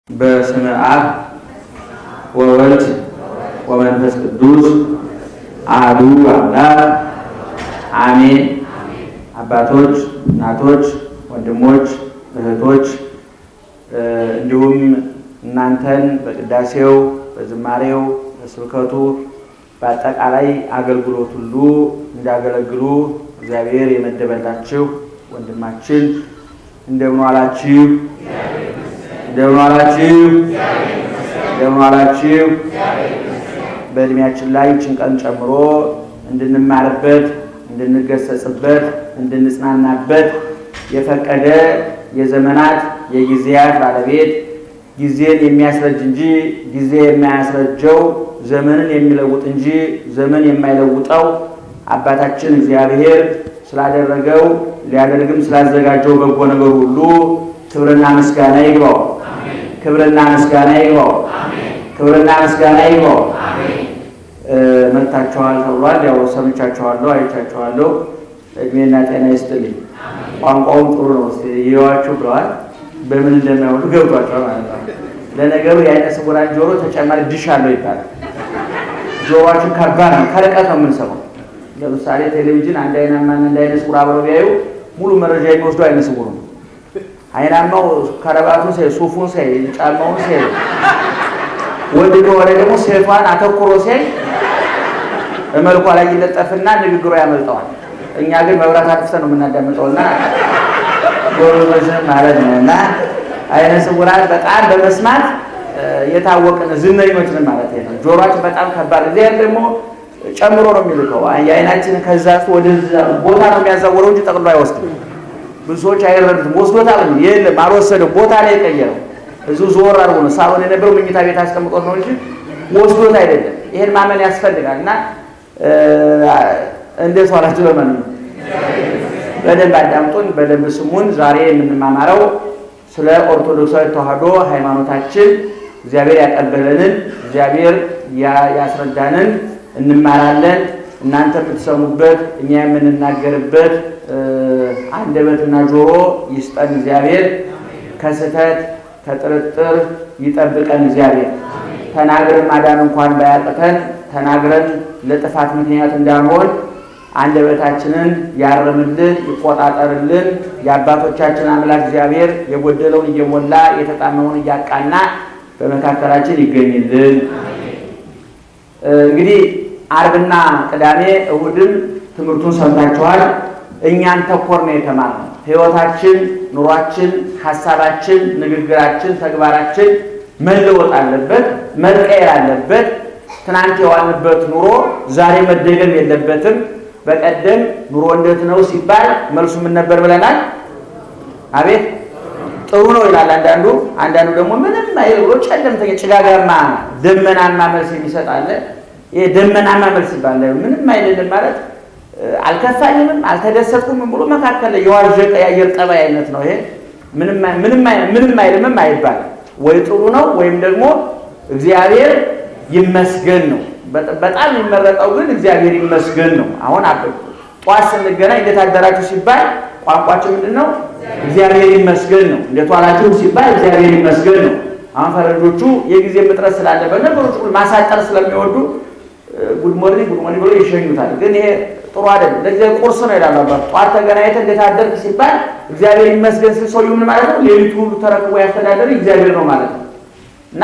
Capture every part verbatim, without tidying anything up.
በስመ አብ ወወልድ ወመንፈስ ቅዱስ አሐዱ አምላክ አሜን። አባቶች፣ እናቶች፣ ወንድሞች፣ እህቶች እንዲሁም እናንተን በቅዳሴው፣ በዝማሬው፣ በስብከቱ በአጠቃላይ አገልግሎት ሁሉ እንዲያገለግሉ እግዚአብሔር የመደበላችሁ ወንድማችን እንደምን ዋላችሁ? እንደምን ዋላችሁ? እንደምን ዋላችሁ? በእድሜያችን ላይ ጭንቀን ጨምሮ እንድንማርበት፣ እንድንገሰጽበት፣ እንድንጽናናበት የፈቀደ የዘመናት የጊዜያት ባለቤት ጊዜን የሚያስረጅ እንጂ ጊዜ የማያስረጀው ዘመንን የሚለውጥ እንጂ ዘመን የማይለውጠው አባታችን እግዚአብሔር ስላደረገው ሊያደርግም ስላዘጋጀው በጎ ነገር ሁሉ ክብርና ምስጋና ይግባው። አሜን። ክብርና ምስጋና ይግባው። አሜን። ክብርና ምስጋና ይግባው። አሜን። መጣቻዋል ተብሏል። ያው ሰምቻችኋለሁ፣ አይቻችኋለሁ። እድሜና ጤና ይስጥልኝ። አሜን። ቋንቋው ጥሩ ነው። ይዋችሁ ብለዋል። በምን እንደማይሆኑ ገብቷቸዋል ማለት ነው። ለነገሩ የአይነ ስውራን ጆሮ ተጨማሪ ዲሽ አለው ይባላል። ጆሮአችን ከባድ ነው። ከርቀት ነው የምንሰማው። ለምሳሌ ቴሌቪዥን አንድ አይናማ አንድ አይነ ስውር አብረው ቢያዩ ሙሉ መረጃ የሚወስዱ አይነ ስውር ነው። አይናማው ከረባቱን ሳይ፣ ሱፉን ሳይ፣ ጫማውን ሳይ፣ ወንድ ከሆነ ደግሞ ሴቷን አተኩሮ ሳይ መልኳ ላይ ይለጠፍና ንግግሩ ያመልጠዋል። እኛ ግን መብራት አጥፍተን ነው የምናዳምጠውና ጎረቤት ማለት ነውና አይነ ስውራን በጣም በመስማት የታወቀን ዝነኞች ነን ማለት ነው። ጆሮአችን በጣም ከባድ እዚህ ደግሞ ጨምሮ ነው የሚልከው። የአይናችን ከዛስ ወደዛ ቦታ ነው የሚያዛወረው እንጂ ጠቅሎ አይወስድም። ብዙ ሰዎች አይረዱም። ወስዶታል እንዴ? የለም አልወሰደም። ቦታ ላይ ቀየረው። እዚሁ ዞር አድርጎ ነው ሳሎን የነበረው መኝታ ቤት አስቀምጦት ነው እንጂ ወስዶት አይደለም። ይሄን ማመን ያስፈልጋልና እንዴት ዋላችሁ? በማን ነው? በደንብ አዳምጡን፣ በደንብ ስሙን። ዛሬ የምንማማረው ስለ ኦርቶዶክሳዊ ተዋህዶ ሃይማኖታችን እግዚአብሔር ያቀበለንን እግዚአብሔር ያስረዳንን እንማራለን። እናንተ የምትሰሙበት እኛ የምንናገርበት አንደበትና ጆሮ ይስጠን እግዚአብሔር። ከስተት ከጥርጥር ይጠብቀን እግዚአብሔር። ተናግረን ማዳን እንኳን ባያቅተን ተናግረን ለጥፋት ምክንያት እንዳንሆን አንደበታችንን ያርምልን፣ ይቆጣጠርልን። የአባቶቻችን አምላክ እግዚአብሔር የጎደለውን እየሞላ የተጣመመውን እያቃና በመካከላችን ይገኝልን። እንግዲህ አርብና ቅዳሜ እሁድም ትምህርቱን ሰምታችኋል። እኛን ተኮር ነው የተማርነው። ህይወታችን፣ ኑሯችን፣ ሐሳባችን፣ ንግግራችን፣ ተግባራችን መለወጥ አለበት፣ መቀየር አለበት። ትናንት የዋልንበት ኑሮ ዛሬ መደገም የለበትም። በቀደም ኑሮ እንዴት ነው ሲባል መልሱ ምን ነበር ብለናል? አቤት ጥሩ ነው ይላል አንዳንዱ፣ አንዳንዱ ደግሞ ምንም አይል ብሎ ጨለምተኛ ጭጋጋማ ደመናማ መልስ የሚሰጥ አለ። ይሄ ደመናማ መልስ ይባላል። ምንም አይደለም ማለት አልከፋኝም አልተደሰትኩም ብሎ መካከለ የዋዠቀ የአየር ጠባይ አይነት ነው። ይሄ ምንም ምንም ምንም አይልም አይባል። ወይ ጥሩ ነው ወይም ደግሞ እግዚአብሔር ይመስገን ነው። በጣም የሚመረጠው ግን እግዚአብሔር ይመስገን ነው። አሁን አጥቶ ጧት ስንገናኝ እንዴት አደራችሁ ሲባል ቋንቋችን ምንድነው? እግዚአብሔር ይመስገን ነው። እንዴት ዋላችሁ ሲባል እግዚአብሔር ይመስገን ነው። አሁን ፈረንጆቹ የጊዜ ምጥረት ስላለበት ነገሮች ሁሉ ማሳጠር ስለሚወዱ ጉድ ሞርኒንግ ጉድ ሞርኒንግ ብሎ ይሸኙታል። ግን ይሄ ጥሩ አይደለም። ለዚህ ቁርስ ነው ይላል አባ። ጧት ተገናኝተን እንዴት አደርክ ሲባል እግዚአብሔር ይመስገን ሲል ሰውየው ምን ማለት ነው? ሌሊቱን ሁሉ ተረክቦ ያስተዳደረ እግዚአብሔር ነው ማለት ነው። እና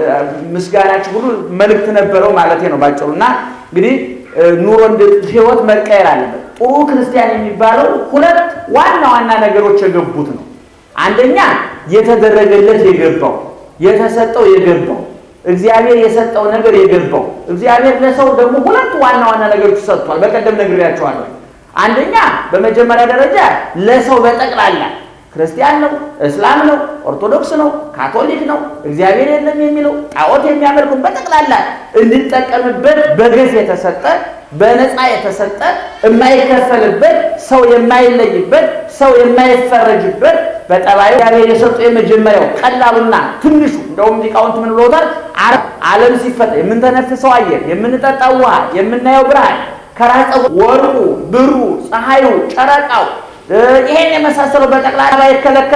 ምስጋናችን ሁሉ መልእክት ነበረው ማለት ነው ባጭሩና እንግዲህ ኑሮ እንደ ህይወት መቀየር አለበት። ጥሩ ክርስቲያን የሚባለው ሁለት ዋና ዋና ነገሮች የገቡት ነው። አንደኛ የተደረገለት የገባው የተሰጠው የገባው እግዚአብሔር የሰጠው ነገር የገባው እግዚአብሔር ለሰው ደግሞ ሁለት ዋና ዋና ነገሮች ሰጥቷል። በቀደም ነግሬያችኋለሁ። አንደኛ በመጀመሪያ ደረጃ ለሰው በጠቅላላ ክርስቲያን ነው፣ እስላም ነው፣ ኦርቶዶክስ ነው፣ ካቶሊክ ነው፣ እግዚአብሔር የለም የሚለው ጣዖት የሚያመልኩ በጠቅላላ እንድንጠቀምበት በገፍ የተሰጠ በነፃ የተሰጠ የማይከፈልበት ሰው የማይለይበት ሰው የማይፈረጅበት በጠባዩ እግዚአብሔር የሰጠው የመጀመሪያው ቀላሉና ትንሹ እንደውም ሊቃውንት ምን ብለውታል? ዓለም ሲፈጠር የምንተነፍሰው አየር፣ የምንጠጣው ውሃ፣ የምናየው ብርሃን ከራቀው ወርቁ፣ ብሩ፣ ፀሐዩ፣ ጨረቃው ይሄን የመሳሰለው በጠቅላላ ባይከለከልም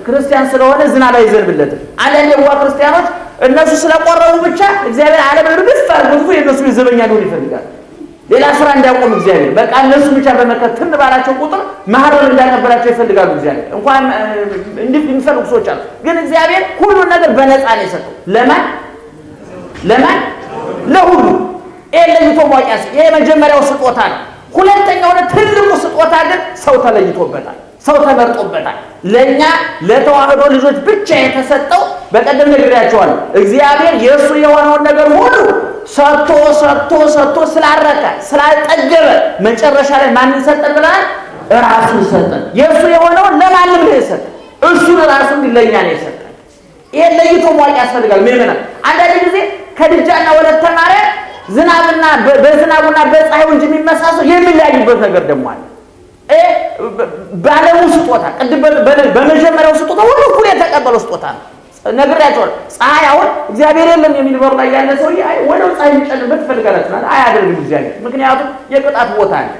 ክርስቲያን ስለሆነ ዝናብ አይዘንብለትም አንዳንድ የዋ ክርስቲያኖች እነሱ ስለቆረቡ ብቻ እግዚአብሔር ዓለም ለርግፍ ታርጉት የነሱ ይዘበኛ ሊሆን ይፈልጋል ሌላ ስራ እንዳቆም እግዚአብሔር በቃ እነሱ ብቻ በመከተል ባላቸው ቁጥር ማህረር እንዳቀበላቸው ይፈልጋሉ እግዚአብሔር እንኳን እንዲህ የሚፈልጉ ሰዎች አሉ ግን እግዚአብሔር ሁሉ ነገር በነፃ ነው የሰጠው ለማን ለማን ለሁሉ ኤለይቶ ማውቂያስ የመጀመሪያው ስጦታ ነው ሁለተኛው ትልቁ ስጦታ ግን ሰው ተለይቶበታል ሰው ተመርጦበታል ለኛ ለተዋህዶ ልጆች ብቻ የተሰጠው በቀደም ነግሬያቸዋለሁ እግዚአብሔር የሱ የሆነው ነገር ሁሉ ሰጥቶ ሰጥቶ ሰጥቶ ስላረከ ስላልጠገበ መጨረሻ ላይ ማን ሰጠን ብለናል ራሱን ሰጠን የሱ የሆነው ለማንም ነው የሰጠ እሱ ራሱን ለኛ ነው የሰጠ ይሄ ለይቶ ማወቅ ያስፈልጋል ምንና አንዳንድ ጊዜ ከድጃና ወለተ ማርያም ዝናብና በዝናቡና በፀሐዩ እንጂ የሚመሳሰው የሚለያዩበት ነገር ደግሞ አለ እ ባለው ስጦታ ቅድም በመጀመሪያው ስጦታ ሁሉ ሁሉ የተቀበለው ስጦታ ነው ነግሬያቸዋል ፀሐይ አሁን እግዚአብሔር የለም የሚል በር ላይ ያለ ሰው አይ ወደው ፀሐይ ይጨልበት ፈልጋላችሁ አይ አያደርግም እግዚአብሔር ምክንያቱም የቅጣት ቦታ አለ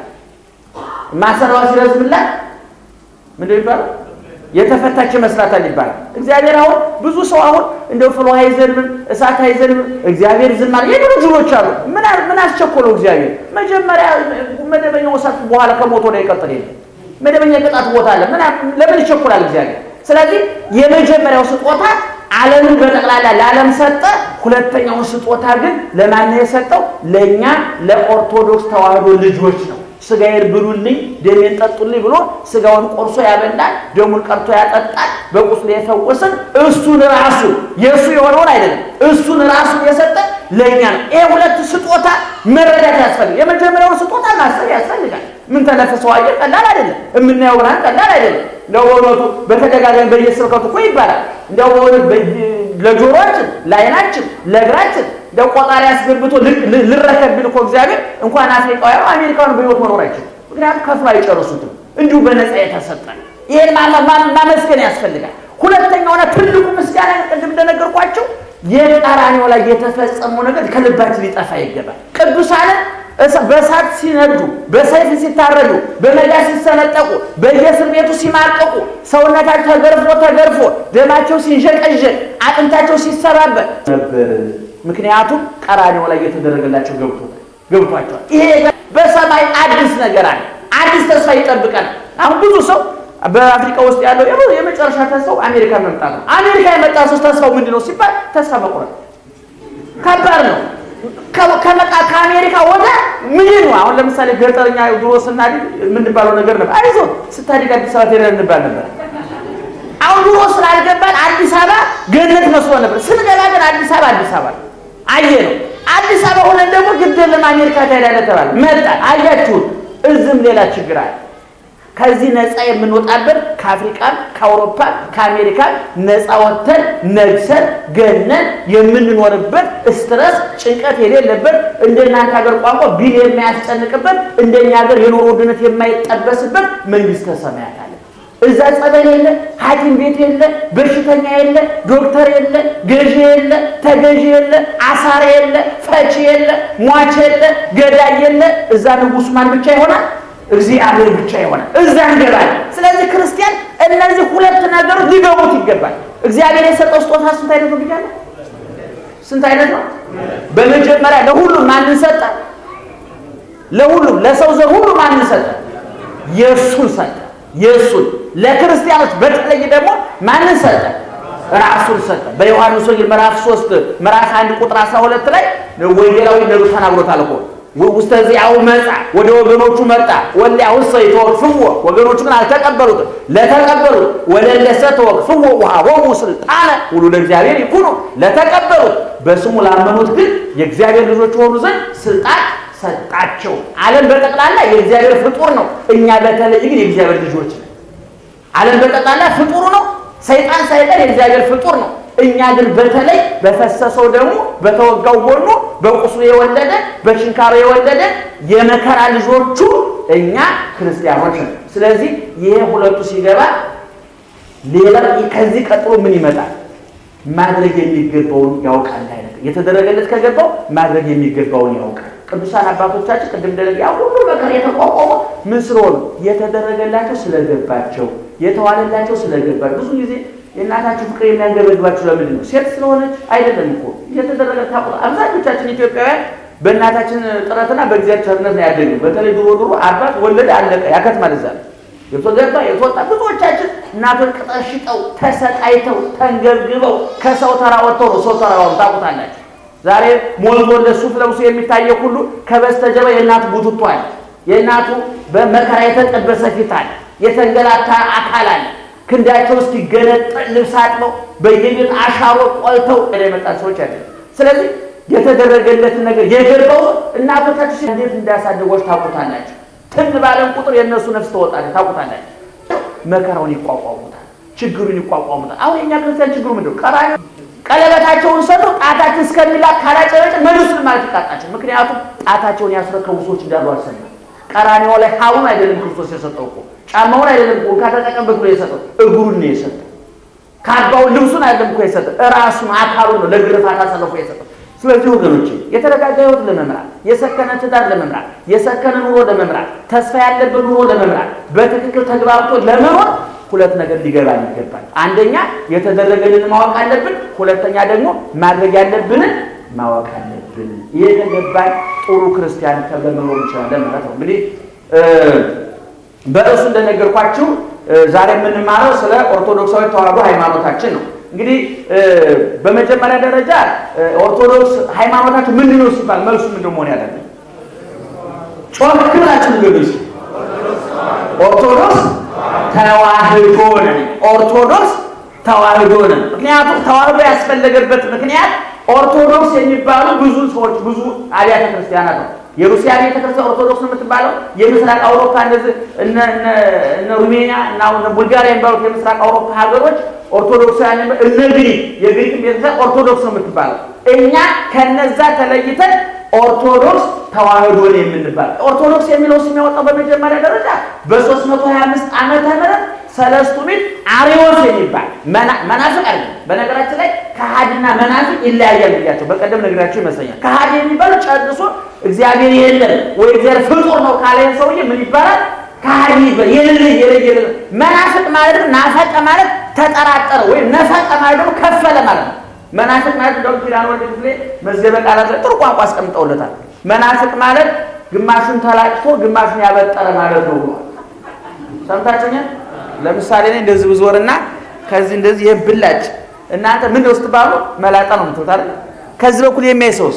ማሰራው ሲረዝምላት ምንድነው ይባላል የተፈታች መስራታል ይባላል እግዚአብሔር አሁን ብዙ ሰው አሁን እንደው ፍሎ አይዘንም እሳት አይዘንም እግዚአብሔር ዝም አለ የብዙ ጅሮች አሉ ምን ምን አስቸኮለው እግዚአብሔር መጀመሪያ መደበኛው እሳት በኋላ ከሞት ወደ ይቀጥል ይል መደበኛ ቅጣት ቦታ አለ ምን ለምን ይቸኮላል እግዚአብሔር ስለዚህ የመጀመሪያው ስጦታ ዓለምን በጠቅላላ ለዓለም ሰጠ ሁለተኛው ስጦታ ግን ለማን ነው የሰጠው ለኛ ለኦርቶዶክስ ተዋህዶ ልጆች ነው ስጋዬን ብሉልኝ ደሜን ጠጡልኝ ብሎ ስጋውን ቆርሶ ያበላል ደሙን ቀርቶ ያጠጣል በቁስሉ የፈወሰን እሱን ራሱ የሱ የሆነው አይደለም እሱን ራሱ የሰጠ ለኛ ነው ይሄ ሁለት ስጦታ መረዳት ያስፈልጋል የመጀመሪያው ስጦታ ማሰብ ያስፈልጋል ምን ተነፈሰው አየር ቀላል አይደለም እምናየው ብርሃን ቀላል አይደለም ለወሮቱ በተደጋጋሚ በየስብከቱ እኮ ይባላል እንደው ለጆሮአችን ለዓይናችን ለእግራችን ደው ቆጣሪ ያስገብቶ ልረከብል እኮ እግዚአብሔር እንኳን አፍሪካው አሜሪካውን በህይወት መኖር አይችልም ምክንያቱም ከፍሎ አይጨርሱትም እንዲሁ በነፃ የተሰጠን ይሄን ማመስገን ያስፈልጋል ሁለተኛውና ትልቁ ምስጋና ቅድም እንደነገርኳችሁ የቀራንዮ ላይ የተፈጸመው ነገር ከልባችን ሊጠፋ ይገባል ቅዱሳን በሳት ሲነዱ በሰይፍ ሲታረዱ በመጋዝ ሲሰነጠቁ በየእስር ቤቱ ሲማቀቁ ሰውነታቸው ተገርፎ ተገርፎ ደማቸው ሲንዠቀዠቅ አጥንታቸው ሲሰባበር ነበር ምክንያቱም ቀራንዮ ላይ የተደረገላቸው ገብቶ ገብቷቸዋል ይሄ በሰማይ አዲስ ነገር አለ አዲስ ተስፋ ይጠብቃል አሁን ብዙ ሰው በአፍሪካ ውስጥ ያለው የመጨረሻ ተስፋው አሜሪካ መምጣት ነው አሜሪካ የመጣ ሰው ተስፋው ምንድነው ሲባል ተስፋ መቁረጥ ከባድ ነው ከመቃ ከአሜሪካ ወደ ምን ነው አሁን ለምሳሌ ገጠርኛ ድሮ ስናዲ ምን ባለው ነገር ነበር አይዞ ስታዲጋ አዲስ አበባ ተረን ነበር ነበር አሁን ድሮ ስላልገባን አዲስ አበባ ገነት መስሎ ነበር ስንገባ ግን አዲስ አበባ አዲስ አበባ አየነው አዲስ አበባ ሆነ ደግሞ ግድለም አሜሪካ ታይዳለ ተባለ መጣ አያችሁ እዝም ሌላ ችግር አለ ከዚህ ነፃ የምንወጣበት ከአፍሪካ ከአውሮፓ ከአሜሪካ ነፃ ወጥተን ነግሰን ገነን የምንኖርበት ስትረስ ጭንቀት የሌለበት እንደናንተ ሀገር ቋንቋ ቢል የሚያስጨንቅበት እንደኛ ሀገር የኑሮ ውድነት የማይጠበስበት መንግስተ ሰማያት አለ እዛ ጸበል የለ ሐኪም ቤት የለ በሽተኛ የለ ዶክተር የለ ገዢ የለ ተገዢ የለ አሳሪ የለ ፈቺ የለ ሟች የለ ገዳይ የለ እዛ ንጉስ ማን ብቻ ይሆናል እግዚአብሔር ብቻ ይሆናል እዛ እንገባል ስለዚህ ክርስቲያን እነዚህ ሁለት ነገሮች ሊገቡት ይገባል እግዚአብሔር የሰጠው ስጦታ ስንት አይነት ነው ብቻ ስንት አይነት ነው በመጀመሪያ ለሁሉ ማን ሰጠ ለሁሉ ለሰው ዘር ሁሉ ማን ሰጠ ኢየሱስ ሰጠ ኢየሱስ ለክርስቲያኖች በተለይ ደግሞ ማን ሰጠ ራሱን ሰጠ በዮሐንስ ወንጌል ምዕራፍ ሶስት ምዕራፍ አንድ ቁጥር አስራ ሁለት ላይ ወንጌላዊ ነብዩ ተናግሮታል እኮ ወስተዚያው መጣ ወደ ወገኖቹ መጣ ወሊያው ሰይቶክፉ ወገኖቹ ግን አልተቀበሉት ለተቀበሉት ወለለሰ ተወክፉ ወሃቦሙ ስልጣነ ሁሉ ለእግዚአብሔር ይኩኑ ለተቀበሉት በስሙ ላመኑት ግን የእግዚአብሔር ልጆች ሆኑ ዘንድ ስልጣን ሰጣቸው ዓለም በጠቅላላ የእግዚአብሔር ፍጡር ነው እኛ በተለይ ግን የእግዚአብሔር ልጆች ነን ዓለም በጠቅላላ ፍጡር ነው ሰይጣን ሳይቀር የእግዚአብሔር ፍጡር ነው እኛ ግን በተለይ በፈሰሰው ደግሞ በተወጋው ጎኑ በቁስሉ የወለደ በሽንካሩ የወለደ የመከራ ልጆቹ እኛ ክርስቲያኖች ነን ስለዚህ ይሄ ሁለቱ ሲገባ ሌላ ከዚህ ቀጥሎ ምን ይመጣል ማድረግ የሚገባውን ያውቃል አይደል የተደረገለት ከገባው ማድረግ የሚገባውን ያውቃል ቅዱሳን አባቶቻችን ቅድም እንደለያ ያው ሁሉ መከራ የተቋቋሙ ምን ስለሆነ የተደረገላቸው ስለገባቸው የተዋለላቸው ስለገባቸው ብዙ ጊዜ የእናታችሁ ፍቅር የሚያንገበግባችሁ ለምንድን ነው? ሴት ስለሆነች አይደለም እኮ እየተደረገ ታውቁ። አብዛኞቻችን ኢትዮጵያውያን በእናታችን ጥረትና በእግዚአብሔር ቸርነት ነው ያደግነው። በተለይ ድሮ ድሮ አባት ወለደ አለቀ ያከትማል እዛ የተገባ የተወጣ ብዙዎቻችን እናቶች ቅጠሽጠው ተሰቃይተው ተንገብግበው ከሰው ተራ ወጥተው ነው ሰው ተራው ታውቁታላችሁ። ዛሬ ሞልቶ ለሱፍ ለብሶ የሚታየው ሁሉ ከበስተጀርባ የእናቱ ቡትቷ አለ። የእናቱ በመከራ የተጠበሰ ፊት አለ። የተንገላታ አካል አለ። ክንዳቸው እስኪገነጠል ልብስ አጥበው በየቤት አሻሮ ቆልተው የመጣ ሰዎች አሉ። ስለዚህ የተደረገለት ነገር የገርበው እናቶቻችን እንዴት እንዳሳደጓቸው ታውቁታላችሁ። ትን ባለን ቁጥር የነሱ ነፍስ ተወጣለ ታውቁታላችሁ። መከራውን ይቋቋሙታል፣ ችግሩን ይቋቋሙታል። አሁን የኛ ክርስቲያን ችግሩ ምንድነው? ቀራይ ቀለበታቸውን ሰጡ ጣታችን እስከሚላ ካላጨረጭ መልሱን ማለት ይቃጣቸው። ምክንያቱም ጣታቸውን ያስረከቡ ሰዎች እንዳሉ አልሰማም። ቀራኒው ላይ ሐውም አይደለም ክርስቶስ የሰጠው እኮ ጫማውን አይደለም እኮ ካተጠቀምበት ነው የሰጠው፣ እግሩን ነው የሰጠው። ካባው ልብሱን አይደለም እኮ የሰጠው፣ ራሱን አካሉን ነው ለግርፋት አሳልፎ የሰጠው። ስለዚህ ወገኖቼ የተረጋጋ ህይወት ለመምራት የሰከነ ትዳር ለመምራት የሰከነ ኑሮ ለመምራት ተስፋ ያለበት ኑሮ ለመምራት በትክክል ተግባብቶ ለመኖር ሁለት ነገር ሊገባን ይገባል። አንደኛ የተደረገልን ማወቅ አለብን፣ ሁለተኛ ደግሞ ማድረግ ያለብንን ማወቅ አለብን። ይሄ ከገባን ጥሩ ክርስቲያን ከመኖር እንችላለን ማለት ነው። እንግዲህ በእሱ እንደነገርኳችሁ ዛሬ የምንማረው ስለ ኦርቶዶክሳዊ ተዋህዶ ሃይማኖታችን ነው። እንግዲህ በመጀመሪያ ደረጃ ኦርቶዶክስ ሃይማኖታችን ምንድነው ሲባል መልሱ ምንድነው መሆን ያለበት? ጮክላችሁ ገበስ ኦርቶዶክስ ተዋህዶ ነን። ኦርቶዶክስ ተዋህዶ ነን። ምክንያቱም ተዋህዶ ያስፈልገበት ምክንያት ኦርቶዶክስ የሚባሉ ብዙ ሰዎች ብዙ አብያተ ክርስቲያናት ነው። የሩሲያ ቤተክርስቲያን ኦርቶዶክስ ነው የምትባለው። የምስራቅ አውሮፓ እንደዚህ እነ እነ ሩሜኒያ እና ቡልጋሪያ የሚባሉት የምስራቅ አውሮፓ ሀገሮች ኦርቶዶክሳውያን እነ ግሪክ የግሪክ ቤተክርስቲያን ኦርቶዶክስ ነው የምትባለው። እኛ ከነዛ ተለይተን ኦርቶዶክስ ተዋህዶ ነው የምንባለው። ኦርቶዶክስ የሚለው ስም ያወጣው በመጀመሪያ ደረጃ በ325 ዓመተ ምህረት ሰለስቱ ምዕት አሪዮስ የሚባል መናፍቅ አለ። በነገራችን ላይ ከሃዲና መናፍቅ ይለያያል ብያቸው በቀደም ነግራችሁ ይመስለኛል። ከሃዲ የሚባል ጨርሶ እግዚአብሔር የለም ወይ እግዚአብሔር ፍጡር ነው ካለን ሰውዬ ምን ይባላል? ከሃዲ ይባላል። የሌለ የሌለ መናፍቅ ማለት ናፈቀ ማለት ተጠራጠረ ወይ ነፈቀ ማለት ደግሞ ከፈለ ማለት ነው። መናፍቅ ማለት ደግሞ ኪዳን ወልድ ክፍሌ መዝገበ ቃላት ላይ ጥሩ ቋንቋ አስቀምጠውለታል። መናፍቅ ማለት ግማሹን ተላጭቶ ግማሹን ያበጠረ ማለት ነው። ሰምታችሁኛል? ለምሳሌ እኔ እንደዚህ ብዞርና ከዚህ እንደዚህ የብላጭ እናንተ ምን ነው ስትባሉ መላጣ ነው የምትሉት አይደል? ከዚህ በኩል የሚያይሰውስ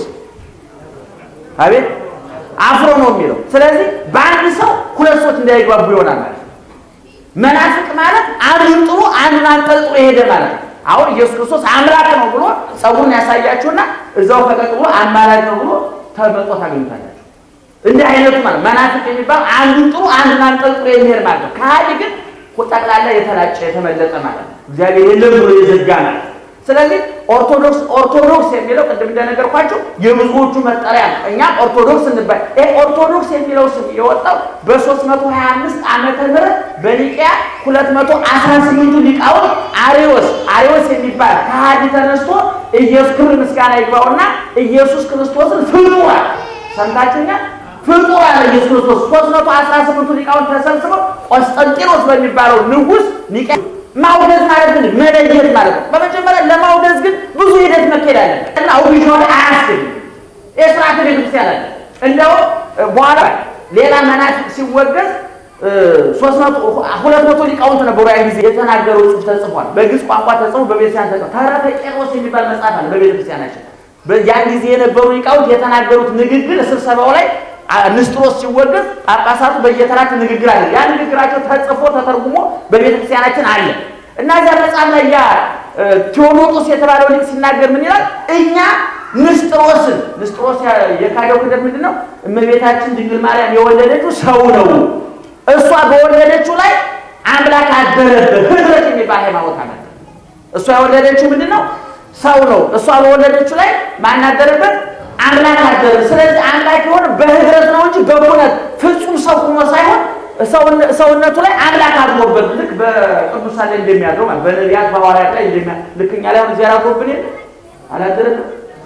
አቤት አፍሮ ነው የሚለው። ስለዚህ በአንድ ሰው ሁለት ሰዎች እንዳይግባቡ ይሆናል ማለት ነው። መናፍቅ ማለት አንዱን ጥሩ አንዱን አንጠልጥሎ ይሄደ ማለት ነው። አሁን ኢየሱስ ክርስቶስ አምላክ ነው ብሎ ጸጉሩን ያሳያችሁና እዛው ፈቀቅ ብሎ አማላጅ ነው ብሎ ተመጥቶ ታገኙታላችሁ። እንደ አይነቱ ማለት መናፍቅ የሚባል አንዱን ጥሩ አንዱን አንጠልጥሎ የሚሄድ ማለት ነው። ከሃዲ ግን ቆጣጣላ የተላጨ የተመለጠ ማለት ነው። እግዚአብሔር የለም ብሎ የዘጋ ማለት ነው። ስለዚህ ኦርቶዶክስ ኦርቶዶክስ የሚለው ቅድም እንደነገርኳችሁ የብዙዎቹ መጠሪያ ነው። እኛ ኦርቶዶክስ እንባል። ይሄ ኦርቶዶክስ የሚለው ስም የወጣው በ325 ዓመተ ምህረት በኒቂያ ሁለት መቶ አስራ ስምንት ሊቃውንት አሪዮስ አሪዮስ የሚባል ከሃዲ ተነስቶ ኢየሱስ ክብር ምስጋና ይግባውና ኢየሱስ ክርስቶስን ፍጡር ሰምታችሁኛል? ፍጡር አለ ኢየሱስ ክርስቶስ። ሶስት መቶ አስራ ስምንት ሊቃውንት ተሰብስበው ቆስጠንጢኖስ በሚባለው ንጉስ ኒቂያ ማውደዝ ማለት ነው መለየት ማለት ነው። በመጀመሪያ ለማውደዝ ግን ብዙ ሂደት መከዳ አለበት እና ኦፊሻል አያስብ የሥርዓተ ቤተክርስቲያን አለ። እንደው በኋላ ሌላ መናፍቅ ሲወገዝ ሶስት መቶ ሁለት መቶ ሊቃውንት ነበሩ ያን ጊዜ የተናገሩ ጽሑፍ ተጽፏል። በግዕዝ ቋንቋ ተጽፎ በቤተክርስቲያን ተጽፏል። ተረፈ ቄርሎስ የሚባል መጽሐፍ አለ በቤተክርስቲያናችን። በያን ጊዜ የነበሩ ሊቃውንት የተናገሩት ንግግር ስብሰባው ላይ ንስጥሮስ ሲወገዝ ጳጳሳቱ በየተራት ንግግር አለ። ያ ንግግራቸው ተጽፎ ተተርጉሞ በቤተክርስቲያናችን አለ እና ያ መጽሐፍ ላይ ያ ቴዎሎጦስ የተባለው ሊቅ ሲናገር ምን ይላል? እኛ ንስጥሮስን ንስጥሮስ የካደው ክደት ምንድነው? እመቤታችን ድንግል ማርያም የወለደችው ሰው ነው። እሷ በወለደችው ላይ አምላክ አደረበት። ህብረት የሚባል ሃይማኖት አለ። እሷ የወለደችው ምንድነው? ሰው ነው። እሷ በወለደችው ላይ ማን አደረበት? አምላክ አደረ። ስለዚህ አምላክ የሆነ በህብረት ነው እንጂ በኩነት ፍጹም ሰው ሆኖ ሳይሆን ሰውነቱ ላይ አምላክ አድሮበት ልክ በቅዱሳን ላይ እንደሚያድረው ማለት በነቢያት በሐዋርያት ላይ እንደሚያ ልክኛ ላይ አሁን እዚያ አድሮብን አላደረም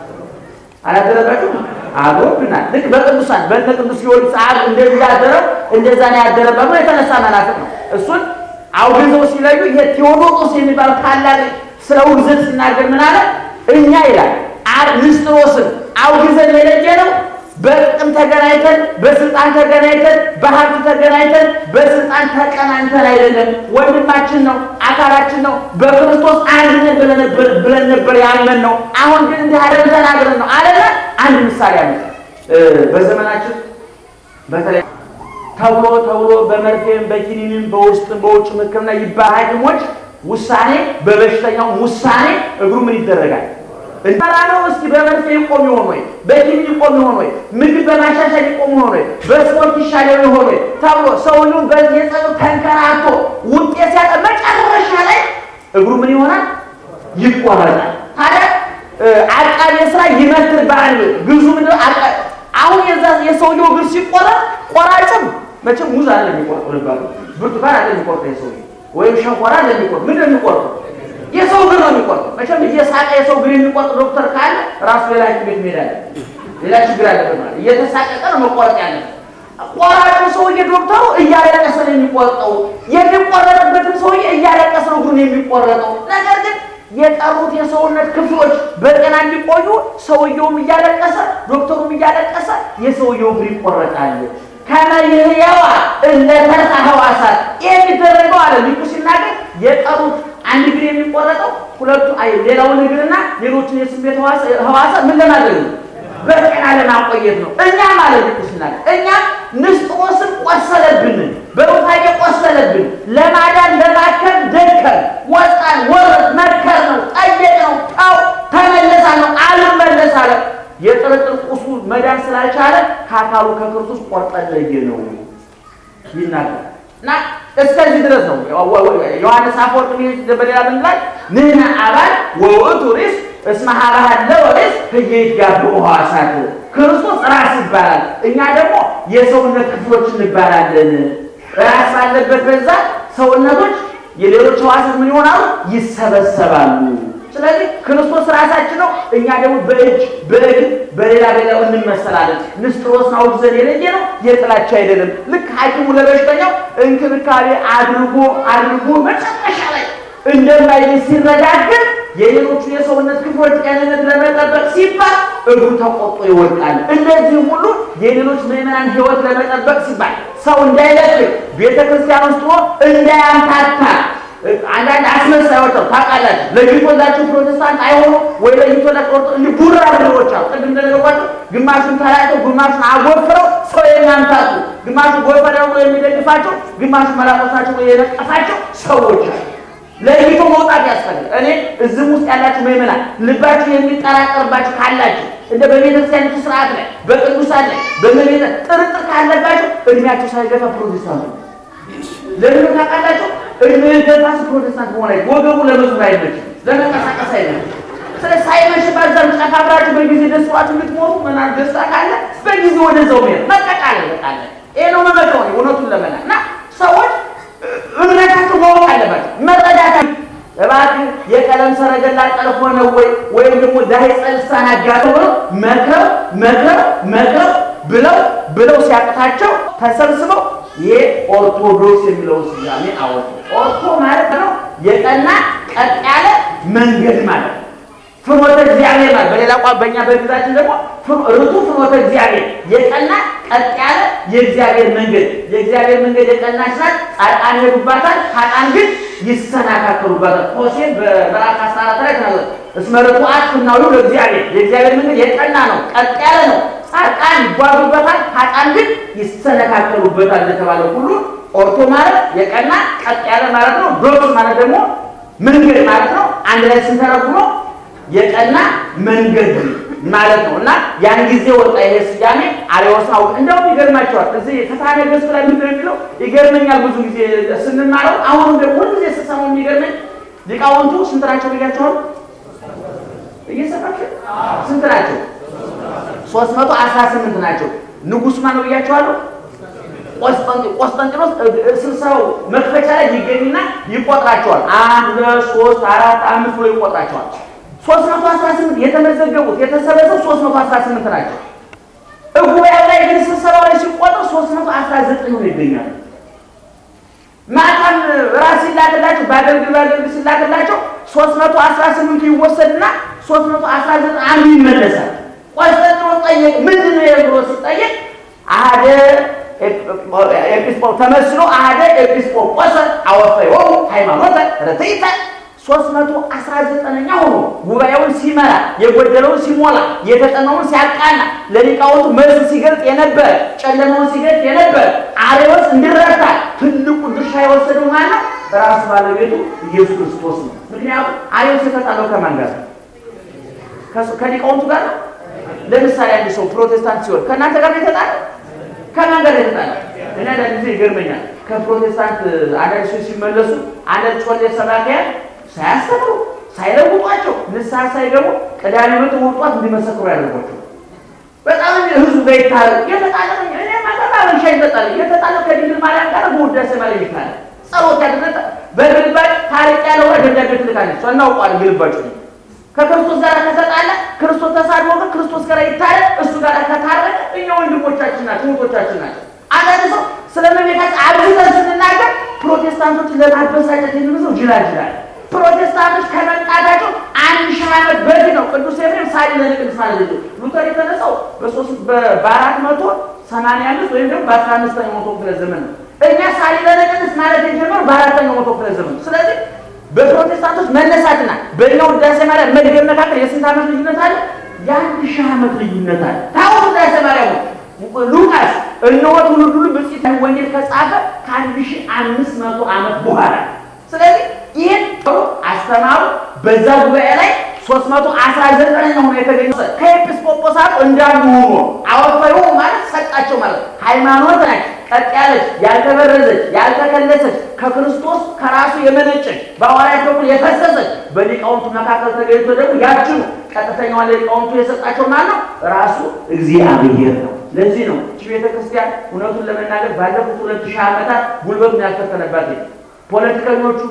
አላደረባችሁ አድሮብናል። ልክ በቅዱሳን በእነ ቅዱስ ጊዮርጊስ አብ እንደዚህ ያደረው እንደዛ ነው ያደረበት ነው የተነሳ መናፍቅ ነው። እሱን አውግዘው ሲለዩ የቴዎዶጦስ የሚባል ታላቅ ስለ ውግዘት ሲናገር ምን አለ እኛ ይላል ንስጥሮስን አውግዘን የለየነው በጥቅም ተገናኝተን በስልጣን ተገናኝተን በሀብት ተገናኝተን በስልጣን ተቀናኝተን አይደለም ወንድማችን ነው አካላችን ነው በክርስቶስ አንድ ነን ብለን ነበር ብለን ነበር ያመን ነው አሁን ግን እንዲህ አደረገ ተናግረን ነው አይደለ አንድ ምሳሌ አለ በዘመናችን በተለይ ተብሎ ተብሎ በመርፌም በኪኒንም በውስጥም በውጭም ህክምና ይባሃድሞች ውሳኔ በበሽተኛው ውሳኔ እግሩ ምን ይደረጋል እንታራለው እስኪ በመርፌ ይቆም ይሆን ወይ በኪኒ ይቆም ይሆን ወይ ምግብ በማሻሻል ይቆም ይሆን ወይ በስፖርት ይሻለው ይሆን ወይ ተብሎ ሰውየው በየጸሎት ተንከራቶ ውጤት ያጠ መጨረሻ ላይ እግሩ ምን ይሆናል ይቆረጣል ታዲያ አቃቤ ስራ ይመትር ባል ግዙ ምን አሁን የዛ የሰውየው እግር ሲቆረጥ ቆራጭም መቼም ሙዝ አለ የሚቆርጠው ነበር ብርቱካን አለ የሚቆርጠው የሰውየው ወይም ሸንኮራ አለ የሚቆርጠው ምን እንደሚቆርጠው የሰው እግር ነው የሚቆርጠው መቼም እየሳቀ የሰው እግር የሚቆርጥ ዶክተር ካለ ራሱ ሌላ ቤት ሄዳል ሌላ ችግር አለበት ማለት እየተሳቀቀ ነው መቆረጥ ያለበት ቆራጩ ሰውዬ ዶክተሩ እያለቀሰ ነው የሚቆርጠው የሚቆረጥበትም ሰውዬ እያለቀሰ ነው እግሩን የሚቆረጠው ነገር ግን የቀሩት የሰውነት ክፍሎች በጤና እንዲቆዩ ሰውየውም እያለቀሰ ዶክተሩም እያለቀሰ የሰውየው እግር ይቆረጣል ከመይህያዋ እንደ ተርታ ህዋሳት የሚደረገው አለ ሊቁ ሲናገር የቀሩት አንድ እግር የሚቆረጠው ሁለቱ አይ ሌላው እግርና ሌሎችን የስሜት ህዋሳት ምን ለማድረግ ነው በጤና ለማቆየት ነው እኛ ማለት ሊቁ ሲናገር እኛ ንስጥሮስን ቆሰለብን በሩታዬ ቆሰለብን ለማዳን ለማከር ደከም ወጣን ወርድ መከር ነው ጠየቅ ነው ታው ተመለሳ ነው አልመለሳ ነው የጥርጥር ቁሱ መዳን ስላልቻለ ካካሉ ከክርስቶስ ቆርጠለየ ነው ይናገር እና እስከዚህ ድረስ ነው ዮሐንስ አፈወርቅ በሌላ ምን ላይ ነና አባል ወውቱ ሪስ እስማሃ ባህለ ወሪስ ህይት ጋር በዋሳት ክርስቶስ ራስ ይባላል እኛ ደግሞ የሰውነት ክፍሎች እንባላለን ራስ ባለበት በዛ ሰውነቶች የሌሎች ህዋሳት ምን ይሆናሉ ይሰበሰባሉ ስለዚህ ክርስቶስ ራሳችን ነው እኛ ደግሞ በእጅ በእግር በሌላ በሌላ እንመሰላለን ንስጥሮስ አውግዘን የለየ ነው የጥላቻ አይደለም ልክ ሐኪሙ ለበሽተኛው እንክብካቤ አድርጎ አድርጎ መጨረሻ ላይ እንደማይድን ሲረጋገጥ የሌሎቹ የሰውነት ክፍሎች ጤንነት ለመጠበቅ ሲባል እግሩ ተቆርጦ ይወድቃል እንደዚህ ሁሉ የሌሎች ምዕመናን ህይወት ለመጠበቅ ሲባል ሰው እንዳይለቅ ቤተክርስቲያን ውስጥ እንዳያምታታ አንዳንድ አስመሳዮች ታውቃላችሁ ለይቶላችሁ ፕሮቴስታንት አይሆኑ ወይ ለይቶላችሁ ኦርቶዶክስ እንዲ ቡራ ብለውቻ ቅድም እንደነገርኳችሁ ግማሹን ታላቁ ግማሹን አጎፍረው ሰው የሚያምታቱ ግማሹ ጎፈረው የሚደግፋቸው ግማሹ መላቆሳቸው ወይ የነቀፋቸው ሰዎች ለይቶ መውጣት ያስፈልጋል እኔ እዚህ ውስጥ ያላችሁ ምዕመናን ልባችሁ የሚጠራጠርባችሁ ካላችሁ እንደ በቤተክርስቲያን ሥርዓት ላይ በቅዱሳን ላይ በመቤተ ጥርጥር ካለባችሁ እድሜያችሁ ሳይገፋ ፕሮቴስታንት ለምን ታውቃላችሁ እድሜያችሁ ገፋ ፕሮቴስታንት ሆነ ወገቡ ለመዝሙር አይመችም ለመንቀሳቀስ አይመችም ስለዚህ ሳይመሽ ባዛም ጫካብራችሁ በጊዜ ደስዋችሁ ልትሞቱ ምናን ደስታ ካለ በጊዜ ወደዛው ነው መጠቃለ መጣለ ይሄ ነው መመከው ነው እውነቱን ለመናና ሰዎች እምነታቸው ማወቅ አለባቸው መረዳት እባክህ የቀለም ሰረገላ ጠልፎ ነው ወይ ወይም ደግሞ ዳይ ጸልሳና ጋተው መከር መከር መከር ብለው ብለው ሲያቅታቸው ተሰብስበው የኦርቶዶክስ የሚለው ስያሜ አወጡ ኦርቶ ማለት ነው የቀና ቀጥ ያለ መንገድ ማለት ፍኖተ እግዚአብሔር ማለት በሌላ ቋንቋ በእኛ በግዛችን ደግሞ ርቱ ፍኖተ እግዚአብሔር የቀና ቀጥ ያለ የእግዚአብሔር መንገድ የእግዚአብሔር መንገድ የቀናች ናት ጻድቃን ይሄዱባታል ኃጥአን ግን ይሰናካከሉባታል ሆሴዕ በምዕራፍ አስራ አራት ላይ ተናግሯል እስመ ርቱዓት ፍናዊሁ ለእግዚአብሔር የእግዚአብሔር መንገድ የቀና ነው ቀጥ ያለ ነው ጻድቃን ይጓዙበታል ኃጥአን ግን ይሰናካከሉበታል ለተባለው ሁሉ ኦርቶ ማለት የቀና ቀጥ ያለ ማለት ነው ዶክስ ማለት ደግሞ መንገድ ማለት ነው አንድ ላይ ስንተረጉመው የቀና መንገድ ማለት ነውና ያን ጊዜ ወጣ ይሄ ስያሜ አሪዮሳው እንደው ይገርማቸዋል እዚህ ፈታነ ገጽ ላይ ምን እንደሚለው ይገርመኛል ብዙ ጊዜ ስንማረው አሁን ደግሞ ሁሉ ጊዜ ስሰማው የሚገርመኝ ሊቃውንቱ ስንት ናቸው ብያቸዋል እየሰማችሁ ስንት ናቸው ሶስት መቶ አስራ ስምንት ናቸው ንጉስ ማን ነው ብያቸዋል ቆስጠንጢኖስ ስልሳው መክፈቻ ላይ ይገኝና ይቆጥራቸዋል አንድ ሶስት አራት አምስት ብሎ ይቆጥራቸዋል ሶስት መቶ አስራ ስምንት የተመዘገቡት የተሰበሰቡ ሶስት መቶ አስራ ስምንት ናቸው እጉባኤው ላይ ግን ስብሰባው ላይ ሲቆጠር ሶስት መቶ አስራ ዘጠኝ ነው ይገኛል ማታም ራስ ይላክላችሁ ባደርግ ባደርግ ሲላክላችሁ ሶስት መቶ አስራ ስምንት ይወሰድና ሶስት መቶ አስራ ዘጠኝ አንዱ ይመለሳል ቆስጠጥሮ ጠየቅ ምንድነው የብሮ ሲጠየቅ አደ ኤጲስቆጶስ ተመስሎ አደ ኤጲስቆጶስ አወፈየው ሃይማኖት ረተይታ ሶስት መቶ አስራ ዘጠኝ ሆኖ ጉባኤውን ሲመራ የጎደለውን ሲሞላ የተጠናውን ሲያቃና ለሊቃውንቱ መልስ ሲገልጥ የነበረ ጨለማውን ሲገልጥ የነበረ አሬዎስ እንዲረታ ትልቁ ድርሻ የወሰደው ማለት ራስ ባለቤቱ ኢየሱስ ክርስቶስ ነው። ምክንያቱም አሬዎስ የተጣለው ከማን ጋር ነው? ከሊቃውንቱ ጋር ነው። ለምሳሌ አንድ ሰው ፕሮቴስታንት ሲሆን ከእናንተ ጋር ነው የተጣለው? ከማን ጋር የተጣለው? እና ለዚህ ይገርመኛል። ከፕሮቴስታንት አዳዲስ ሲመለሱ አንድ ጮሌ ሰባኪያን ሳያስተምሩ ሳይለውጧቸው ንስሐ ሳይገቡ ቀዳሚ መቶ ወጥቷት እንዲመሰክሩ ያደርጓቸው በጣም ህዝቡ ጋር ይታረቅ የተጣለው እኔ ማጣጣም ሻይ ተጣለ የተጣለው ከድንግል ማርያም ጋር በውዳሴ ማለት ይታረቅ ጸሎት ያደረገ በግልባጭ ታሪክ ያለው ደብዳቤ ትልካለች እናውቃለን ግልባጭ ከክርስቶስ ጋር ከተጣለ ክርስቶስ ተሳድቦ ክርስቶስ ጋር ይታረቅ እሱ ጋር ከታረቀ እኛ ወንድሞቻችን ናቸው እህቶቻችን ናቸው። አንዳንድ ሰው ስለመቤታችን አብዝተን ስንናገር ፕሮቴስታንቶች ለማበሳጨት የሚመስለው ጅላጅላል ፕሮቴስታንቶች ከመጣዳቸው አንድ ሺህ ዓመት በፊት ነው ቅዱስ ኤፍሬም ሳሊ ለቅዱስ ማለት ነው ሉተር የተነሳው በሶስት በአራት መቶ ሰማንያ አምስት ወይም ደግሞ በአስራ አምስተኛው መቶ ክፍለ ዘመን ነው። እኛ ሳሊ ለቅዱስ ማለት የጀመረው በአራተኛው መቶ ክፍለ ዘመን ነው። ስለዚህ በፕሮቴስታንቶች መነሳትና በእኛው ውዳሴ ማርያም መድገም መካከል የስንት ዓመት ልዩነት አለ? የአንድ ሺህ ዓመት ልዩነት አለ። ታው ውዳሴ ማርያም ሉቃስ እነሆ ትውልድ ሁሉ በጽሕፈት ወንጌል ከጻፈ ከአንድ ሺህ አምስት መቶ ዓመት በኋላ ስለዚህ ይሄን አስተማሩ በዛ ጉባኤ ላይ ሶስት መቶ አስራ ዘጠኝ ነው የተገኘው ከኤጲስቆጶሳቱ እንዳሉ ሆኖ አወፈየው ማለት ሰጣቸው ማለት ሃይማኖት ላይ ቀጥ ያለች ያልተበረዘች ያልተከለሰች ከክርስቶስ ከራሱ የመነጨች በሐዋርያት በኩል የፈሰሰች በሊቃውንቱ መካከል ተገኝቶ ደግሞ ያችኑ ቀጥተኛው ለሊቃውንቱ የሰጣቸው ማለት ነው ራሱ እግዚአብሔር ነው። ለዚህ ነው እቺ ቤተክርስቲያን እውነቱን ለመናገር ባለፉት ሁለት ሺህ ዓመታት ጉልበቱን ያልተከተለባት ፖለቲከኞቹ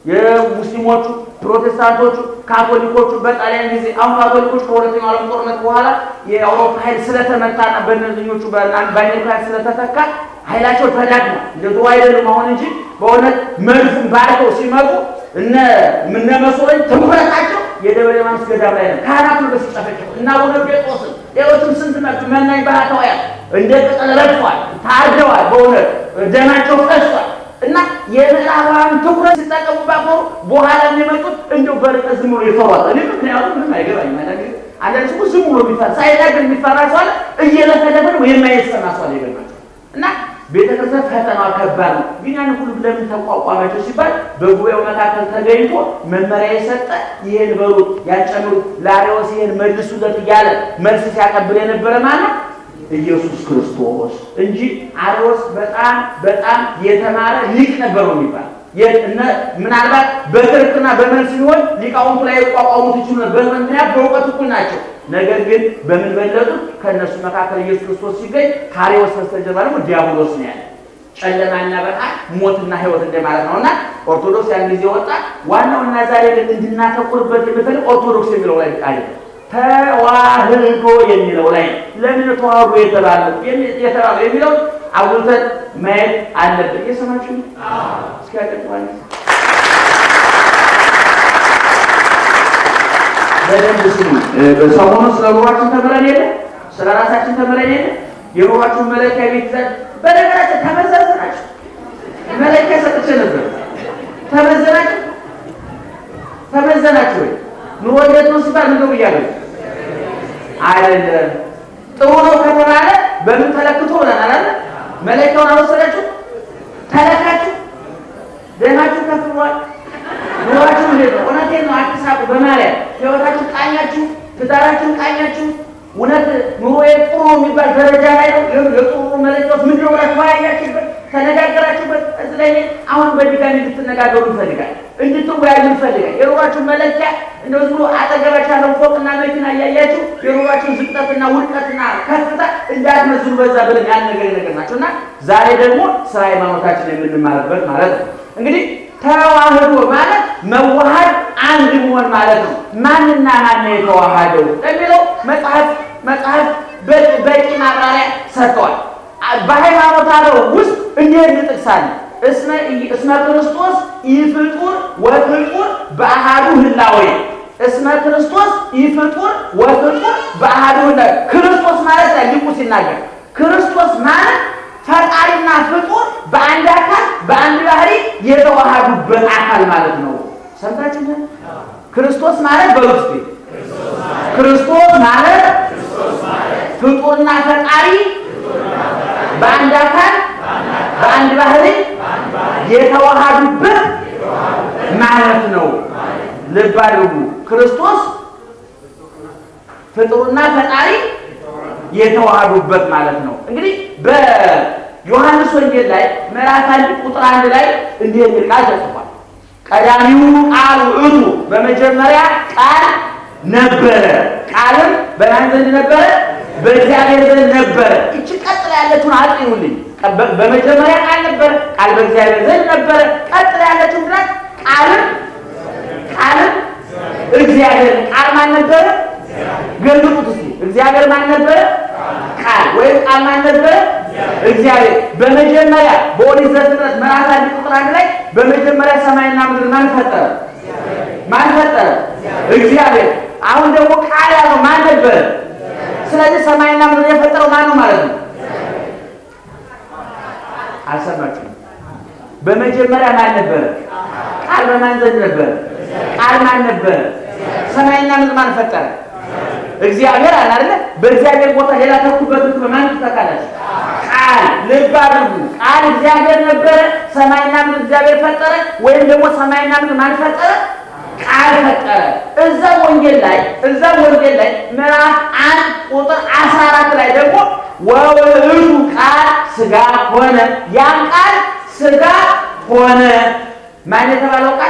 የሙስሊሞቹ ፕሮቴስታንቶቹ ካቶሊኮቹ በጣሊያን ጊዜ አሁን ካቶሊኮቹ ከሁለተኛው ዓለም ጦርነት በኋላ የአውሮፓ ኃይል ስለተመታና በእነዚህኞቹ በአሜሪካ ስለተተካ ኃይላቸው ተዳክሟል። እንደው አይደለም አሁን እንጂ በእውነት መልኩን ባርከው ሲመጡ እነ ምን መሰለኝ ትኩረታቸው የደብረ ማርያም ገዳም ላይ ነው። ካህናቱ በሲጨፈጨፉ እና ወደ ጴጥሮስ ሌሎችም ስንት ናቸው መናኝ ባህታውያን እንደ ቅጠል ረግፈዋል፣ ታርደዋል፣ በእውነት ደማቸው ፈሷል። እና የምዕራባውያን ትኩረት ሲጠቀሙባት ነው በኋላ የሚመጡት እንደው በርቀት ዝም ብሎ ይፈራል። እኔ ምክንያቱም ምንም አይገባኝ ማለት ነው። አንዳንድ ሰው ዝም ብሎ የሚፈራ ሳይናገር የሚፈራ ሰው አለ፣ እየለፈለፈ ነው የማይሰማ ሰው አለ ይገርማል። እና ቤተክርስቲያን ፈተናዋ ከባድ ነው። ግን ያን ሁሉ ለምን ተቋቋመችው ሲባል በጉባኤው መካከል ተገኝቶ መመሪያ የሰጠ ይሄን በሩት ያጨምሩት ላሪዎስ ይሄን መልሱለት እያለ መልስ ሲያቀብል የነበረ ማለት ኢየሱስ ክርስቶስ እንጂ አሪዎስ በጣም በጣም የተማረ ሊቅ ነበር ነው የሚባል የእነ ምናልባት በክርክርና በመልስ ሲሆን ሊቃውንቱ ላይ ያቋቋሙት ይችላል ነበር ምክንያት በእውቀት እኩል ናቸው። ነገር ግን በምን በለጡ ከነሱ መካከል ኢየሱስ ክርስቶስ ሲገኝ ካሪዎስ በስተጀርባ ደግሞ ዲያብሎስ ነው ያለ ጨለማና በጣም ሞትና ህይወት እንደማለት ነውና ኦርቶዶክስ ያን ጊዜ ወጣ። ዋናውና ዛሬ ግን እንድናተኩርበት የምፈልግ ኦርቶዶክስ የሚለው ላይ ቃል ተዋህዶ የሚለው ላይ ለምን ተዋህዶ የተባለው የተባለው የሚለው አውልተን ማየት አለብን። የሰማችሁ አዎ እስኪያቀጥዋል በደንብ ስሙ። በሰሞኑ ስለ ኑሯችን ተመረን የለ ስለ ራሳችን ተመረን የለ የኑሯችን መለኪያ ቤተሰብ በነገራችን ተመዘናችሁ መለኪያ ሰጥቼ ነበር። ተመዘናችሁ ተመዘናችሁ ወይ ኑሮ እንዴት ነው ሲባል ምን ነው ይያለው አይደለም ጥሩ ነው ከተባለ በምን ተለክቶ ብለናል አይደል? መለኪያውን አወሰዳችሁ ተለካችሁ ደማችሁ ከፍሏል ኑሯችሁ እንዴት ነው? እውነቴን ነው አትሳቁ በማለት ህይወታችሁ ቃኛችሁ ትዳራችሁ ቃኛችሁ እውነት ኑሮዬ ጥሩ የሚባል ደረጃ ላይ ነው የጥሩ መለኪያው ምን ነው ብላችሁ ያያችሁበት ተነጋገራችሁበት እዚህ ላይ አሁን በድጋሚ እንድትነጋገሩ ይፈልጋል እንድትወያዩ ይፈልጋል። የኑሯችሁ መለኪያ እንደው ዝም ብሎ አጠገባችሁ ያለው ፎቅና መኪና ያያችሁ የኑሯችሁ ዝቅጠትና ውድቀትና ከፍታ እንዳትመዝኑ በዛ ብለን ያን ነገር ነገርናችሁና ዛሬ ደግሞ ስለ ሃይማኖታችን የምንማርበት ማለት ነው። እንግዲህ ተዋህዶ ማለት መዋሃድ አንድ መሆን ማለት ነው። ማንና ማን ነው የተዋሃደው የሚለው መጽሐፍ መጽሐፍ በቂ ማብራሪያ ሰጥቷል። በሃይማኖት አለው ውስጥ እንዴት እንጥቅሳለን اسم اسم ክርስቶስ ይፍጡር ወፍጡር በአሐዱ ህላዌ اسم ክርስቶስ ይፍጡር ወፍጡር በአሐዱ ህላዌ ክርስቶስ ማለት ሊቁ ሲናገር ክርስቶስ ማለት ፈጣሪና ፍጡር በአንድ አካል በአንድ ባህሪ የተዋሃዱበት አካል ማለት ነው ሰምታችሁ ክርስቶስ ማለት በውስጥ ክርስቶስ ማለት ፍጡርና ፈጣሪ በአንድ አካል በአንድ ባህሪ የተዋሃዱበት ማለት ነው ልብ አድርጉ ክርስቶስ ፍጡርና ፈጣሪ የተዋሃዱበት ማለት ነው እንግዲህ በዮሐንስ ወንጌል ላይ ምዕራፍ አንድ ቁጥር አንድ ላይ እንዲህ የሚል ቃል ተጽፏል ቀዳሚው ቃል ውእቱ በመጀመሪያ ቃል ነበረ ቃልም በማን ዘንድ ነበረ በእግዚአብሔር ዘንድ ነበረ እቺ ቀጥላ ያለችውን አጥኙልኝ በመጀመሪያ ቃል ነበረ ቃል በእግዚአብሔር ዘንድ ነበረ ቀጥላ ያለችው ማለት ቃልም ቃልም እግዚአብሔር ቃል ማን ነበረ ገልጡት እስቲ እግዚአብሔር ማን ነበረ ቃል ወይ ቃል ማን ነበረ እግዚአብሔር በመጀመሪያ በኦሪት ዘፍጥረት ምዕራፍ አንድ ቁጥር አንድ ላይ በመጀመሪያ ሰማይና ምድር ማን ፈጠረ ማን ፈጠረ እግዚአብሔር አሁን ደግሞ ቃል ያለው ማን ነበረ ስለዚህ ሰማይና ምድር የፈጠረው ማን ነው ማለት ነው አሰማችሁ በመጀመሪያ ማን ነበረ ቃል በማን ዘንድ ነበረ ቃል ማን ነበረ ሰማይና ምድር ማን ፈጠረ እግዚአብሔር አለ አይደል በእግዚአብሔር ቦታ ሌላ ተኩበት በማን ተካላች ቃል ልብ አድርጉ ቃል እግዚአብሔር ነበረ ሰማይና ምድር እግዚአብሔር ፈጠረ ወይም ደግሞ ሰማይና ምድር ማን ፈጠረ ቃል ፈጠረ እዛ ወንጌል ላይ እዛ ወንጌል ላይ ምዕራፍ አንድ ቁጥር አስራ አራት ላይ ደግሞ ወውእቱ ቃል ሥጋ ሆነ ያን ቃል ሥጋ ሆነ ማን የተባለው ቃል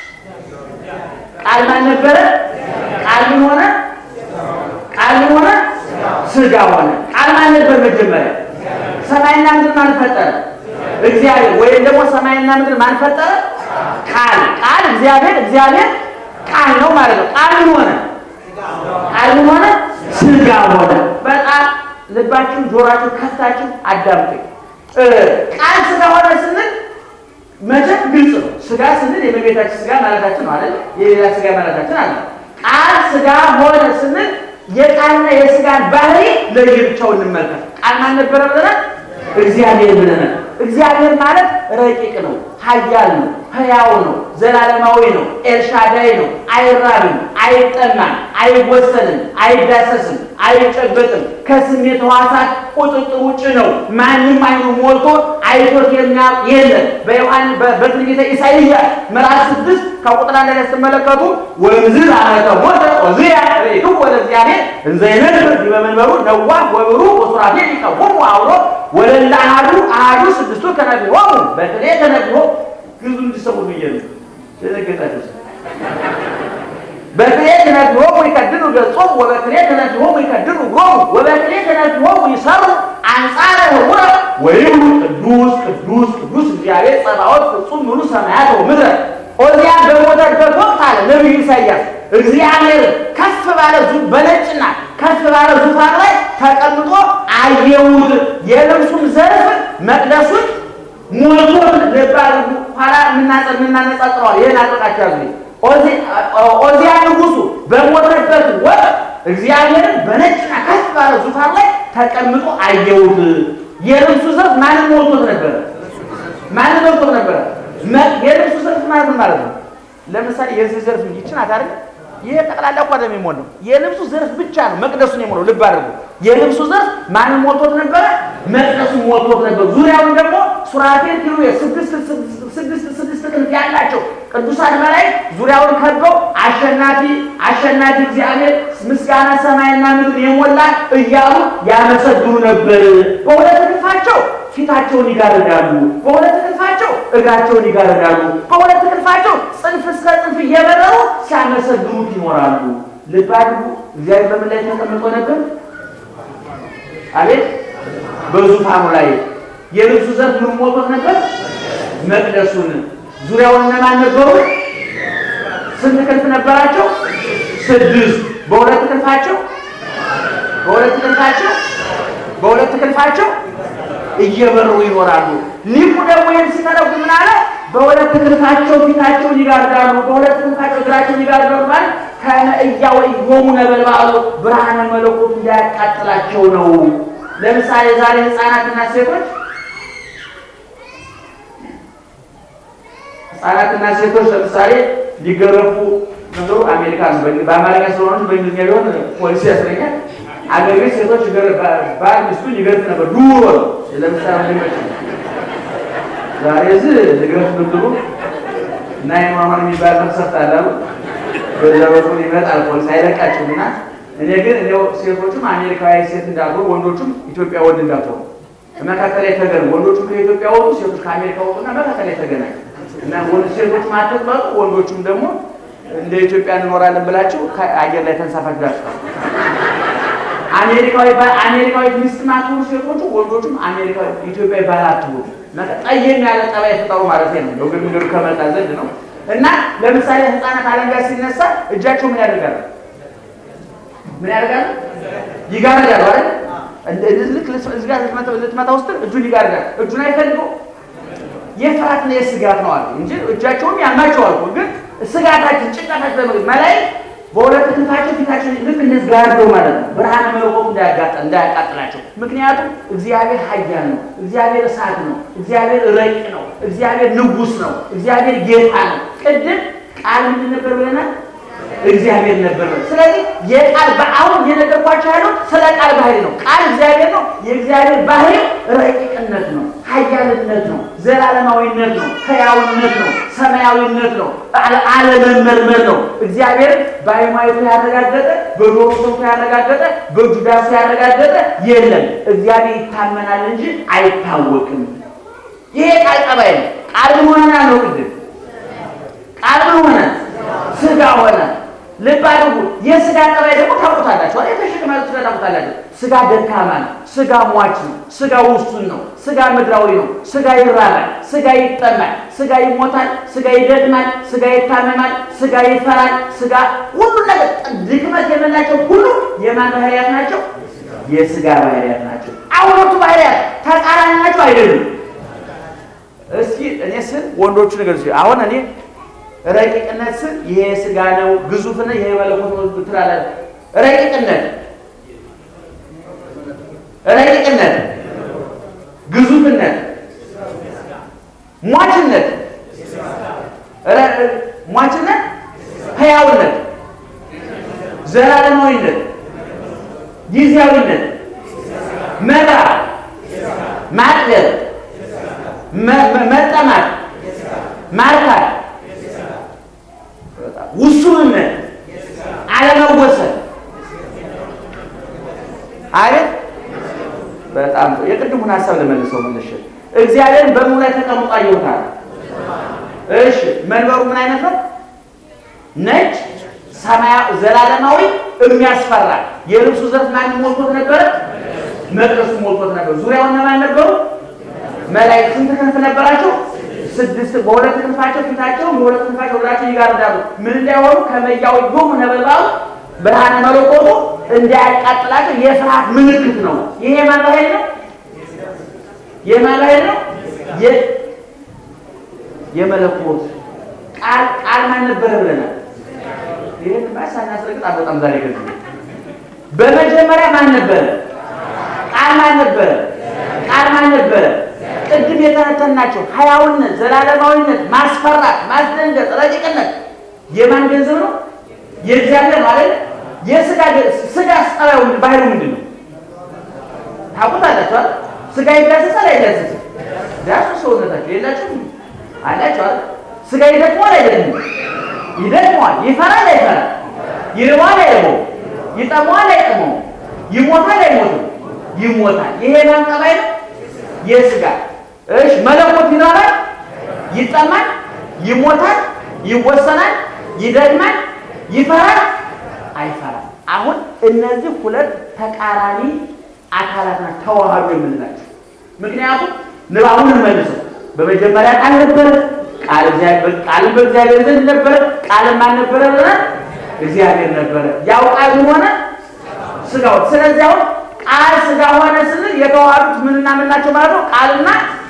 ቃል ማን ነበረ ቃል ምን ሆነ ቃል ምን ሆነ ሥጋ ሆነ ቃል ማን ነበር መጀመሪያ ሰማይና ምድር ማን ፈጠረ እግዚአብሔር ወይም ደግሞ ሰማይና ምድር ማን ፈጠረ ቃል ቃል እግዚአብሔር እግዚአብሔር ቃል ነው ማለት ነው ቃል ምን ሆነ ቃል ምን ሆነ ሥጋ ሆነ በጣም ልባችሁ ጆሮአችሁ ከፍታችሁ አዳምጡ ቃል ሥጋ ሆነ ስንል መቼም ግልጽ ነው ሥጋ ስንል የመቤታችን ሥጋ ማለታችን ነው አይደል የሌላ ሥጋ ማለታችን አለ ቃል ሥጋ ሆነ ስንል የቃልና የሥጋን ባህሪ ለየብቻው እንመልከት ቃል ማን ነበረ ብለናል እግዚአብሔር ብለናል እግዚአብሔር ማለት ረቂቅ ነው ኃያል ነው ሕያው ነው ዘላለማዊ ነው ኤልሻዳይ ነው አይራብም አይጠማም አይወሰንም አይዳሰስም አይጨበጥም ከስሜት ሕዋሳት ቁጥጥር ውጭ ነው ማንንም አይኑ ሞልቶ አይቶት የሚያውቅ የለም በዮሐንስ በትንቢተ ኢሳይያስ ምዕራፍ ስድስት ከቁጥር አንድ ላይ ስትመለከቱ ወንዝር አመተ ሞተ ኦዚያ ረይቱ ወደ እግዚአብሔር እንዘይነብር በመንበሩ ነዋህ ወብሩህ ወሱራፌል ይቀወሙ አውሎ ወለላ አሐዱ አሐዱ ስድስቱ ከነቢሆሙ በተለይ ከነቢሆ ግዙ እንዲሰሙ ይየሉ ስለገጣችሁ በተለይ ከነቢሆሙ ይከድኑ ገጾም ወበተለይ ከነቢሆሙ ይከድኑ ጎሙ ወበተለይ ከነቢሆሙ ይሰሩ አንጻረ ወራ ወይም ቅዱስ ቅዱስ ቅዱስ እግዚአብሔር ጸባዖት ፍጹም ሙሉ ሰማያት ወምድር ኦዚያ በሞተበት ወቅት አለ ነብዩ ኢሳይያስ እግዚአብሔር ከፍ ባለ ዙፋን በነጭና ከፍ ባለ ዙፋን ላይ ተቀምጦ አየሁት የልብሱም ዘርፍ መቅደሱን ሞልቶ ለባሉ ኋላ ምናጸር ምናነጻጽረዋል ይሄን አጥቃቸው ያዙ ኦዚያ ንጉሱ በሞተበት ወቅት እግዚአብሔር በነጭና ከፍ ባለ ዙፋን ላይ ተቀምጦ አየሁት የልብሱ ዘርፍ ማን ሞልቶት ነበር ማን ሞልቶት ነበር የልብሱ ዘርፍ ማለት ማለት ነው ለምሳሌ የዚህ ዘርፍ ይችላል አይደል ይሄ ተቀላላ ቋደም የሚሞላው የልብሱ ዘርፍ ብቻ ነው መቅደሱን የሚሞላው ልብ አድርጉ የልብሱ ዘርፍ ማን ሞልቶት ነበር መቅደሱን ሞልቶት ነበር ዙሪያውን ደግሞ ሱራፌል ኪሩቤ ስድስት ስድስት ስድስት ክንፍ ያላቸው ቅዱሳን መላእክት ዙሪያውን ከበው አሸናፊ አሸናፊ እግዚአብሔር ምስጋና ሰማይና ምድር የሞላ እያሉ ያመሰግኑ ነበር በሁለት ክንፋቸው ፊታቸውን ይጋርዳሉ በሁለት ክንፋቸው እግራቸውን ይጋርዳሉ በሁለት ክንፋቸው ጽንፍ እስከ ጽንፍ እየበረሩ ሲያመሰግኑት ይኖራሉ ልብ አድርጉ እግዚአብሔር በምን ላይ ተቀምጦ ነበር አቤት በዙፋኑ ላይ የልብሱ ዘርፍ ምን ሞልቶት ነበር መቅደሱን ዙሪያውን እነማን ነበሩ ስንት ክንፍ ነበራቸው ስድስት በሁለት ክንፋቸው በሁለት ክንፋቸው በሁለት ክንፋቸው እየበረሩ ይኖራሉ ሊቁ ደግሞ ይህን ሲተረጉም ምን አለ? በሁለት ክንፋቸው ፊታቸውን ይጋርዳሉ፣ በሁለት ክንፋቸው እግራቸውን ይጋርዳሉ ማለት ከነእያው ይጎሙ ነበልባሉ ብርሃነ መለኮት እንዳያቃጥላቸው ነው። ለምሳሌ ዛሬ ህፃናትና ሴቶች ህፃናትና ሴቶች ለምሳሌ ሊገረፉ ነው አሜሪካ በአማርኛ ስለሆነ በእንግሊዝኛ ቢሆን ፖሊስ ያስረኛል። አገሬ ሴቶች ባል ሚስቱን ይገርፍ ነበር ዱሮ ለምሳሌ እንደመጭ ዛሬ እዚህ ልግረፍ ብትሉ እና የማማር የሚባል መሰረት አላሉ በዛ በኩል ይመጣል ፖሊስ አይለቃቸውምና እኔ ግን እንደው ሴቶችም አሜሪካዊ ሴት እንዳልሆኑ ወንዶችም ኢትዮጵያ ወንድ እንዳልሆኑ መካከል ላይ ተገናኙ። ወንዶችም ከኢትዮጵያ ወጡ፣ ሴቶች ከአሜሪካ ወጡና መካከል ላይ ተገናኙ እና ወንድ ሴቶች ማለት ነው ወንዶችም ደግሞ እንደ ኢትዮጵያ እንኖራለን ብላችሁ አየር ላይ ተንሳፋችሁ አሜሪካዊ አሜሪካዊ ሚስት ማጥሩ ሴቶቹ ወንዶችም አሜሪካዊ ኢትዮጵያዊ ባላቱ መጣየም ያለ ጠባይ ፍጣው ማለት ነው። ወግም ምድር ከመጣ ዘንድ ነው እና ለምሳሌ ህፃናት አለንጋ ሲነሳ እጃቸው ምን ያደርጋሉ? ምን ያደርጋሉ? ይጋርዳሉ አይደል? እንደዚህ ልክ እዚህ ጋር ልትመታ ውስጥ እጁን ይጋርዳል። እጁን አይፈልገው የፍርሃት ነው የስጋት ነው አይደል እንጂ እጃቸውም ያማቸዋል ግን ስጋታችን ጭንቀታችን መላይ በሁለት ክንፋቸው ፊታቸው ልክ እንደዚህ ጋርደው ማለት ነው። ብርሃነ መለኮት እንዳያጋጥል እንዳያቃጥላቸው። ምክንያቱም እግዚአብሔር ኃያል ነው፣ እግዚአብሔር እሳት ነው፣ እግዚአብሔር ረቂቅ ነው፣ እግዚአብሔር ንጉስ ነው፣ እግዚአብሔር ጌታ ነው። ቅድም ቃል ምን ነበር ብለናል? እግዚአብሔር ነበር። ስለዚህ የቃል በአሁን የነገርኳችሁ ያለው ስለ ቃል ባህሪ ነው። ቃል እግዚአብሔር ነው። የእግዚአብሔር ባህሪ ረቂቅነት ነው፣ ኃያልነት ነው፣ ዘላለማዊነት ነው፣ ሕያውነት ነው፣ ሰማያዊነት ነው፣ አለመመርመር ነው። እግዚአብሔር ባይማይቱ ያረጋገጠ በጆሮ ሰምቶ ያረጋገጠ በጁዳስ ያረጋገጠ የለም። እግዚአብሔር ይታመናል እንጂ አይታወቅም። ይሄ ቃል ጠባይ ነው። ቃል ሆነና ነው ቅድም ቃል ሆነ ስጋ ሆነ። ልብ አድርጉ። የስጋ ጠባይ ደግሞ ታውቁታላችሁ አይደል? ተሽከማችሁ ታውቁታላችሁ። ስጋ ደካማ ነው፣ ስጋ ሟች ነው፣ ስጋ ውሱን ነው፣ ስጋ ምድራዊ ነው፣ ስጋ ይራባል፣ ስጋ ይጠማል፣ ስጋ ይሞታል፣ ስጋ ይደክማል፣ ስጋ ይታመማል፣ ስጋ ይፈራል። ስጋ ሁሉ ነገር ድክመት የመላቸው ሁሉ የማን ባህሪያት ናቸው? የስጋ ባህሪያት ናቸው። አሁኖቹ ባህሪያት ተቃራኒ ናቸው አይደሉም? እስኪ እኔ ስል ወንዶቹ ነገር ሲል አሁን እኔ ረቂቅነት ይሄ ስጋ ነው፣ ግዙፍነት ይሄ መለኮት ነው ትላለህ። ረቂቅነት ረቂቅነት ግዙፍነት ሟችነት ሟችነት ሕያውነት ዘላለማዊነት ጊዜያዊነት መራ ማጥገብ መጠማት ማርካት ውሱንነት አለመወሰን አይደል? በጣም የቅድሙን ሐሳብ ለመልሰው መልሽ እግዚአብሔርን በሙሉ ላይ ተቀምጦ አየሁታል። እሺ መንበሩ ምን አይነት ነው? ነጭ ሰማያዊ ዘላለማዊ የሚያስፈራ የልብሱ ዘርፍ ማን ሞልቶት ነበር? መቅደሱ ሞልቶት ነበር። ዙሪያውን ማን ነበሩ? መላእክት ስንት ክንፍ ነበራቸው? ስድስት። በሁለት ክንፋቸው ፊታቸው በሁለት ክንፋቸው እግራቸው ይጋርዳሉ። ምን እንዳይሆኑ ከመያው ይጎሙ ነበልባሉ ብርሃነ መለኮቱ እንዳያቃጥላቸው የፍርሃት ምልክት ነው። ይሄ ማን ባህሪ ነው? የማን ባህሪ ነው? የመለኮት ቃል ቃል ማን ነበር ብለናል? ይሄን ባሳና አስረግጣ በጣም ዛሬ ገዝ በመጀመሪያ ማን ነበር? ቃል ማን ነበር? ቃል ማን ነበር? ቅድም የተነተናቸው ሕያውነት ዘላለማዊነት ማስፈራት ማስደንገጥ ረቂቅነት የማን ገንዘብ ነው? የእግዚአብሔር ማለት የስጋ ስጋ ጸባዩ ባህሪው ምንድን ነው? ታውቁታላችሁ አይደል? ስጋ ይዳሰሳል አይዳሰስም? ዳሱ ሰውነታችሁ የላችሁም አላችሁ አይደል? ስጋ ይደክማል አይደለም? ይደክማል። ይፈራል አይፈራም? ይርባል አይርበውም? ይጠማል አይጠማውም? ይሞታል አይሞትም? ይሞታል። ይሄ ማን ጠባይ ነው? የስጋ። እሺ መለኮት ይራባል፣ ይጠማል፣ ይሞታል፣ ይወሰናል፣ ይደክማል፣ ይፈራል አይፈራም። አሁን እነዚህ ሁለት ተቃራኒ አካላት ናቸው ተዋህዶ የምንላቸው። ምክንያቱም ንባቡን መልሰው በመጀመሪያ ቃል ነበር፣ ቃል እግዚአብሔር ቃል በእግዚአብሔር ዘንድ ነበር፣ ቃል ማን ነበር ብለናል? እግዚአብሔር ነበር። ያው ቃል ሆነ ስጋው። ስለዚህ አሁን ቃል ስጋ ሆነ ስንል የተዋሃዱት ምንና ምን ናቸው ማለት ነው? ቃልና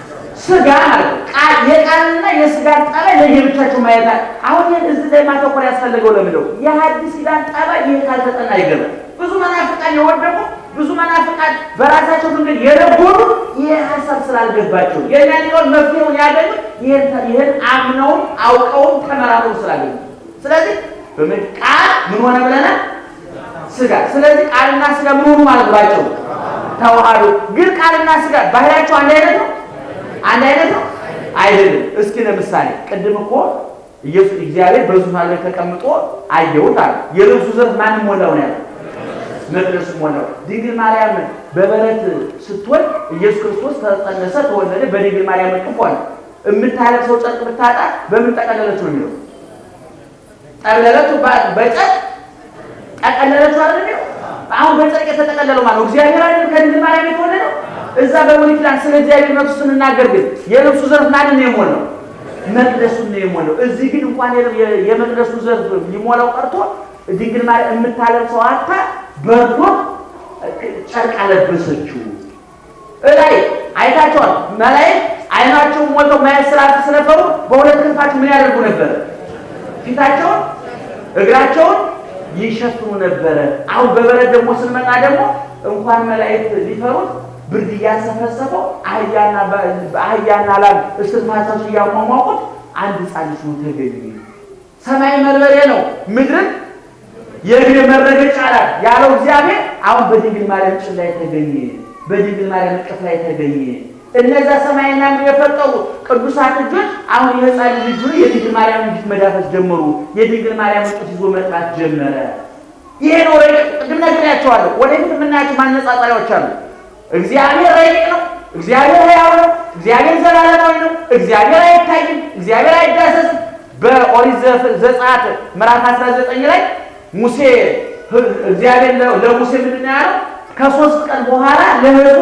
ስጋ ማለት ቃል የቃልና የስጋ ጠባይ ለየብቻቸው ማየት አሁን እዚህ ላይ ማተኮር ያስፈልገው ለምንድነው የሐዲስ ኪዳን ጠባይ ይሄ ካልተጠና አይገባም ብዙ መናፍቃን የወደቁ ብዙ መናፍቃን በራሳቸው መንገድ የረጎዱ ይሄ ሐሳብ ስላልገባቸው የኛን መፍትሄውን ያገኙ ይሄን አምነው አውቀው ተመራምረው ስላገኙ ስለዚህ በመቃል ምን ሆነ ብለናል ስጋ ስለዚህ ቃልና ስጋ ምን ሆኑ ማለት ባቸው ተዋሃዱ ግን ቃልና ስጋ ባህሪያቸው አንድ አይነት ነው አንድ አይነት ነው አይደለም እስኪ ለምሳሌ ቀድም እኮ ኢየሱስ እግዚአብሔር በዙፋን ላይ ተቀምጦ አየውታል የልብሱ ዘርፍ ማንም ሞላው ነው ያለው መቅደሱ ሞላው ድንግል ማርያም በበረት ስትወል ኢየሱስ ክርስቶስ ተጸነሰ ተወለደ በድንግል ማርያም እቅፏል እምታለቅሰው ጨርቅ ብታጣ በምን ተቀለለች ነው የሚለው ጠቅለለች በጨርቅ ተቀለለች አይደል ነው አሁን በጨርቅ የተጠቀለለው ማለት እግዚአብሔር አይደል ከድንግል ማርያም የተወለደው እዛ በሞኒክላን ስለ እግዚአብሔር ነፍስ ስንናገር ግን የልብሱ ዘርፍ ማንን ነው የሞላው መቅደሱን ነው የሞላው እዚህ ግን እንኳን የመቅደሱ ዘርፍ ሊሞላው ቀርቶ ድንግል ማርያም የምታለቅሰው አታ በርዶ ጨርቅ አለበሰችው እላይ አይታቸዋል መላእክት አይናቸው ሞልተው ማየት ስላልተሰነፈሩ በሁለት ክንፋቸው ምን ያደርጉ ነበር ፊታቸውን እግራቸውን ይሸፍኑ ነበር አሁን በበረድ ደግሞ ስንመጣ ደግሞ እንኳን መላእክት ሊፈሩት ብርድ ያሰፈሰፈው አህያና በአህያና ላም እስትንፋሳቸው ያሟሟቁት አንድ ጻልሽ ነው ተገኘ ሰማይ መርበሬ ነው ምድር የግል መረገጫ ላይ ያለው እግዚአብሔር አሁን በድንግል ማርያም ጭን ላይ ተገኘ በድንግል ማርያም ቅፍ ላይ ተገኘ እነዛ ሰማይና ምድር የፈጠሩ ቅዱሳት ልጆች አሁን የሕፃን ልጅ ነው የድንግል ማርያም ልጅ መዳፈስ ጀመሩ የድንግል ማርያም ቅፍ ይዞ መጥራት ጀመረ ይሄ ነው ረቂቅ ቅድም ነግሬያቸዋለሁ ወደፊት የምናያቸው ማነጻጸሪያዎች አሉ እግዚአብሔር ረቂቅ ነው እግዚአብሔር ሕያው ነው እግዚአብሔር ዘላለማዊ ነው እግዚአብሔር አይታይም እግዚአብሔር አይዳሰስም በኦሪት ዘጸአት ምዕራፍ አስራ ዘጠኝ ላይ ሙሴ እግዚአብሔር ለሙሴ ምንድን ነው ያለው ከሶስት ቀን በኋላ ለሕዝቡ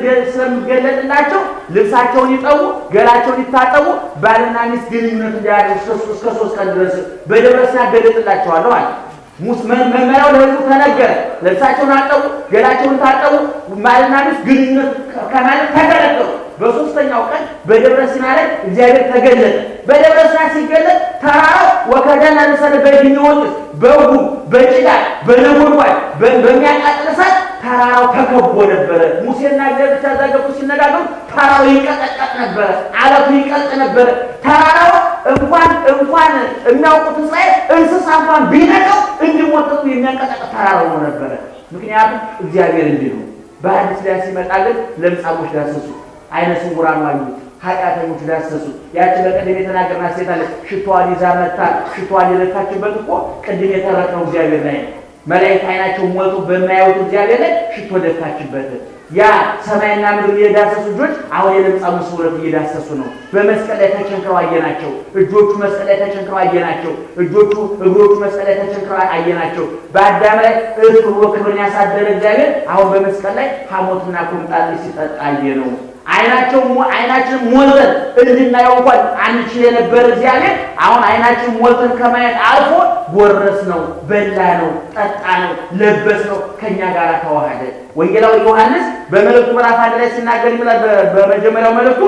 ስለምገለጥላቸው ልብሳቸውን ይጠቡ ገላቸውን ይታጠቡ ባልና ሚስት ግንኙነት እንዲያደርጉ እስከ ሶስት ቀን ድረስ በደብረ ሲና ገለጥላቸዋለሁ አለ ሙሴ መመሪያው ለሕዝቡ ተነገረ ልብሳቸውን አጠቡ ገላቸውን ታጠቡ ባልና ሚስት ግንኙነት ከማለት ተከለከሉ በሶስተኛው ቀን በደብረ ሲና ላይ እግዚአብሔር ተገለጠ በደብረ ሲና ሲገለጥ ተራራው ወከደና ለሰለ በዲኖት በጉ በጭጋግ በነጎድጓድ በሚያቃጥል እሳት ተራራው ተከቦ ነበር ሙሴና እግዚአብሔር ተዛገቡ ሲነጋገሩ ተራራው ይንቀጠቀጥ ነበር አለቱ ይቀልጥ ነበር ተራራው እንኳን እንኳን የሚያውቁት እስራኤል እንስሳ እንኳን ቢነቀው እንዲሞተው የሚያንቀጠቀጥ ተራራው ነበር ምክንያቱም እግዚአብሔር እንዲህ ነው በሐዲስ ላይ ሲመጣልን ለምጻሞች ዳሰሱ አይነ ስውራን ማለት ኃጢአተኞች ዳሰሱ ያቺ ለቀደም የተናገርናት ሴት አለ ሽቷን ይዛ መጣ ሽቷን የለካችበት እኮ ቅድም የተረከው እግዚአብሔር ላይ መላእክት አይናቸው ሞልቶ በማያዩት እግዚአብሔር ላይ ሽቶ ደፋችበት ያ ሰማይና ምድር የዳሰሱ ልጆች አሁን የለምጻሙ ሰውረት እየዳሰሱ ነው በመስቀል ላይ ተቸንክረው አየናቸው እጆቹ መስቀል ላይ ተቸንክረው አየናቸው እጆቹ እግሮቹ መስቀል ላይ ተቸንክረው አየናቸው በአዳም ላይ እርሱ ወክብርን ያሳደረ እግዚአብሔር አሁን በመስቀል ላይ ሐሞትና ቁምጣጤ ሲጠጣ አየነው አይናቸው አይናችን ሞልተን እንድናየው እንኳን አንችል የነበረ እግዚአብሔር አሁን አይናችን ሞልተን ከማየት አልፎ ጎረስ ነው በላ ነው ጠጣ ነው ለበስ ነው ከኛ ጋር ተዋሃደ ወንጌላዊ ዮሐንስ በመልእክቱ ምዕራፍ አንድ ላይ ሲናገር ይላል በመጀመሪያው መልእክቱ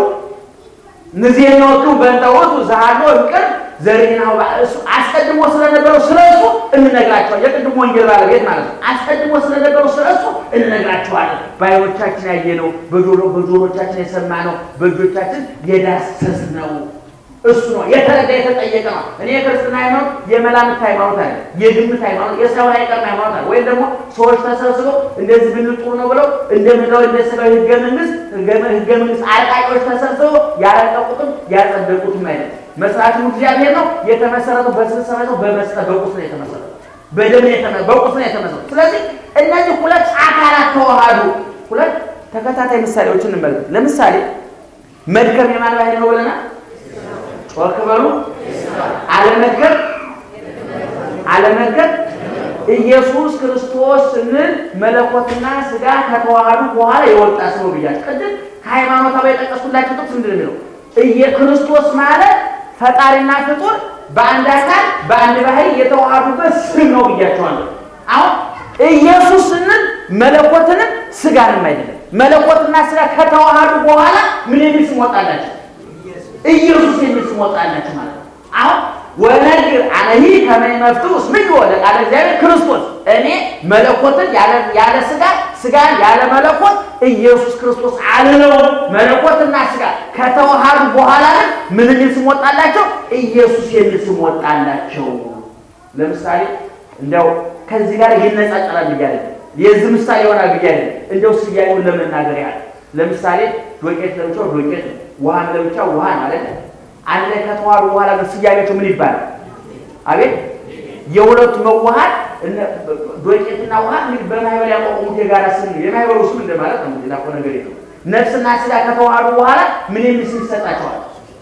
እነዚህን ነው በእንተወቱ ዛሃዶ እቅር ዘሪናው ባእሱ አስቀድሞ ስለነበረው ስለሱ እንነግራቸዋለን የቅድሞ ወንጌል ባለቤት ማለት ነው አስቀድሞ ስለነበረው ስለሱ እንነግራቸዋለን ባይሮቻችን ያየነው በጆሮ በጆሮቻችን የሰማነው በእጆቻችን የዳሰስነው እሱ ነው የተረዳ የተጠየቀ ነው እኔ ክርስትና ሃይማኖት የመላምት ሃይማኖት አይደል የግምት ሃይማኖት የሰው ሃይማኖት ሃይማኖት አይደል ወይ ደግሞ ሰዎች ተሰብስበው እንደዚህ ብንጥሩ ነው ብለው እንደምንለው እንደሰበው ህገ መንግስት ህገ መንግስት አርቃቂዎች ተሰብስበው ያረቀቁትም ያጸደቁትም አይደል መስራቱ እግዚአብሔር ነው የተመሰረተው በስብሰባ ነው በመስጠበቁት ነው የተመሰረተው በደም የተመበቁት ነው የተመሰረተው ስለዚህ እነዚህ ሁለት አካላት ተዋሃዱ ሁለት ተከታታይ ምሳሌዎችን እንመልከት ለምሳሌ መድከም የማን ባህሪ ነው ብለና ወከበሩ አለመድከም አለመድከም ኢየሱስ ክርስቶስ ስንል መለኮትና ስጋ ከተዋሃዱ በኋላ የወጣ ሰው ብያች ቀድም ሃይማኖታዊ የጠቀስኩላችሁ ጥቅስ ምንድነው ኢየሱስ ማለት ፈጣሪና ፍጡር በአንድ አካል በአንድ ባህሪ የተዋሃዱበት ስም ነው ብያችኋለሁ አሁን ኢየሱስ ስንል መለኮትና ስጋንም አይደለም መለኮትና ስጋ ከተዋሃዱ በኋላ ምን የሚል ስም ወጣላችሁ ኢየሱስ የሚል ስም ወጣላችሁ ማለት ነው። አሁን ወነግር አነሂ ከመይ መፍቱስ ምን ወደ ቃል እግዚአብሔር ክርስቶስ እኔ መለኮትን ያለ ያለ ስጋ ስጋን ያለ መለኮት ኢየሱስ ክርስቶስ አለለው መለኮትና ስጋ ከተዋሃዱ በኋላ ምን የሚል ስም ወጣላቸው? ኢየሱስ የሚል ስም ወጣላቸው። ለምሳሌ እንደው ከዚህ ጋር ይነጻጸራል ይያለ የዚህ ምሳሌ ይሆናል ይያለ እንደው ስያዩን ለመናገር ያለ ለምሳሌ ዶቄት ለብቻው ዶቄት ውሃን ለብቻው ውሃ ማለት ነው። አንድ ላይ ከተዋሃዱ በኋላ በስያሜቸው ምን ይባላል? አቤት የሁለቱ መዋሃድ ዶቄትና ውሃ ምን በማይበል ያቆሙት የጋራ ስም የማይበሉ ስም እንደማለት ነው። ሌላ ነገር የለም። ነፍስና ስጋ ከተዋሃዱ በኋላ ምን የሚል ስም ይሰጣቸዋል?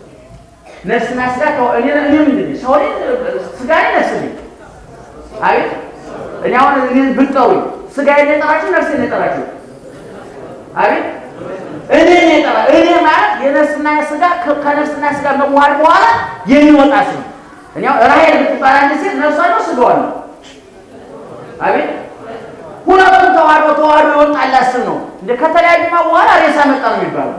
ነፍስና ስጋ እኔ እኔ ምንድነው ሰው ስጋ ነፍስ አቤት እኔ አሁን እኔን ብትጠሩ ስጋ የነጠራችሁ ነፍስ የነጠራችሁ አቤት እኔ ነጠራ እኔ ማለት የነፍስና ስጋ ከነፍስና ስጋ መዋሃድ በኋላ የሚወጣ ስም እኔ ራሄል ብትባል አንድ ሴት ነፍሷ ነው ስጋዋ ነው አቤት ሁለቱም ተዋህዶ ተዋህዶ ይወጣላት ስም ነው። እንደ ከተለያዩማ በኋላ ሬሳ መጣ ነው የሚባለው።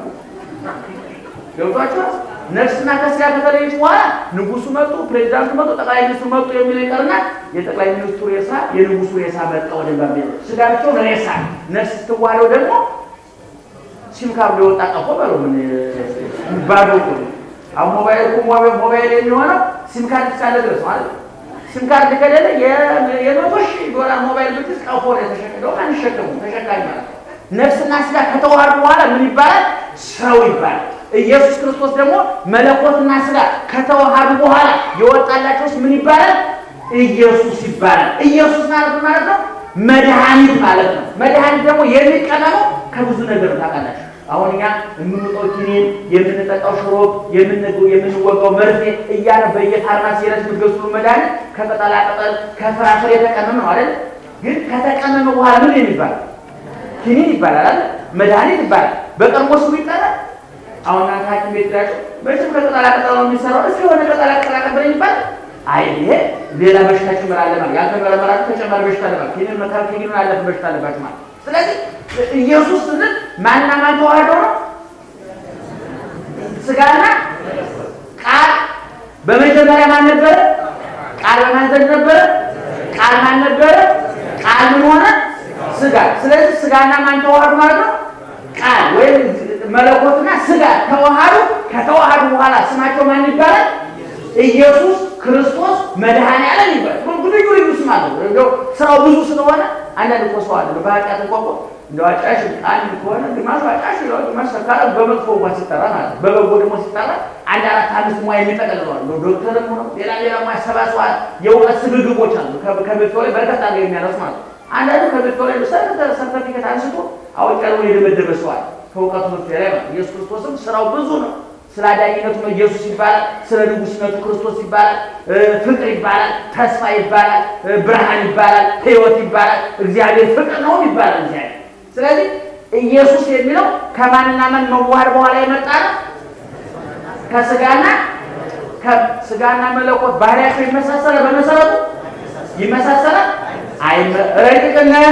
ገብቷችሁ? ነፍስና ከስጋ ከተለየች በኋላ ንጉሱ መጡ፣ ፕሬዝዳንቱ መጡ፣ ጠቅላይ ሚኒስትሩ መጡ የሚለው ይቀርና የጠቅላይ ሚኒስትሩ ሬሳ የንጉሱ ሬሳ መጣ ወደ ባቢሎን። ስጋቸው ሬሳ ነፍስ ስትዋሃደው ደግሞ ሲም ካርድ ይወጣ ቀፎ ባለው ምን ባዶ ነው። አሁን ሞባይል ሞባይል ሞባይል የሚሆነው ሲም ካርድ ካለ ድረስ ማለት ሲም ካርድ ከሌለ የመቶሽ ዶላር ሞባይል ብትስ ቀፎ ላይ ተሸክመው አንሸከሙ ተሸካሚ ማለት ነፍስና ስጋ ከተዋሃዱ በኋላ ምን ይባላል? ሰው ይባላል። ኢየሱስ ክርስቶስ ደግሞ መለኮትና ስጋ ከተዋሃዱ በኋላ የወጣላቸው ምን ይባላል? ኢየሱስ ይባላል። ኢየሱስ ማለት ማለት ነው መድኃኒት ማለት ነው። መድኃኒት ደግሞ የሚቀመመው ከብዙ ነገር ታውቃላችሁ። አሁን እኛ የምንጠጣው ኪኒን የምንጠጣው ሽሮፕ የምንገው የምንወጋው መርፌ እያለ በየፋርማሲ የረስ ምትገዙ መድኃኒት ከቅጠላ ቅጠል ከፍራፍሬ የተቀመመ ነው አይደል? ግን ከተቀመመ በኋላ ምን ይባላል? ኪኒን ይባላል አይደል? መድኃኒት ይባላል። በጠርሙስ ይጠራል። አሁን ሐኪም ቤት ላይ በዚህ ከቅጠላ ቅጠል ነው የሚሰራው። እስኪ ወደ ቅጠላ ቅጠል አቀበለ ይባል አይ ይሄ ሌላ በሽታ ጭምራለ ማለት ያልተመረመራችሁ ተጨማሪ በሽታ አለባት። ኪኒን መካል ኪኒን አለበት በሽታ አለባት ማለት ስለዚህ ኢየሱስ ስንል ማንና ማን ተዋህዶ ነው? ስጋና ቃል። በመጀመሪያ ማን ነበር? ቃል በማን ዘንድ ነበር? ቃል ማን ነበር? ቃል ምን ሆነ? ስጋ። ስለዚህ ስጋና ማን ተዋህዶ ማለት ነው? ቃል ወይ መለኮትና ስጋ ተዋህዶ። ከተዋህዶ በኋላ ስማቸው ማን ይባላል? ኢየሱስ ክርስቶስ መድኃኒዓለም ይባላል። ብዙ ብዙ ስም አለው። እንደው ስራው ብዙ ስለሆነ አንዳንድ ቆሰው አለ በአጫት ቆቆ እንደው አጫሽ አንድ ከሆነ ግማሽ አጫሽ ነው ግማሽ ሰካራ በመጥፎ እንኳን ሲጠራ ማለት በበጎ ደግሞ ሲጠራ አንድ አራት አምስት ሙያ የሚጠቀልለዋል። ዶክተርም ሆኖ ሌላ ሌላ ሙያ ሰባስዋል። የእውቀት ስግግቦች አሉ። ከቤት ላይ በርከት አድርገው የሚያነሱ ማለት አንዳንዱ ከቤት ላይ በሰርተ ሰርተፊኬት አንስቶ አውቃለው የደመደበ ሰው አለ። ከእውቀቱ መፍትሄ ላይ ማለት ኢየሱስ ክርስቶስም ስራው ብዙ ነው። ስለ አዳኝነቱ ኢየሱስ ይባላል። ስለ ንጉስነቱ ክርስቶስ ይባላል። ፍቅር ይባላል። ተስፋ ይባላል። ብርሃን ይባላል። ሕይወት ይባላል። እግዚአብሔር ፍቅር ነው ይባላል እግዚአብሔር። ስለዚህ ኢየሱስ የሚለው ከማንና ማን መዋሃድ በኋላ የመጣ ነው? ከስጋና ከስጋና መለኮት ባህሪያቸው ይመሳሰላል። በመሰረቱ ይመሳሰላል። አይ ረቂቅነት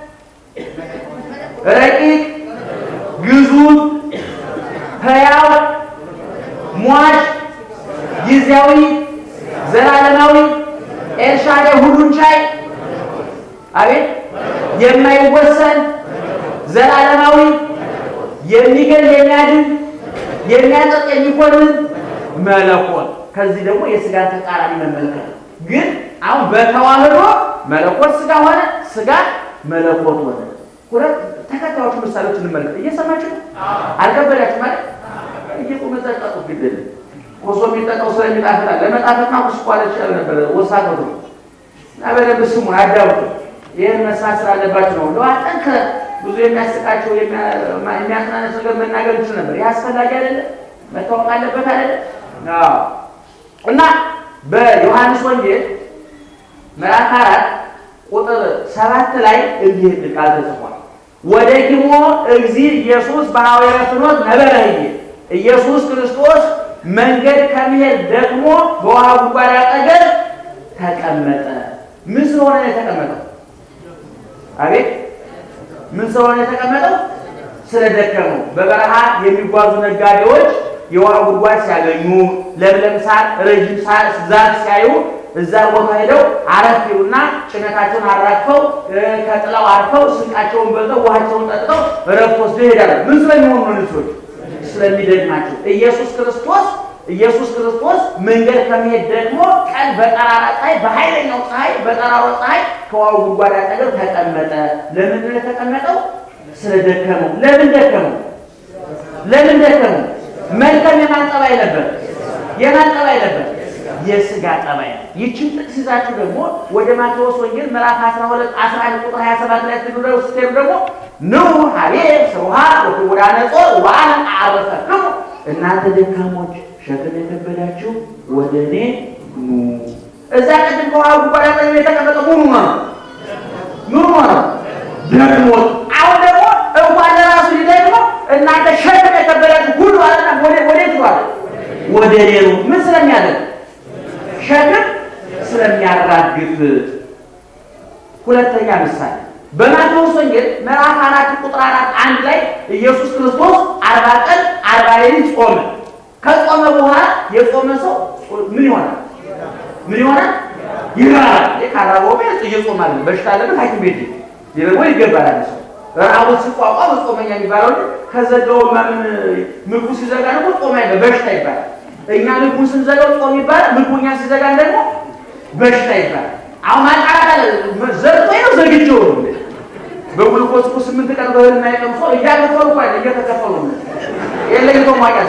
ረቂቅ ግዙፍ ሕያው ሟች ጊዜያዊ ዘላለማዊ ኤልሻዳይ ሁሉን ቻይ አቤት የማይወሰን ዘላለማዊ የሚገል የሚያድን የሚያጠጥ የሚኮንን መለኮት። ከዚህ ደግሞ የስጋን ተቃራኒ መመልከት ግን አሁን በተዋህዶ መለኮት ስጋ ሆነ፣ ስጋ መለኮት ሆነ። ሁለት ተከታዮች ምሳሌዎች እንመልከት። እየሰማችሁ አልከበዳችሁ ማለት እየቆመጣጣው ግደል ኮሶ የሚጠጣው ስለሚጣፍጣል ለመጣፈጥና ቁስቋላ ይችላል ነበር ወሳከቱ አበለ በስሙ አዳውት ይሄን መስራት ስላለባችሁ ነው። ለዋጠንከ ብዙ የሚያስቃቸው የሚያስናነስ ነገር መናገር ይችላል ነበር። ያስፈልጋል አይደል? መታወቅ አለበት አይደል? አዎ። እና በዮሐንስ ወንጌል ምዕራፍ አራት ቁጥር ሰባት ላይ እንዲህ የሚል ቃል ተጽፏል። ወደቂሞ እግዚእ ኢየሱስ በሐዋርያ ፍኖት ነበረ። ኢየሱስ ክርስቶስ መንገድ ከመሄድ ደግሞ በውሃ ጉድጓድ አጠገብ ተቀመጠ። ምን ስለሆነ ነው የተቀመጠው? አቤት ምን ስለሆነ የተቀመጠው? ስለደከመው። በበረሃ የሚጓዙ ነጋዴዎች የውሃ ጉድጓድ ሲያገኙ ለምለም ሳር ረጅም ሳር ዛፍ ሲያዩ እዛ ቦታ ሄደው አረፍዩና ጭነታቸውን አራግፈው ከጥላው አርፈው ስንቃቸውን በልተው ውሃቸውን ጠጥተው ረፍት ወስደው ይሄዳሉ። ምን ስለሚሆኑ ነው? ልጆች ስለሚደግማቸው። ኢየሱስ ክርስቶስ ኢየሱስ ክርስቶስ መንገድ ከመሄድ ደግሞ ቀን በጠራራ ፀሐይ በኃይለኛው ፀሐይ በጠራራው ፀሐይ ከውሃው ጉድጓድ አጠገብ ተቀመጠ። ለምን ነው የተቀመጠው? ስለደከመው። ለምን ደከመው? ለምን ደከመው? መልካም የማን ጠባይ ነበር? የማን ጠባይ ነበር? የሥጋ ጠባይ። ይህችን ጥቅስ ይዛችሁ ደግሞ ወደ ማቴዎስ ወንጌል ምዕራፍ አስራ ሁለት አስራ አንድ ቁጥር ሃያ ሰባት ላይ ትደረው ስትሄዱ ደግሞ ኑ ሀቤ ሰውሃ ወኩራነ ጾር ዋን አረፈክሙ እናንተ ደካሞች ሸክም የከበዳችሁ ወደ እኔ ኑ። እዛ ቀድም ከውሃው ጉድጓድ አጠገብ የተቀመጠው ምኑ ነው? ምኑ ነው? ደክሞት። አሁን ደግሞ እንኳን ለራሱ ሊደግሞ እናንተ ሸክም የከበዳችሁ ሁሉ አለና ወደ ወደ ይዟል ወደ እኔ ኑ። ምን ስለሚያደርግ? ሸክም ስለሚያራግፍ። ሁለተኛ ምሳሌ በማቴዎስ ወንጌል ምዕራፍ አራት ቁጥር አራት አንድ ላይ ኢየሱስ ክርስቶስ አርባ ቀን አርባ ሌሊት ጾመ። ከጾመ በኋላ የጾመ ሰው ምን ይሆናል? ምን ይሆናል? ይራራል። የካራቦው ቤት እየጾማል በሽታ ለምን ሐኪም ቤት ይረው ይገባል። ሰው ራቦት ሲቋቋም ጾመኛ የሚባለው ከዘጋው ማምን ምግቡ ሲዘጋ ነው ጾም አይደለም በሽታ ይባላል። እኛ ምግቡን ስንዘጋው ጾም ይባላል። ምግቡኛ ሲዘጋ ደግሞ በሽታ ይባላል። አሁን ማጣራት አለ ዘርቶ ነው ዘግቼው ነው በግሉኮስ እኮ ስምንት ቀን በህልና የቀምሶ እያለፈው እኮ አይደል እየተከፈሉ ነው የለይቶ ማቂያስ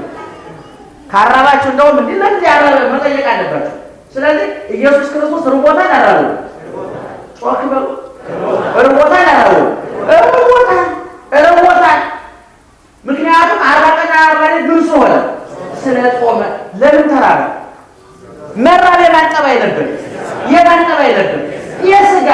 ካራባችሁ እንደውም እንዴ ለዚህ ያራበ መጠየቅ አለባችሁ። ስለዚህ ኢየሱስ ክርስቶስ ርቦታን አራበው ጮክ በሉ ርቦታን አራበው ርቦታን ርቦታን ምክንያቱም አርባ ቀን አርባ ሌሊት ምን ሆነ? ስለጾመ። ለምን ተራበ? መራብ የማን ጠባይ ነበር? የማን ጠባይ ነበር? የሥጋ።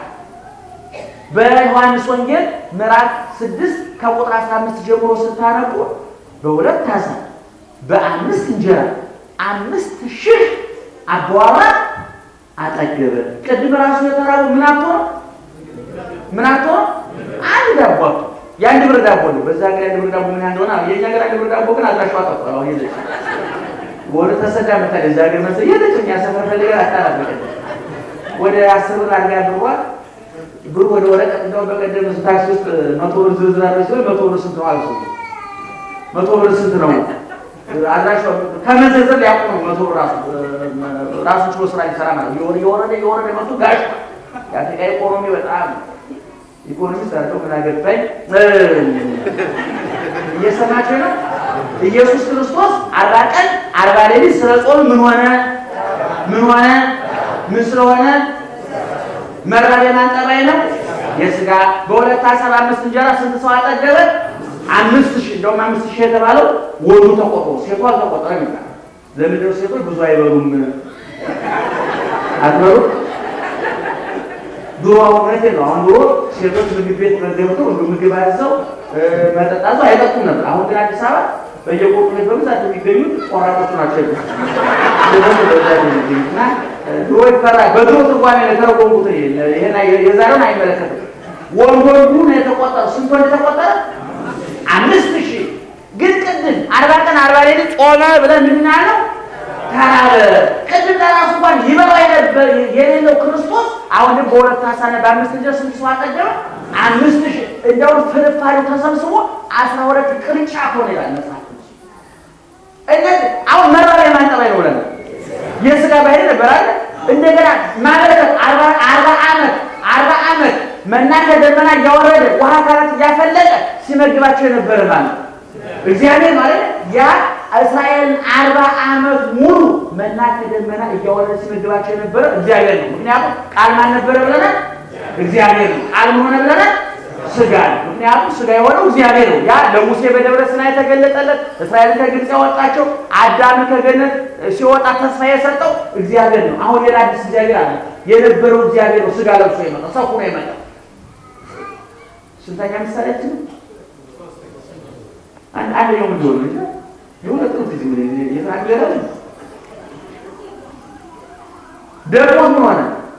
በዮሐንስ ወንጌል ምዕራፍ ስድስት ከቁጥር አስራ አምስት ጀምሮ ስታነቡ በሁለት ዓሣ በአምስት እንጀራ አምስት ሺህ አባወራ አጠገበ። ቅድም ራሱ የተራበው ምን አጥቶ ነው? ምን አጥቶ? አንድ ዳቦ። የአንድ ብር ዳቦ ነው። በዛ ጋር አንድ ብር ዳቦ ምን እንደሆነ የኛ ጋር አንድ ብር ዳቦ ግን አጣሻው አጣጣው ይዘሽ ወደ ተሰዳ መጣ። እዛ ጋር መሰለ የደኛ ሰፈር ፈልጋ አጣራበቀ ወደ አስር ብር አድርጋ ድሯል። ብር ወደ ወረቀት እንደው በቀደም ታክሲ ውስጥ መቶ ብር ዝርዝር አለ ሲል መቶ ብር ስንት ነው አልኩ። መቶ ብር ስንት ነው? አድራሻው ከመዘዘብ ያቆም መቶ ብር ራሱ ራሱ ችሎ ስራ ይሰራ ማለት ነው። የወረደ የወረደ መቶ ጋሽ ያተቃይ ኢኮኖሚ በጣም ኢኮኖሚ ሰርተው ምናገባይ እየሰማችሁ ነው። ኢየሱስ ክርስቶስ አርባ ቀን አርባ ሌሊት ስለጾመ ምን ሆነ? ምን ሆነ? ምን ስለሆነ? መራብ የማን ጠባይ ነው? የሥጋ። በሁለት ዓሣ በአምስት እንጀራ ስንት ሰው አጠገበ? አምስት ሺህ። እንደውም አምስት ሺህ የተባለው ወንዱ ተቆጥሮ ሴቷ አልተቆጠረም ይባላል። ለምንድነው ሴቶች ብዙ አይበሉም? አትበሉ ድሮ ማለት ነው። አሁን ድሮ ሴቶች ምግብ ቤት ገብተው እንደ ምግብ አዘው መጠጣቱ አይጠጡም ነበር። አሁን ግን አዲስ አበባ በየቆጡ ላይ በብዛት የሚገኙት ቆራጦች ናቸው። ስለዚህ ድሮ ይፈራ በድሮ ትርጓሜ ለተረጎሙት ይሄን የዛሬውን አይመለከትም። ወንዶቹ ነው የተቆጠረው። ስንት ወንድ ተቆጠረ? አምስት ሺህ። ግን ቅድም አርባ ቀን አርባ ሌሊት ጾመ ብለን ምን አለው? ተራበ። ቅድም ለራሱ እንኳን ይበላው የነበር የሌለው ክርስቶስ አሁን በሁለት ዓሣና በአምስት እንጀራ ስንት ሰው አጠገበ? አምስት ሺህ። እንደው ፍርፋሪው ተሰብስቦ አስራ ሁለት ቅርንጫፍ ሆነ ይላል መጽሐፍ። እነዚህ አሁን መራብ የማን ጠባይ ነው ብለን የሥጋ ባህሪ ነበር አይደል? እንደገና ማለት አርባ አርባ ዓመት አርባ ዓመት መና ከደመና እያወረደ ውሃ ካራት እያፈለቀ ሲመግባቸው የነበረ ማለት እግዚአብሔር ማለት ያ እስራኤልን አርባ ዓመት ሙሉ መና ከደመና እያወረደ ሲመግባቸው የነበረ እግዚአብሔር ነው። ምክንያቱም ቃል ማን ነበረ ብለናል? እግዚአብሔር ነው። ቃል ምን ሆነ ብለናል? ሥጋ ነው። ምክንያቱም ሥጋ የሆነው እግዚአብሔር ነው። ያ ለሙሴ በደብረ ሲና የተገለጠለት እስራኤልን ከግብጽ ያወጣቸው አዳም ከገነት ሲወጣ ተስፋ የሰጠው እግዚአብሔር ነው። አሁን ሌላ አዲስ እግዚአብሔር አለ። የነበረው እግዚአብሔር ነው ሥጋ ለብሶ የመጣው ሰው ሆኖ የመጣው። ስንተኛ ምሳሌያችን? አንድ አንድ ነው ምንድነው እንጂ የሁለት ነው እዚህ ምን የተናገረ ደግሞ ምን ሆነ?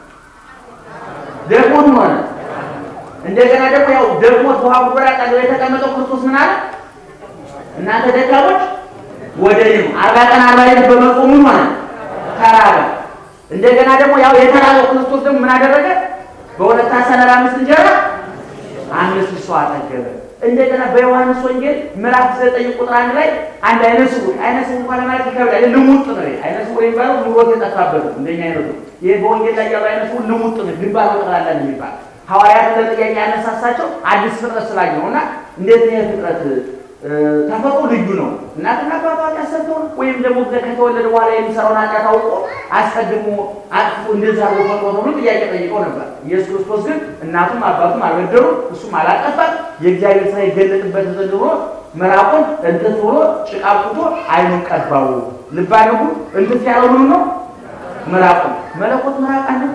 ደግሞ ምን ሆነ? እንደገና ደግሞ ያው ደግሞ ውሃ ጉድጓድ አጠገብ የተቀመጠው ክርስቶስ ምን አለ? እናንተ ደካሞች ወደኔም አርባ ቀን አርባ ሌሊት በመጾሙ ሆነ ተራበ እንደገና ደግሞ ያው የተራበው ክርስቶስ ደግሞ ምን አደረገ በሁለት አሳና አምስት እንጀራ አምስት ሰው አጠገበ እንደገና በዮሐንስ ወንጌል ምዕራፍ ዘጠኝ ቁጥር አንድ ላይ አንድ አይነ ስውር አይነ ስውር እንኳን ማለት ይከብዳል ልሙጥ ነው አይነ ስውር የሚባለው ኑሮት የጠፋበት እንደኛ አይነቱ ይሄ በወንጌል ላይ ያለው አይነ ስውር ልሙጥ ነው ግንባር ወጥራላ የሚባል ሐዋርያት ለጥያቄ ያነሳሳቸው አዲስ ፍጥረት ስላየውና እንዴት ነው ፍጥረት ተፈጥሮ ልዩ ነው እናትና አባቷ ያሰተው ወይም ደግሞ ከተወለደ በኋላ የሚሰራውን ኃጢአት አውቆ አስቀድሞ አጥፎ እንደዛ ወፈቆ ነው ጥያቄ ጠይቀው ነበር ኢየሱስ ክርስቶስ ግን እናቱም አባቱም አልበደሩ እሱም አላጠፋም የእግዚአብሔር ሥራ ይገለጥበት ዘንድ ብሎ መራቁን እንትን ብሎ ጭቃቁቶ አይኑን ቀባው ልባነው እንትን ያለው ምን ነው መራቁ መለኮት መራቅ አለ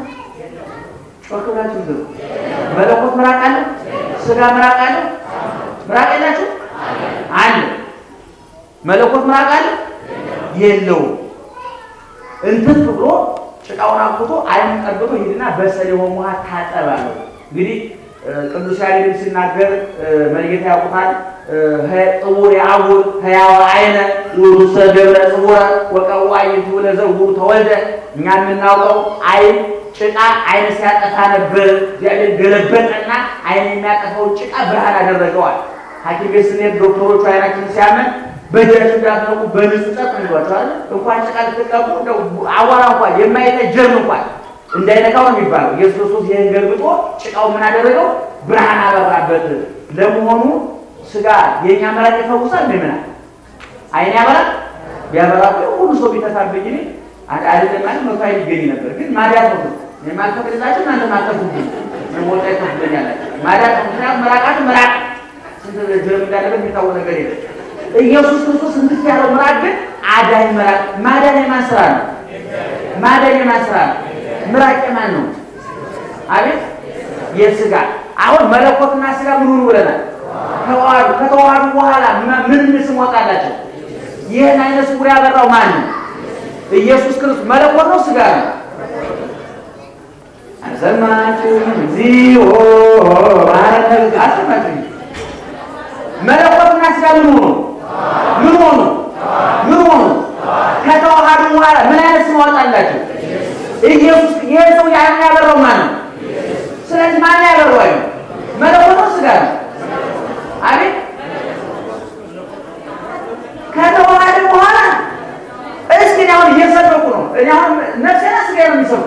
ወከላችሁ ነው መለኮት መራቅ አለ ስጋ መራቅ አለ መራቅ ያላችሁ አለ መለኮት መራቅ አለ የለው እንትን ብሎ ጭቃውን አቁቶ አይኑን ቀብቶ ሄድና በሰሌው ውሃ ታጠባለው እንግዲህ ቅዱስ ያሬድ ሲናገር መሪጌታ ያውቁታል ጥውር ያውር ያው አይነ ወሩሰ ገብረ ጽውራ ወቀዋይቱ ለዘው ተወልደ እኛ ምናውቀው አይን ጭቃ አይን ሲያጠፋ ነበር እግዚአብሔር ገለበጠና አይን የሚያጠፋው ጭቃ ብርሃን አደረገዋል ሐኪም ቤት ስንሄድ ዶክተሮቹ አይናችን ሲያመን በደረጃ ዳተው በንጽጽት እንጓቸዋል እንኳን ጭቃ ተቀቡ አዋራ እንኳን የማይታይ ጀርም እንኳን እንዳይነካው ነው የሚባለው ኢየሱስ ክርስቶስ ይሄን ገልብጦ ጭቃው ምን አደረገው ብርሃን አበራበት ለመሆኑ ስጋ የኛ መራቅ ይፈውሳል እንደምን አይን ያበራ ያበራ ሁሉ ሰው ቢተሳበኝ እኔ አይደለም ማለት ነው ፋይል ይገኝ ነበር ግን ማዳት ነው የማልተከለላችሁ እናንተ ማተኩኝ ሞታ ይተፈለኛል ማዳት ነው መራቃት መራቅ ስለዚህ ጀርም እንዳለበት የሚታወቅ ነገር የለም ኢየሱስ ክርስቶስ እንድት ያለው መራቅ ግን አዳኝ መራቅ ማዳን የማስራ ነው ማዳን የማስራ መራቅ ማን ነው አቤት የስጋ አሁን መለኮትና ስጋ ምን ሆኑ ብለናል ተዋሃዱ ከተዋሃዱ በኋላ ምን ስም ወጣላቸው ይሄን አይነ ስውር ያበራው ማን ነው ኢየሱስ ክርስቶስ መለኮት ነው ስጋ ነው አዘማችሁ ዚኦ ባረከል አሰማችሁ መለኮትና ስጋ ምን ሆኑ ምን ሆኑ ምን ሆኑ ከተዋሃዱ በኋላ ምን አይነት ስም ወጣላቸው ኢየሱስ የሰው ያበራው ማን ነው ስለዚህ ማን ያበራው መለኮት ነው ስጋ ነው አቤት ከተዋሃደ በኋላ እስኪ ነው እየሰበኩ ነው እኔ አሁን ነፍሴና ስጋ ነው የሚሰብኩ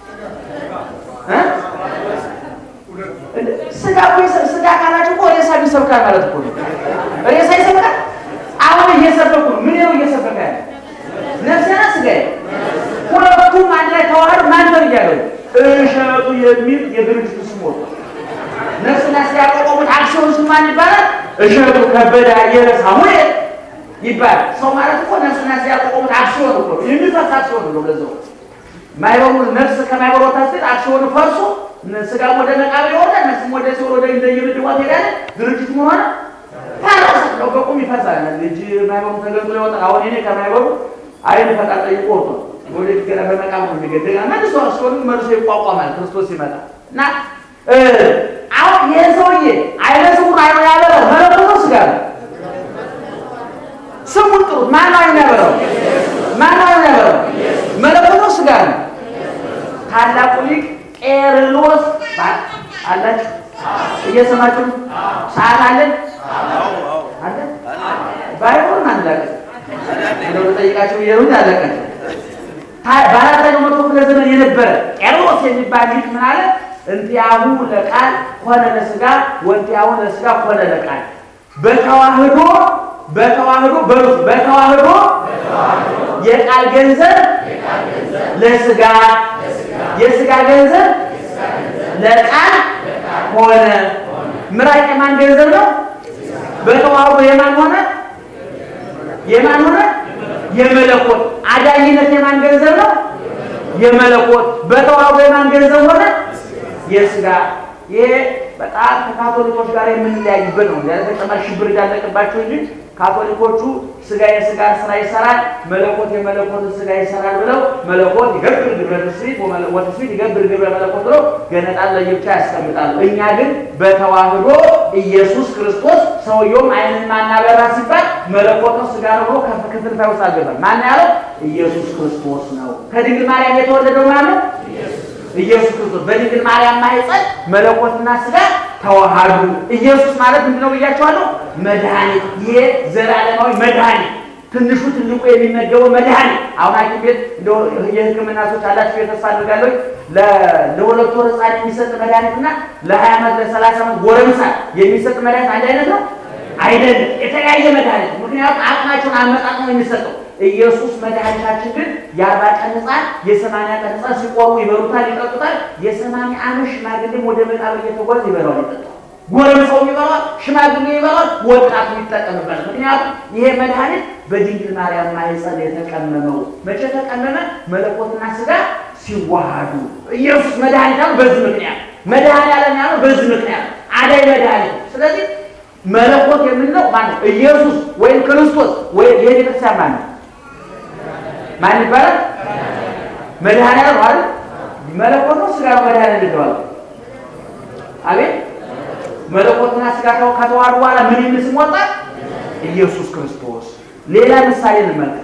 እ ስጋ ወይስ ስጋ ካላችሁ እኮ ሬሳ ቢሰብካ ማለት እኮ ነው ሬሳ ይሰብካ አሁን እየሰበኩ ነው ምን ነው እየሰበካ ያለ ነፍሴና ስጋ ሁለቱም አንድ ላይ ተዋህዶ ማን ነው ያለው እሸቱ የሚል የድርጅቱ ስም ወጣ ነፍስና ስጋ ያቆሙት አክሲዮን ስም ማን ይባላል እሸቱ ከበደ የረሳ ወይ ይባል ሰው ማለት እኮ ነፍስና ስጋ ያቆሙት አክሲዮን እኮ የሚፈታ አክሲዮን ነው ለዘው ማይሆኑ ነፍስ ከማይሆኑ ታስት አክሲዮን ፈርሶ ስጋ ወደ መቃብር ይወርዳል ነፍስ ወደ ሲኦል ወደ እንደየምድዋ ሄዳለ ድርጅቱ ምን ሆነ ታራስ ነው በቁም ይፈሳል ልጅ ማይሆኑ ተገንጥሎ ይወጣል አሁን እኔ ከማይሆኑ አይን ፈቃድ ይቆርጡ ወደ ገና በመቃብር ነው የሚገደጋ መልሶ አክሲዮን መልሶ ይቋቋማል ክርስቶስ ይመጣ እና አሁን የሰውዬ አይነ ስውር አይኑ ያበራው መለኮት ነው ስጋ ነው ስሙን ጥሩት ማን ነው ያበራው ማን ነው ያበራው መለኮት ነው ስጋ ነው ታላቁ ሊቅ ቄርሎስ አላችሁ እየሰማችሁ ሰዓት አለን አለ ባይሆን አንዳለ እንደው ተጠይቃችሁ ይሩን ያለቀች ባራተኛው መቶ ክፍለ ዘመን የነበረ ቄርሎስ የሚባል ሊቅ ምን አለ እንቲያሁ ለቃል ሆነ ለስጋ ወንቲያሁ ለስጋ ሆነ ለቃል በተዋህዶ በተዋህዶ በተዋህዶ የቃል ገንዘብ ለስጋ የስጋ ገንዘብ ለቃል ሆነ ምራቅ የማን ገንዘብ ነው በተዋህዶ የማን ሆነ የማን ሆነ የመለኮት አዳኝነት የማን ገንዘብ ነው የመለኮት በተዋህዶ የማን ገንዘብ ሆነ የስጋ ይሄ በጣም ከካቶሊኮች ጋር የምንለያይበት ነው ያለተጨማሪ ሽብር ያለቀባቸው እንጂ ካቶሊኮቹ ስጋ የስጋ ስራ ይሰራል መለኮት የመለኮት ስጋ ይሰራል ብለው መለኮት ይገብር ግብረ ስሪት ወመለኮት ስሪት ይገብር ግብረ መለኮት ብለው ገነጣን ለየብቻ ያስቀምጣሉ እኛ ግን በተዋህዶ ኢየሱስ ክርስቶስ ሰውየው አይንን ማናበራ ሲባል መለኮት ነው ስጋ ነው ብሎ ከፍክፍል ታውስ አልገባም ማን ያለው ኢየሱስ ክርስቶስ ነው ከድንግል ማርያም የተወለደው ማን ነው ኢየሱስ ክርስቶስ በድንግል ማርያም ማህፀን መለኮትና ስጋ ተዋሃዱ ኢየሱስ ማለት ምንድነው ብያቸዋለሁ መድኃኒት የዘላለማዊ መድኃኒት ትንሹ ትልቁ የሚመገበው መድኃኒት አሁን አኪቤት እንደው የህክምና ሰዎች አላችሁ የተስፋ አድርጋለሁ ለሁለት ወር ጻድቅ የሚሰጥ መድኃኒትና ለ20 ዓመት ለ30 ዓመት ጎረምሳ የሚሰጥ መድኃኒት አንድ አይነት ነው አይደለም የተለያየ መድኃኒት ምክንያቱም አቅማቸውን አመጣጥነው የሚሰጠው ኢየሱስ መድኃኒታችን ግን የአርባ ቀን ሕፃን የሰማንያ ቀን ሕፃን ሲቆሙ ይበሉታል ይጠጡታል የሰማንያ ዓመት ሽማግሌም ወደ መቃብር እየተጓዘ ይበላል ይጠጣል ጎረምሳው ይበላል ሽማግሌ ይበላል ወጣቱ ይጠቀምበት ምክንያቱም ይሄ መድኃኒት በድንግል ማርያም ማህፀን የተቀመመው መቼ ተቀመመ መለኮትና ስጋ ሲዋሃዱ ኢየሱስ መድኃኒታችን በዚህ ምክንያት መድኃኒዓለም ያለው በዚህ ምክንያት አዳይ መድኃኒት ስለዚህ መለኮት የምንለው ማለት ኢየሱስ ወይ ክርስቶስ ወይ የቤተክርስቲያን ማለት ማን ይባላል መድኃኒዓለም አይደል መለኮት ነው ስጋ መድኃኒዓለም ይባላል አቤት መለኮትና ስጋ ከተዋሃዱ በኋላ ምን ይመስል ወጣ ኢየሱስ ክርስቶስ ሌላ ምሳሌ እንመልከት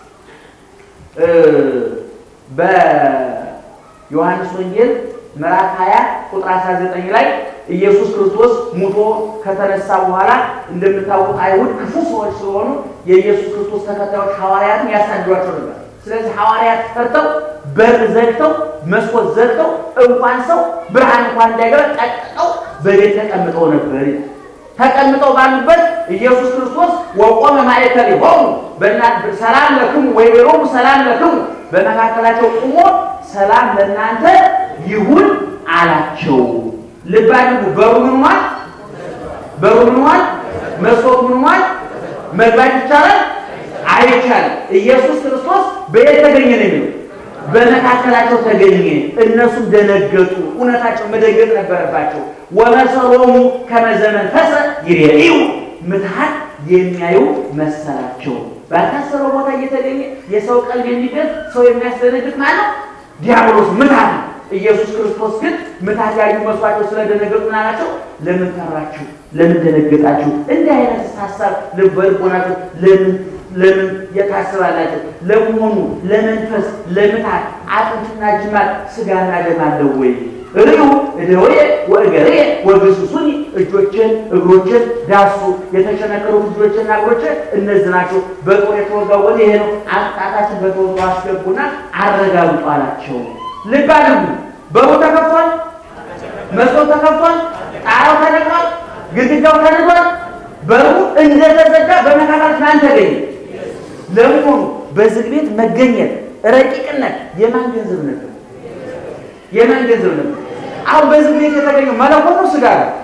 በዮሐንስ ወንጌል ምዕራፍ ሃያ ቁጥር አስራ ዘጠኝ ላይ ኢየሱስ ክርስቶስ ሙቶ ከተነሳ በኋላ እንደምታውቁት አይሁድ ክፉ ሰዎች ስለሆኑ የኢየሱስ ክርስቶስ ተከታዮች ሐዋርያትን ያሳድዷቸው ነበር ስለዚህ ሐዋርያት ፈርተው በር ዘግተው መስኮት ዘግተው እንኳን ሰው ብርሃን እንኳን እንዳይገባ ጠቅጥቀው በቤት ተቀምጠው ነበር ተቀምጠው ባሉበት ኢየሱስ ክርስቶስ ወቆመ ማእከሌሆሙ በእናንተ ሰላም ለክሙ ወይቤሎሙ ሰላም ለክሙ በመካከላቸው ቆሞ ሰላም ለእናንተ ይሁን አላቸው ልባችሁ በሩ ምን ማለት በሩ ምን ማለት መስኮት ምን ማለት መግባት ይቻላል አይቻልም ኢየሱስ ክርስቶስ በየት ተገኘ ነው የሚለው በመካከላቸው ተገኘ እነሱም ደነገጡ እውነታቸው መደገጥ ነበረባቸው ወመሰሎሙ ከመዘመን ፈሰ ይሬዩ ምትሃት የሚያዩ መሰላቸው ባታሰረው ቦታ እየተገኘ የሰው ቀልብ የሚገፍ ሰው የሚያስደነግጥ ማለት ዲያብሎስ ምትሃት ኢየሱስ ክርስቶስ ግን ምትሃት ያዩ መስዋዕቸው ስለደነገጡ ናቸው ለምን ተራችሁ ለምን ደነገጣችሁ እንዲህ አይነት ሐሳብ ልበልቆናችሁ ለምን ለምን የታሰባላችሁ ለመሆኑ ለመንፈስ ለምትሃት አጥንትና ጅማት ስጋና ደም አለው ወይ እሪው እደወየ ወእገሬ ወግሱሱኒ እጆችን እግሮችን ዳሱ የተሸነከሩ እጆችና እግሮች እነዚህ ናቸው በጦር የተወጋው ወደ ይሄ ነው አጣጣችን በጦር አስገቡና አረጋግጡ አላቸው ልብ አድርጉ በሩ ተከፍቷል መስኮት ተከፍቷል ጣራው ተነቅሏል ግድግዳው ተነቅሏል በሩ እንደተዘጋ በመካከላችን ማን ተገኘ ለምን በዝግ ቤት መገኘት ረቂቅነት የማን ገንዘብ ነበር የማን ገንዘብ ነበር አሁን በዝግ ቤት የተገኘው መለኮት ነው ስጋ ነው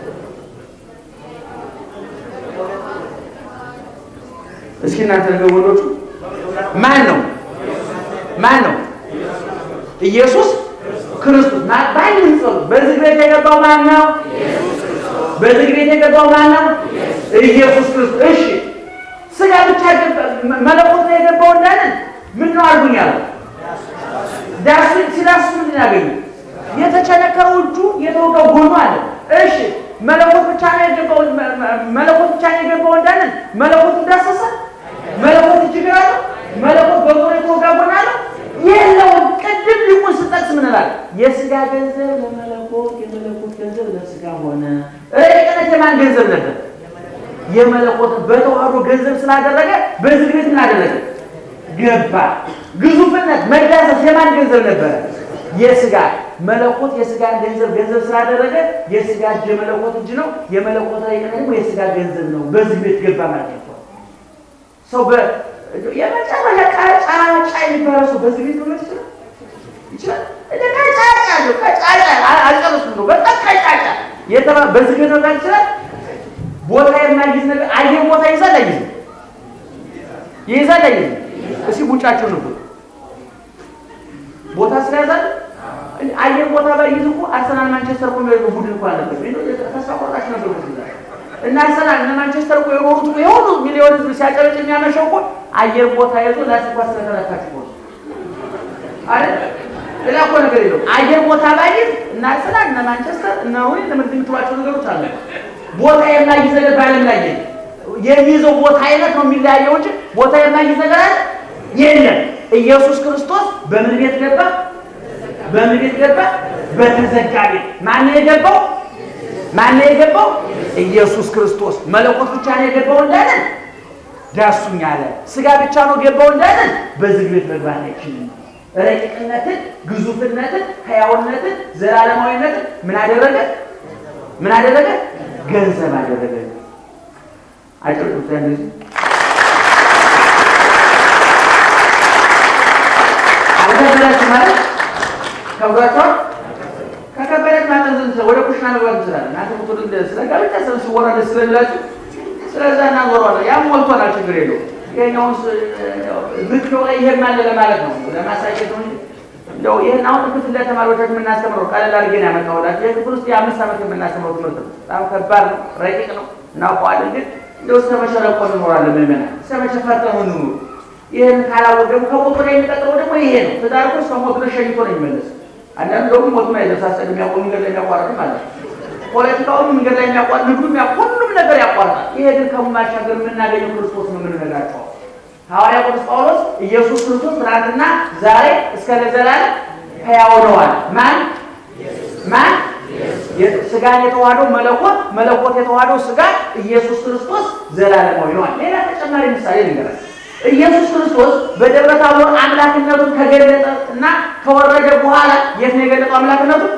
እስኪ እናንተ ነገሮቹ ማን ነው ማን ነው ኢየሱስ ክርስቶስ ማን ነው በዝግ ቤት የገባው ማን ነው ኢየሱስ ክርስቶስ በዝግ ቤት የገባው ማን ነው ኢየሱስ ክርስቶስ እሺ ስጋ ብቻ መለኮት ነው የገባው እንዳለ ምን ነው አልኩኛል ዳስ ሲላስ ምን ያገኙ የተቸነከረው እጁ የተወጋው ጎኑ አለ እሺ መለኮት ብቻ ነው የገባው መለኮት ብቻ ነው የገባው እንዳለ መለኮት እንዳሰሰ መለኮት ይችላል መለኮት በጦር የተወጋው ጎኑ አለ የለው ቅድም ሊቁን ስጠቅስ ምን ይላል የስጋ ገንዘብ ለመለኮት የመለኮት ገንዘብ ለስጋ ሆነ ረቂቅነት የማን ገንዘብ ነበር የመለኮት በተዋህዶ ገንዘብ ስላደረገ በዝግ ቤት ምን አደረገ ገባ ግዙፍነት መዳሰስ የማን ገንዘብ ነበር የስጋ መለኮት የስጋን ገንዘብ ገንዘብ ስላደረገ የስጋ የመለኮት እጅ ነው የመለኮት ደግሞ የስጋ ገንዘብ ነው በዝግ ቤት ገባ ማለት ነው ሰው በ የመጨረሻ ቃጫጫ ይባላል በዝግ ቤት ነው ማለት ይችላል እንደ ቃጫጫ ነው ቃጫጫ አልጨረስኩም ነው በጣም ቃጫጫ የተባ በዝግ ቤት ነው ማለት ቦታ የማይይዝ ነገር አየር ቦታ ይዛል አይይዝ ይዛል አይይዝ እሺ ቡጫቸው ነው ቦታ ስለያዛል አየር ቦታ ባይይዝ እኮ አርሰናል ማንቸስተር እኮ ነው ቡድን እኮ አለበት ነው ተሳቆራሽ ነበር ነው እና አርሰናል እና ማንቸስተር እኮ የሮሩት ነው የሆኑ ሚሊዮን ህዝብ ሲያጨረጭ የሚያመሸው እኮ አየር ቦታ ይዞ ላስኳስ ስለተረካች ነው አይደል ሌላ እኮ ነገር የለው አየር ቦታ ባይይዝ እና አርሰናል እና ማንቸስተር እና ወይ ለምን ትምትዋቸው ነገሮች አሉ ቦታ የማይይዝ ነገር ባለም ላይ የሚይዘው ቦታ አይነት ነው የሚለያየው እንጂ ቦታ የማይይዝ ነገር አይደል የለም ኢየሱስ ክርስቶስ በምን ቤት ገባ በምን ቤት ገባ በተዘጋ ቤት ማን የገባው ማን የገባው ኢየሱስ ክርስቶስ መለኮት ብቻ ነው የገባው እንዳለ ዳሱኝ አለ ስጋ ብቻ ነው ገባው እንዳለ በዝግ ቤት መግባት አይችልም ረቂቅነትን ግዙፍነትን ሕያውነትን ዘላለማዊነትን ምን አደረገ ምን አደረገ ገንዘብ አደረገ አጭሩት እንደዚህ አለበት ማለት ከብራቷ ከከበረት ማለት እንትን ወደ ኩሽና መግባት ይችላል እናንተ ወጥቶ እንደ ስለጋብቻ ስለሲወራ ደስ ስለላችሁ ስለዛና ወራለ ያ ሞልቷል ችግር የለው የኛውን ዝክሮ ላይ ይሄን ማለት ለማለት ነው ለማሳየት ነው እንደው ይሄን አሁን ክፍል ለተማሪዎች የምናስተምረው ቀለል አድርገን ያመጣውላችሁ የክፍል ውስጥ የአምስት ዓመት የምናስተምረው ትምህርት ነው በጣም ከባድ ነው ረቂቅ ነው እናውቀዋለን ግን እንደው ስለመሸረቆ እንኖራለን ምንመና ስለመሸፈርተው ነው ይሄን ካላወቀው ከሞት ላይ የሚቀጥለው ደግሞ ይሄ ነው ተዳርቆ ከሞት ለሸኝቶ ነው የሚመለስ አንዳንድ ደግሞ ሞት ላይ ተሳሰደ የሚያቆም ነገር የሚያቋርጥ ማለት ፖለቲካውን መንገድ ላይ የሚያቋርጥ ንግዱም ሁሉም ነገር ያቋርጣል ይሄ ግን ከማሻገር የምናገኘው ክርስቶስ ነው የምንነግራቸው ሐዋርያው ቅዱስ ጳውሎስ ኢየሱስ ክርስቶስ ትናንትና ዛሬ እስከ ለዘላለም ሕያው ነው አለ ማን ማን ስጋን የተዋሃደው መለኮት መለኮት የተዋሃደው ስጋ ኢየሱስ ክርስቶስ ዘላለማዊ ነው ሌላ ተጨማሪ ምሳሌ ልንገራችሁ ኢየሱስ ክርስቶስ በደብረ ታቦር አምላክነቱን ከገለጠና ከወረደ በኋላ የት ነው የገለጠው አምላክነቱን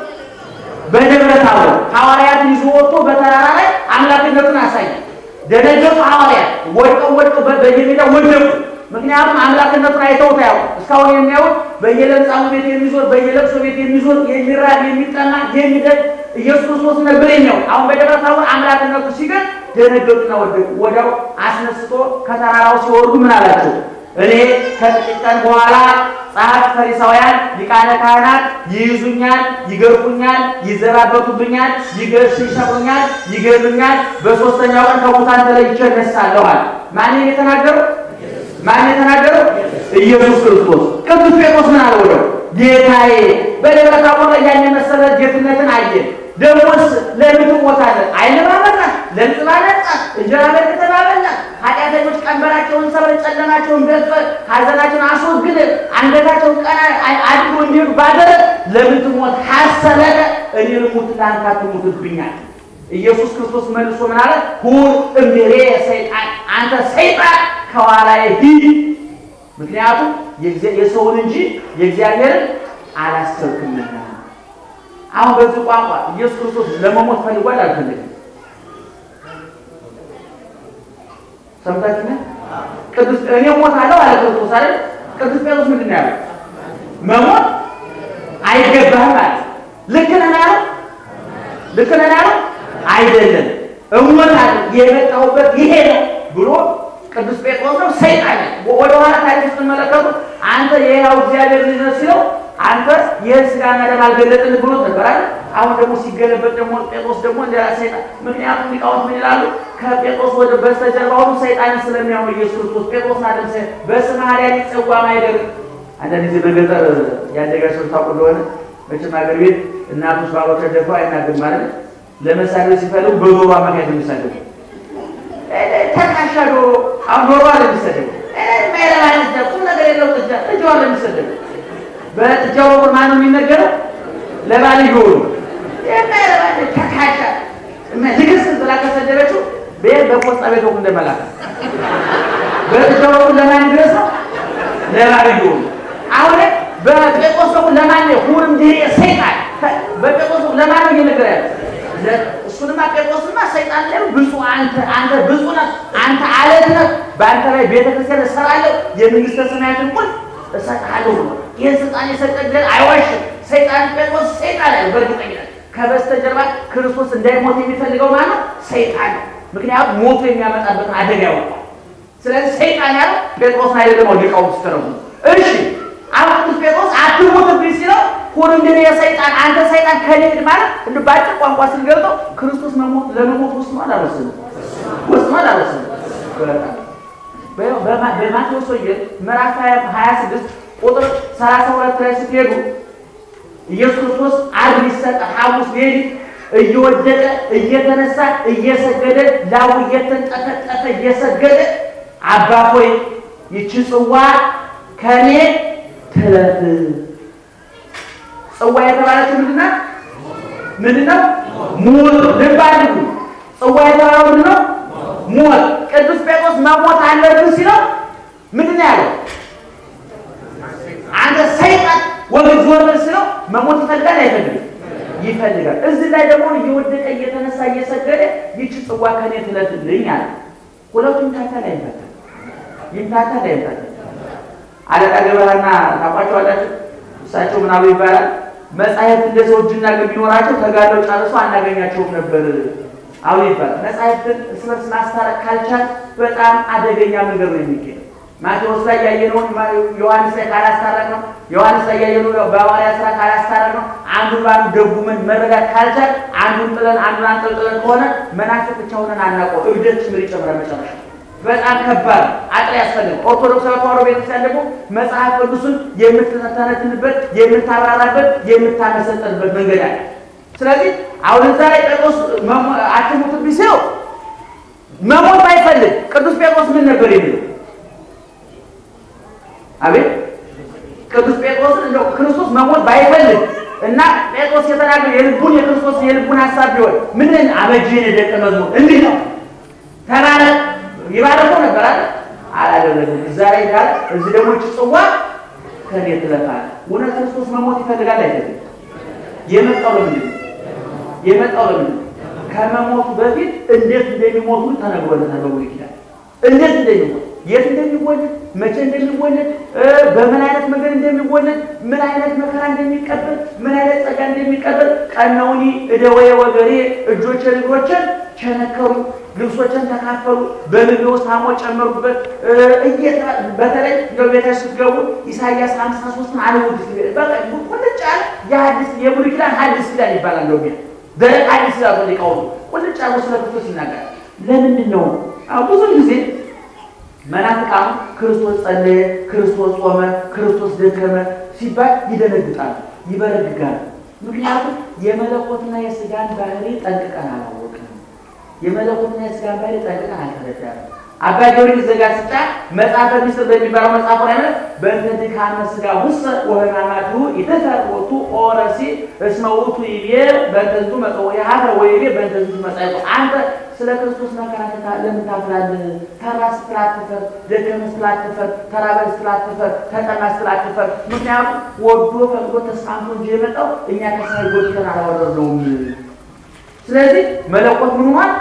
በደብረ ታቦር ሐዋርያትን ይዞ ወጥቶ በተራራ ላይ አምላክነቱን አሳየ ደረጀው ሐዋርያት ወድቀው ወድቀው በየሜዳ ወደቁ ምክንያቱም አምላክነቱን አይተው ታያው እስካሁን የሚያዩት በየለምጻሙ ቤት የሚዞር በየለቅሶ ቤት የሚዞር የሚራብ የሚጠማ የሚደግ ኢየሱስ ክርስቶስ ነበር የሚያው አሁን በደብረ ታቦር አምላክነቱ ሲገኝ ደረጀውና ወደቁ ወዳው አስነስቶ ከተራራው ሲወርዱ ምን አላቸው እኔ ከጥቂት ቀን በኋላ ጻፍ ፈሪሳውያን ሊቃነ ካህናት ይይዙኛል ይገርፉኛል ይዘራበቱብኛል ይገርሽሻሉኛል ይገርሉኛል በሶስተኛው ቀን ከሙታን ተለይቼ እነሳለሁ አለ ማን የተናገረው ማን የተናገረው ኢየሱስ ክርስቶስ ቅዱስ ጴጥሮስ ምን አለ ወደው ጌታዬ በደብረ ታቦር ላይ ያን መሰለ ጌትነትን አየ ደሞስ ለምን ሞታለ አይለማመና ለምጽባለጣ እንጀራ በተባበላ ኃጢአተኞች ቀንበራቸውን ሰብረ ጨለማቸውን ገፈ ሐዘናቸውን አስወግደ አንገታቸውን ቀና አድርጎ እንዲሉ ባደረ ለምን ሞት ሐሰበለ እኔ ልሙት ላንካት ሙትብኛል ኢየሱስ ክርስቶስ መልሶ ምን አለ ሁር እምሬ ሰይጣን አንተ ሰይጣን ከኋላዬ ሂድ ምክንያቱም የሰውን እንጂ የእግዚአብሔርን አላስተውክምና አሁን በዚህ ቋንቋ ኢየሱስ ክርስቶስ ለመሞት ፈልጓል አልፈልግም ሰምታችሁና ቅዱስ እኔ ሞታለሁ አለ ክርስቶስ አይደል ቅዱስ ጴጥሮስ ምንድን ነው ያለው መሞት አይገባህም አለ ልክ ነህ ያለው ልክ ነህ ያለው አይደለም እሞታለሁ የመጣሁበት ይሄ ነው ብሎ ቅዱስ ጴጥሮስ ነው ሰይጣን ወደ ኋላ ታሪክ ተመለከቱ አንተ የሕያው እግዚአብሔር ልጅ ነህ ሲለው አንተ የስጋና ደም አልገለጥን ብሎ ነበር አይደል አሁን ደግሞ ሲገለበጥ ደግሞ ጴጥሮስ ደግሞ እንደ ሰይጣን ምክንያቱም ሊቃውንት ምን ይላሉ ከጴጥሮስ ወደ በስተጀርባው ሰይጣን ስለሚያው ኢየሱስ ክርስቶስ ጴጥሮስ አይደል ሰ በስመ ኃጢአት ይጸዋም አይደል አንዳንድ ጊዜ በገጠር ያደጋቸው ታውቁ እንደሆነ መቼም አገር ቤት እናቶች ባሎች ደፋ አይናገርም ማለት ለምሳሌ ሲፈልጉ በዶሮ አማካኝነት የሚሰደው ተካሻዶ አሁን ዶሮ አለ የሚሰደው ማይራን ቁም ነገር የለው ጥጃ ጥጃው አለ የሚሰደው በጥጃው ማን ነው የሚነገረው ለባልዮ የማይራን ተካሻ ለግስ ብላ ከሰደረችው በፖስታ ቤት ወንደ መላክ በጥጃው ለማን ድረስ ነው ለባልዮ አሁን በጴጥሮስ ለማን ነው ሁሉም ዲሬ ሰይጣን በጴጥሮስ ለማን ነው ይነገራል እሱንማ ጴጥሮስማ ሰይጣን ላይ ብዙ አንተ አንተ ብዙ ነህ አንተ አለት ነህ በአንተ ላይ ቤተክርስቲያን እሰራለሁ የመንግስተ ሰማያትን ቁልፍ እሰጥሃለሁ ይሄን ስልጣን የሰጠኝ አይዋሽም ሰይጣን ጴጥሮስ ሰይጣን ላይ በእርግጠኝነት ከበስተጀርባ ክርስቶስ እንዳይሞት የሚፈልገው ማለት ነው ሰይጣን ነው ምክንያቱም ሞቱ የሚያመጣበት አደጋ ያውቃል ስለዚህ ሰይጣን ያለው ጴጥሮስ ላይ ደግሞ ሊቃው ስተረው እሺ አሁን ጴጥሮስ አትሞትብኝ ሲለው ሁሉም ግን የሰይጣን አንተ ሰይጣን ከሌድ ማለት እንደ ባጭር ቋንቋ ሲገልጠው ክርስቶስ መሞት ለመሞት ወስኗል አልወሰንም ወስኗል አልወሰንም በማቴዎስ ወንጌል ምዕራፍ ሃያ ስድስት ቁጥር ሰላሳ ሁለት ላይ ስትሄዱ ኢየሱስ ክርስቶስ ዓርብ ይሰጣል ሐሙስ ሌሊት እየወደቀ እየተነሳ እየሰገደ ላው እየተንጠፈጠፈ እየሰገደ አባ ሆይ ይቺ ጽዋ ከኔ ትለፍ ጽዋ የተባለችው ምንድነው ምንድነው ሞት ለባሉ ጽዋ የተባለው ምንድነው ሞት ቅዱስ ጴጥሮስ መሞት አለበት ሲለው ምንድነው ያለው አንተ ሰይጣን ወግዝ ወርበል ሲለው መሞት ይፈልጋል አይፈልግም ይፈልጋል እዚህ ላይ ደግሞ እየወደቀ እየተነሳ እየሰገደ ይቺ ጽዋ ከኔ ትለፍልኝ አለ ሁለቱም ታታላ ይፈታል ይምታታ ይፈታል አለቃ ገበራና ታቋጫዋላችሁ እሳቸው ምናሉ ይባላል መጻሕፍት እንደሰውጅና ገቢኖራቸው ተጋለው ጫርሶ አናገኛቸውም ነበር አው ይባላል መጻሕፍትን እስመርስ ማስተራቅ ካልቻል በጣም አደገኛ መንገድ ነው የሚገኝ ማቴዎስ ላይ ያየነው ዮሐንስ ላይ ካላስተራቅ ነው ዮሐንስ ላይ ያየነው በሐዋርያት ሥራ ካላስተራቅ ነው አንዱን ባንዱ ደጉመን መረዳት ካልቻል አንዱን ጥለን አንዱን አንጠልጥለን ከሆነ መናፍቅ ብቻ ሆነን አናቆም እብደት ጭምር ይጨምራል መጨረሻ በጣም ከባድ አጥር ያስፈልጋል ኦርቶዶክስ ተዋሕዶ ቤተክርስቲያን ደግሞ መጽሐፍ ቅዱስን የምትተነትንበት የምታራራበት የምታመሰጥበት መንገድ አለ ስለዚህ አሁን ዛሬ ጴጥሮስ አትሙት ቢሰው መሞት አይፈልግ ቅዱስ ጴጥሮስ ምን ነበር የሚለው አቤት ቅዱስ ጴጥሮስ እንደው ክርስቶስ መሞት ባይፈልግ እና ጴጥሮስ የተናገረው የልቡን የክርስቶስ የልቡን ሐሳብ ቢሆን ምን አበጂን ደቀ መዝሙር እንዴ ነው ተራራ ይባረከው ነበር አይደል አላደረገም ዛሬ ጋር እዚህ ደግሞ ጽዋ ከኔ ትለፋል ወነ ክርስቶስ መሞት ይፈልጋል አይደል የመጣው ለምን የመጣው ለምን ከመሞቱ በፊት እንዴት እንደሚሞቱ ተነግሮለታል በወንጌል እንዴት እንደሚሞቱ የት እንደሚወለድ መቼ እንደሚወለድ በምን አይነት መንገድ እንደሚወለድ ምን አይነት መከራ እንደሚቀበል ምን አይነት ጸጋ እንደሚቀበል ቀናውኒ እደወየ ወገሬ እጆቼ እግሮቼ ቸነከሩ ልብሶችን ተካፈሉ በልብ ውስጥ አሞ ጨመሩበት እየታ በተለይ ለቤታችሁ ስትገቡ ኢሳይያስ ሃምሳ ሦስት አለውት በቃ ቁልጭ ያለ የሐዲስ የብሉይ ኪዳን ሐዲስ ኪዳን ይባላል ነው ግን ደረቅ ሐዲስ ኪዳን ሊቃው ቁልጭ ያለ ስለ ክርስቶስ ይናገራል ለምንድን ነው ብዙ ጊዜ መናፍቃን ክርስቶስ ጸለየ ክርስቶስ ጾመ ክርስቶስ ደከመ ሲባል ይደነግጣል ይበረግጋል ምክንያቱም የመለኮትና የሥጋን ባህሪ ጠንቅቀን አላወቅንም የመለኮትና የሥጋን ባህሪ ጠንቅቀን አልተረዳንም አባ ጊዮርጊስ ዘጋስጫ መጽሐፈ ምሥጢር በሚባለው መጽሐፍ ላይ ነው በእንተ ካመ ሥጋ ውስጥ ወህማማቱ ይተፈወቱ ኦረሲ እስመውቱ ይቤ በእንተቱ መጽው ያሃረ ወይቤ በእንተቱ መጽሐፍ አንተ ስለ ክርስቶስ መከራከታ ለምን ታፍራለህ ተራስ ፍላተፈር ደከመስ ፍላተፈር ተራበስ ፍላተፈር ተጠማስ ፍላተፈር ምክንያቱም ወዶ ፈቅዶ ተስፋንቶ እንጂ የመጣው እኛ ከሰማይ ጎትተን አላወረድነውም ስለዚህ መለኮት ምን ሆነ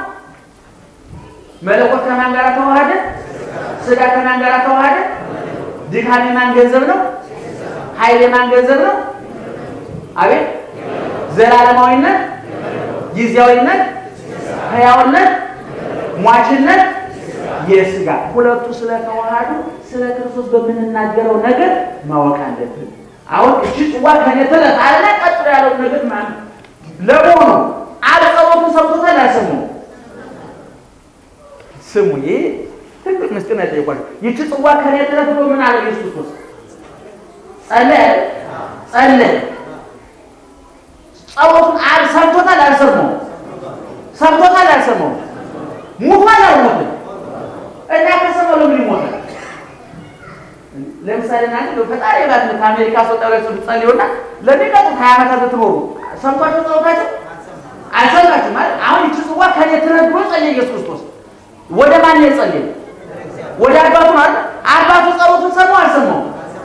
መለኮት ከማን ጋር ተዋሃደ ሥጋ ከማን ጋር ተዋሃደ ድካም ማን ገንዘብ ነው ኃይል ማን ገንዘብ ነው አቤት ዘላለማዊነት ጊዜያዊነት ሕያውነት ሟችነት የሥጋ ሁለቱ ስለ ተዋሃዱ ስለ ክርስቶስ በመናገረው ነገር ማወቅ አለብን አሁን እቺ ጽዋ ከኔ ተለፍ አለ ቀጥሎ ያለው ነገር ማን ለሞኑ አልጸሎቱ ሰምቶታል አልሰማው ስሙዬ ትልቅ ምስጢር ነው የጠየቀው ይቺ ጽዋ ከኔ ተለፍ ብሎ ምን አለ ኢየሱስ ክርስቶስ ጸለየ ጸለየ ጸሎቱን አልሰምቶታል አልሰማው ሰምቶታል አልሰማው ሙቷል አልሞተም እና ከሰማው ለምን ይሞታል ለምሳሌ እናንተ በፈጣሪ ባክ ከአሜሪካ ሰውጣው ላይ ጸልዩና ለሚቀጥሉት ሃያ ዓመታት ትኖሩ ሰምቷችሁ ጸሎታችሁ አልሰማችሁ ማለት አሁን ይቺ ጽዋ ከኔ ተለፍ ብሎ ጸለየ ኢየሱስ ክርስቶስ ወደ ማን የጸለየ ወደ አባቱ ማለት አባቱ ጸሎቱን ሰማው አልሰማው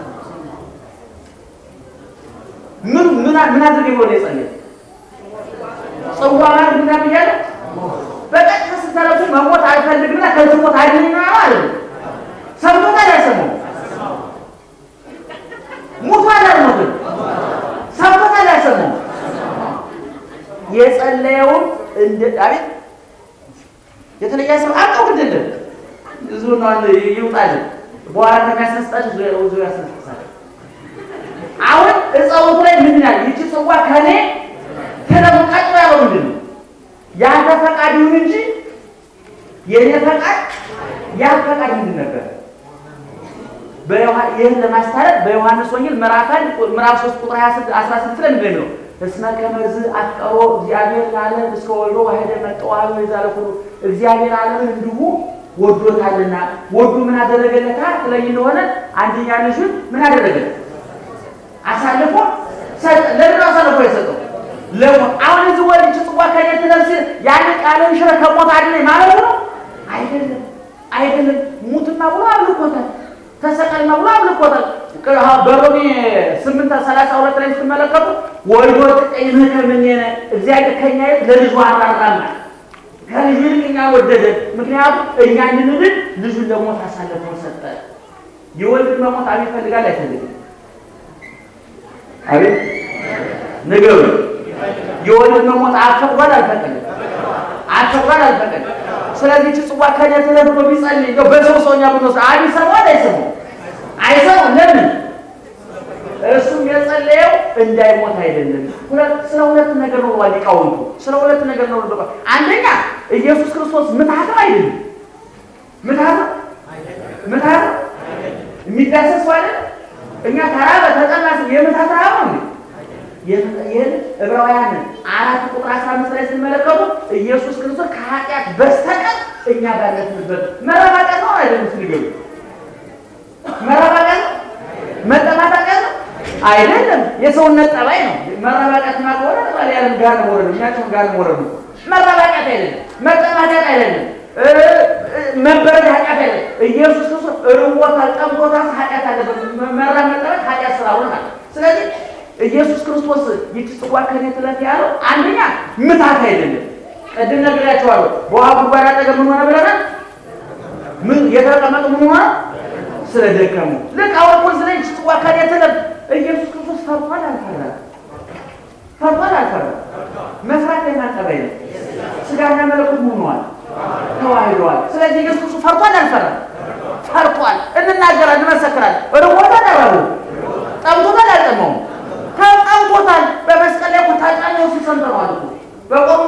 ምን ምን ምን አድርገ ብሎ የጸለየ ጽዋ ማለት ምን ያብያለ በቀጥታ ስተረፉ መሞት አልፈልግምና ከዚህ ሞት አይደለም ማለት ሰምቶታል አልሰማው ሙቷል አልሞተም ሰምቶታል አልሰማው የጸለየው እንደ አቤት የተለየ ሰው አጣው ግድል እዙ ነው ይውጣል በኋላ ከሚያስነሳች ዙሪያው ዙሪያ ያስነሳል አሁን እጻውቱ ላይ ምን ይላል ይቺ ጽዋ ከኔ ተለምቃጭ ያለው ምንድን ነው ያንተ ፈቃድ ይሁን እንጂ የኔ ፈቃድ ያ ፈቃድ ምንድን ነበር በዮሐንስ ይሄን ለማስተዋል በዮሐንስ ወንጌል ምዕራፍ አንድ ምዕራፍ ሶስት ቁጥር ሃያ ስድስት አስራ ስድስት ላይ ምንድን ነው እስመ ከመዝ አፍቀሮ እግዚአብሔር ለዓለም እስከ ወልዶ ዋሕደ መርጠው ይዛለኩ እግዚአብሔር ዓለምን እንዲሁ ወዶታልና ወዱ ምን አደረገለታ ስለኝ እንደሆነ አንደኛ ልጁን ምን አደረገለት አሳልፎ ለምን አሳልፎ የሰጠው ለምን አሁን እዚህ ወልጅ ጽዋ ከየት ነፍስ ያን ቃልን ሽረ ከሞት አይደል ማለት ነው አይደለም አይደለም ሙትና ብሎ አልቆታል ተሰቀልና ብሎ አልቆታል በሮሜ ስምንት ሰላሳ ሁለት ላይ ስትመለከቱ ወልዶ ተቀይመ ከመኘነ እግዚአብሔር ከኛ ለልጁ አራራና ከልጁ እኛ ወደደ ምክንያቱም እኛ እንድንድን ልጁን ለሞት አሳልፎ ሰጠ የወልድ መሞት አይፈልጋል አይፈልግም አቤት ነገሩ የወልድ መሞት አፈቅዷል አልፈቀደም አፈቅዷል አልፈቀደም ስለዚህ ጽዋ ከነተ ለብሎ ቢጸልይ ነው በሰው ሰውኛ ብሎ አይሰማው አይሰማው አይሰማው ለምን እሱም የጸለየው እንዳይሞት አይደለም ሁለት ስለ ሁለት ነገር ነው ዋሊቃውንቱ ስለ ሁለት ነገር ነው በቃ አንደኛ ኢየሱስ ክርስቶስ ምትሃት አይደለም ምትሃት ምትሃት የሚዳሰስ አይደል እኛ ተራበ ተጠማስ የምትሃት ነው የየን ዕብራውያን አራት ቁጥር አስራ አምስት ላይ ሲመለከቱ ኢየሱስ ክርስቶስ ከኃጢአት በስተቀር እኛ ባለንበት መረባቀት ነው አይደለም ሲገቡ መረባቀት መጠማጣት ነው አይደለም የሰውነት ጠባይ ነው መረባቀት ማቆረ ታዲያም ጋር ነው ወረዱ ያቸው ጋር ነው ወረዱ መረባቀት አይደለም መጠማጣት አይደለም መበረድ ኃጢአት አይደለም ኢየሱስ ክርስቶስ ርቦታል ጠምቶታል ኃጢአት አለበት መረባቀት ኃጢአት ስላሆነ ስለዚህ ኢየሱስ ክርስቶስ ይጽዋ ከነተለት ያለው አንደኛ ምታት አይደለም ቀድም ነግራችኋለሁ በውሃ ጉድጓድ አጠገብ ምን ሆነ ብለናል ምን የተቀመጡ ምን ሆነ ስለደከሙ ለቃው ቁል ስለኝ ጽዋ ከነተለት ኢየሱስ ክርስቶስ ፈርቷል አልፈራ ፈርቷል አልፈራ መስራት የማጠበይ ነው ስጋና መለኮት ሆኗል ተዋህዷል ስለዚህ ኢየሱስ ፈርቷል አልፈራ ፈርቷል እንናገራለን እንመሰክራለን ወደሞታ ደረቡ ጠምቶታል አልጠመው ተጣውቶታል በመስቀል ላይ ተጣጣለው ሲሰንተዋል እኮ በቆምቶ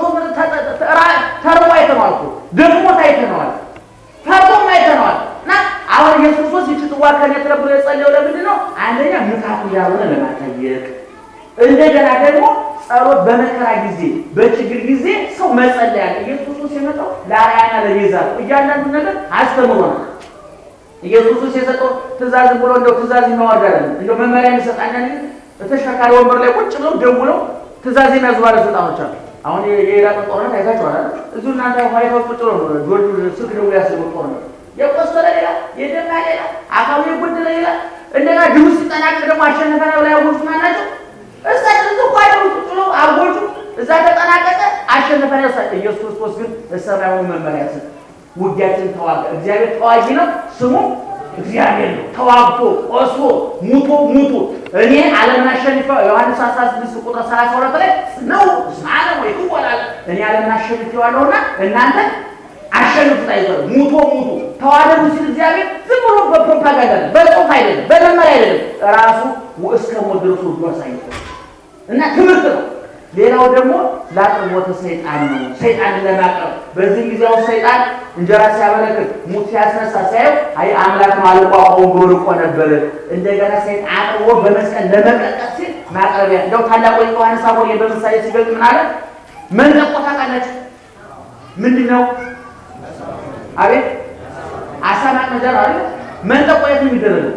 ተርቦ አይተናል ደግሞ ታይተናል ፈርቶም አይተናል እና አሁን ኢየሱስ ክርስቶስ ይጽዋ ከነተለብሎ የጸለየው ለምንድን ነው አንደኛ ምታት ያለውን ለማታየቅ እንደገና ደግሞ ጸሎት በመከራ ጊዜ በችግር ጊዜ ሰው መጸለይ ያለ ኢየሱስ ክርስቶስ የመጣው ለአርያና ለቤዛ እያንዳንዱ ነገር አስተምሮናል ኢየሱስ ክርስቶስ የሰጠው ትእዛዝ ብሎ እንደው ትእዛዝ ይማወርዳል እንደው መመሪያ ይሰጣኛል ተሽከርካሪ ወንበር ላይ ቁጭ ብለው ደውለው ትእዛዝ የሚያዝባለ ሰጣኖች አሉ አሁን የኢራቅ ጦርነት አይታችኋል እዚሁ እናንተ ፋይታ ቁጭ ብለው ጆርጅ ስልክ ደውሎ ያስበው ጦርነት የቆሰለ ሌላ የደማ ሌላ አካሉ የጎደለ ሌላ እንደና ድምጽ ሲጠናቀቅ ደግሞ አሸነፈና ብላ ያወሩት ማናቸው እዛ ድምጽ ቋይሩ ቁጭ ብለው አጎጁ እዛ ተጠናቀቀ አሸነፈና ኢየሱስ ክርስቶስ ግን ለሰማያዊ መመሪያ ሰጠ ውጊያችን ተዋጋ እግዚአብሔር ተዋጊ ነው ስሙ እግዚአብሔር ነው ተዋግቶ ቆስሎ ሙቶ ሙቶ እኔ ዓለምን አሸንፈው ዮሐንስ አስራ ስድስት ቁጥር ሰላሳ ሁለት ላይ ነው ዓለም ወይ ይቆላል እኔ ዓለምን አሸንፈዋለሁና እናንተ አሸንፉት አይደል ሙቶ ሙቶ ተዋደዱ ሲል እግዚአብሔር ዝም ብሎ በፕሮፓጋንዳ በጽሁፍ አይደለም በመመሪያ አይደለም ራሱ እስከ ሞት ድረስ ወሳኝ እና ትምህርት ነው ሌላው ደግሞ ላጥሞተ ሰይጣን ነው ሰይጣን ለማቀር በዚህ ጊዜው ሰይጣን እንጀራ ሲያበረክት ሙት ሲያስነሳ ሳይው አይ አምላክ ማልቋቋው ብሎ ነበር እንደገና ሰይጣን አጥሮ በመስቀል ለመቀጥቀጥ ሲል ማቅረቢያ እንደው ታላቁ ዮሐንስ አቦዬ በምሳሌ ሲገልጽ ምን አለ መንጠቆ ታውቃላችሁ ምንድነው አቤት አሳማ ነገር አለ መንጠቆ የት የሚደረገው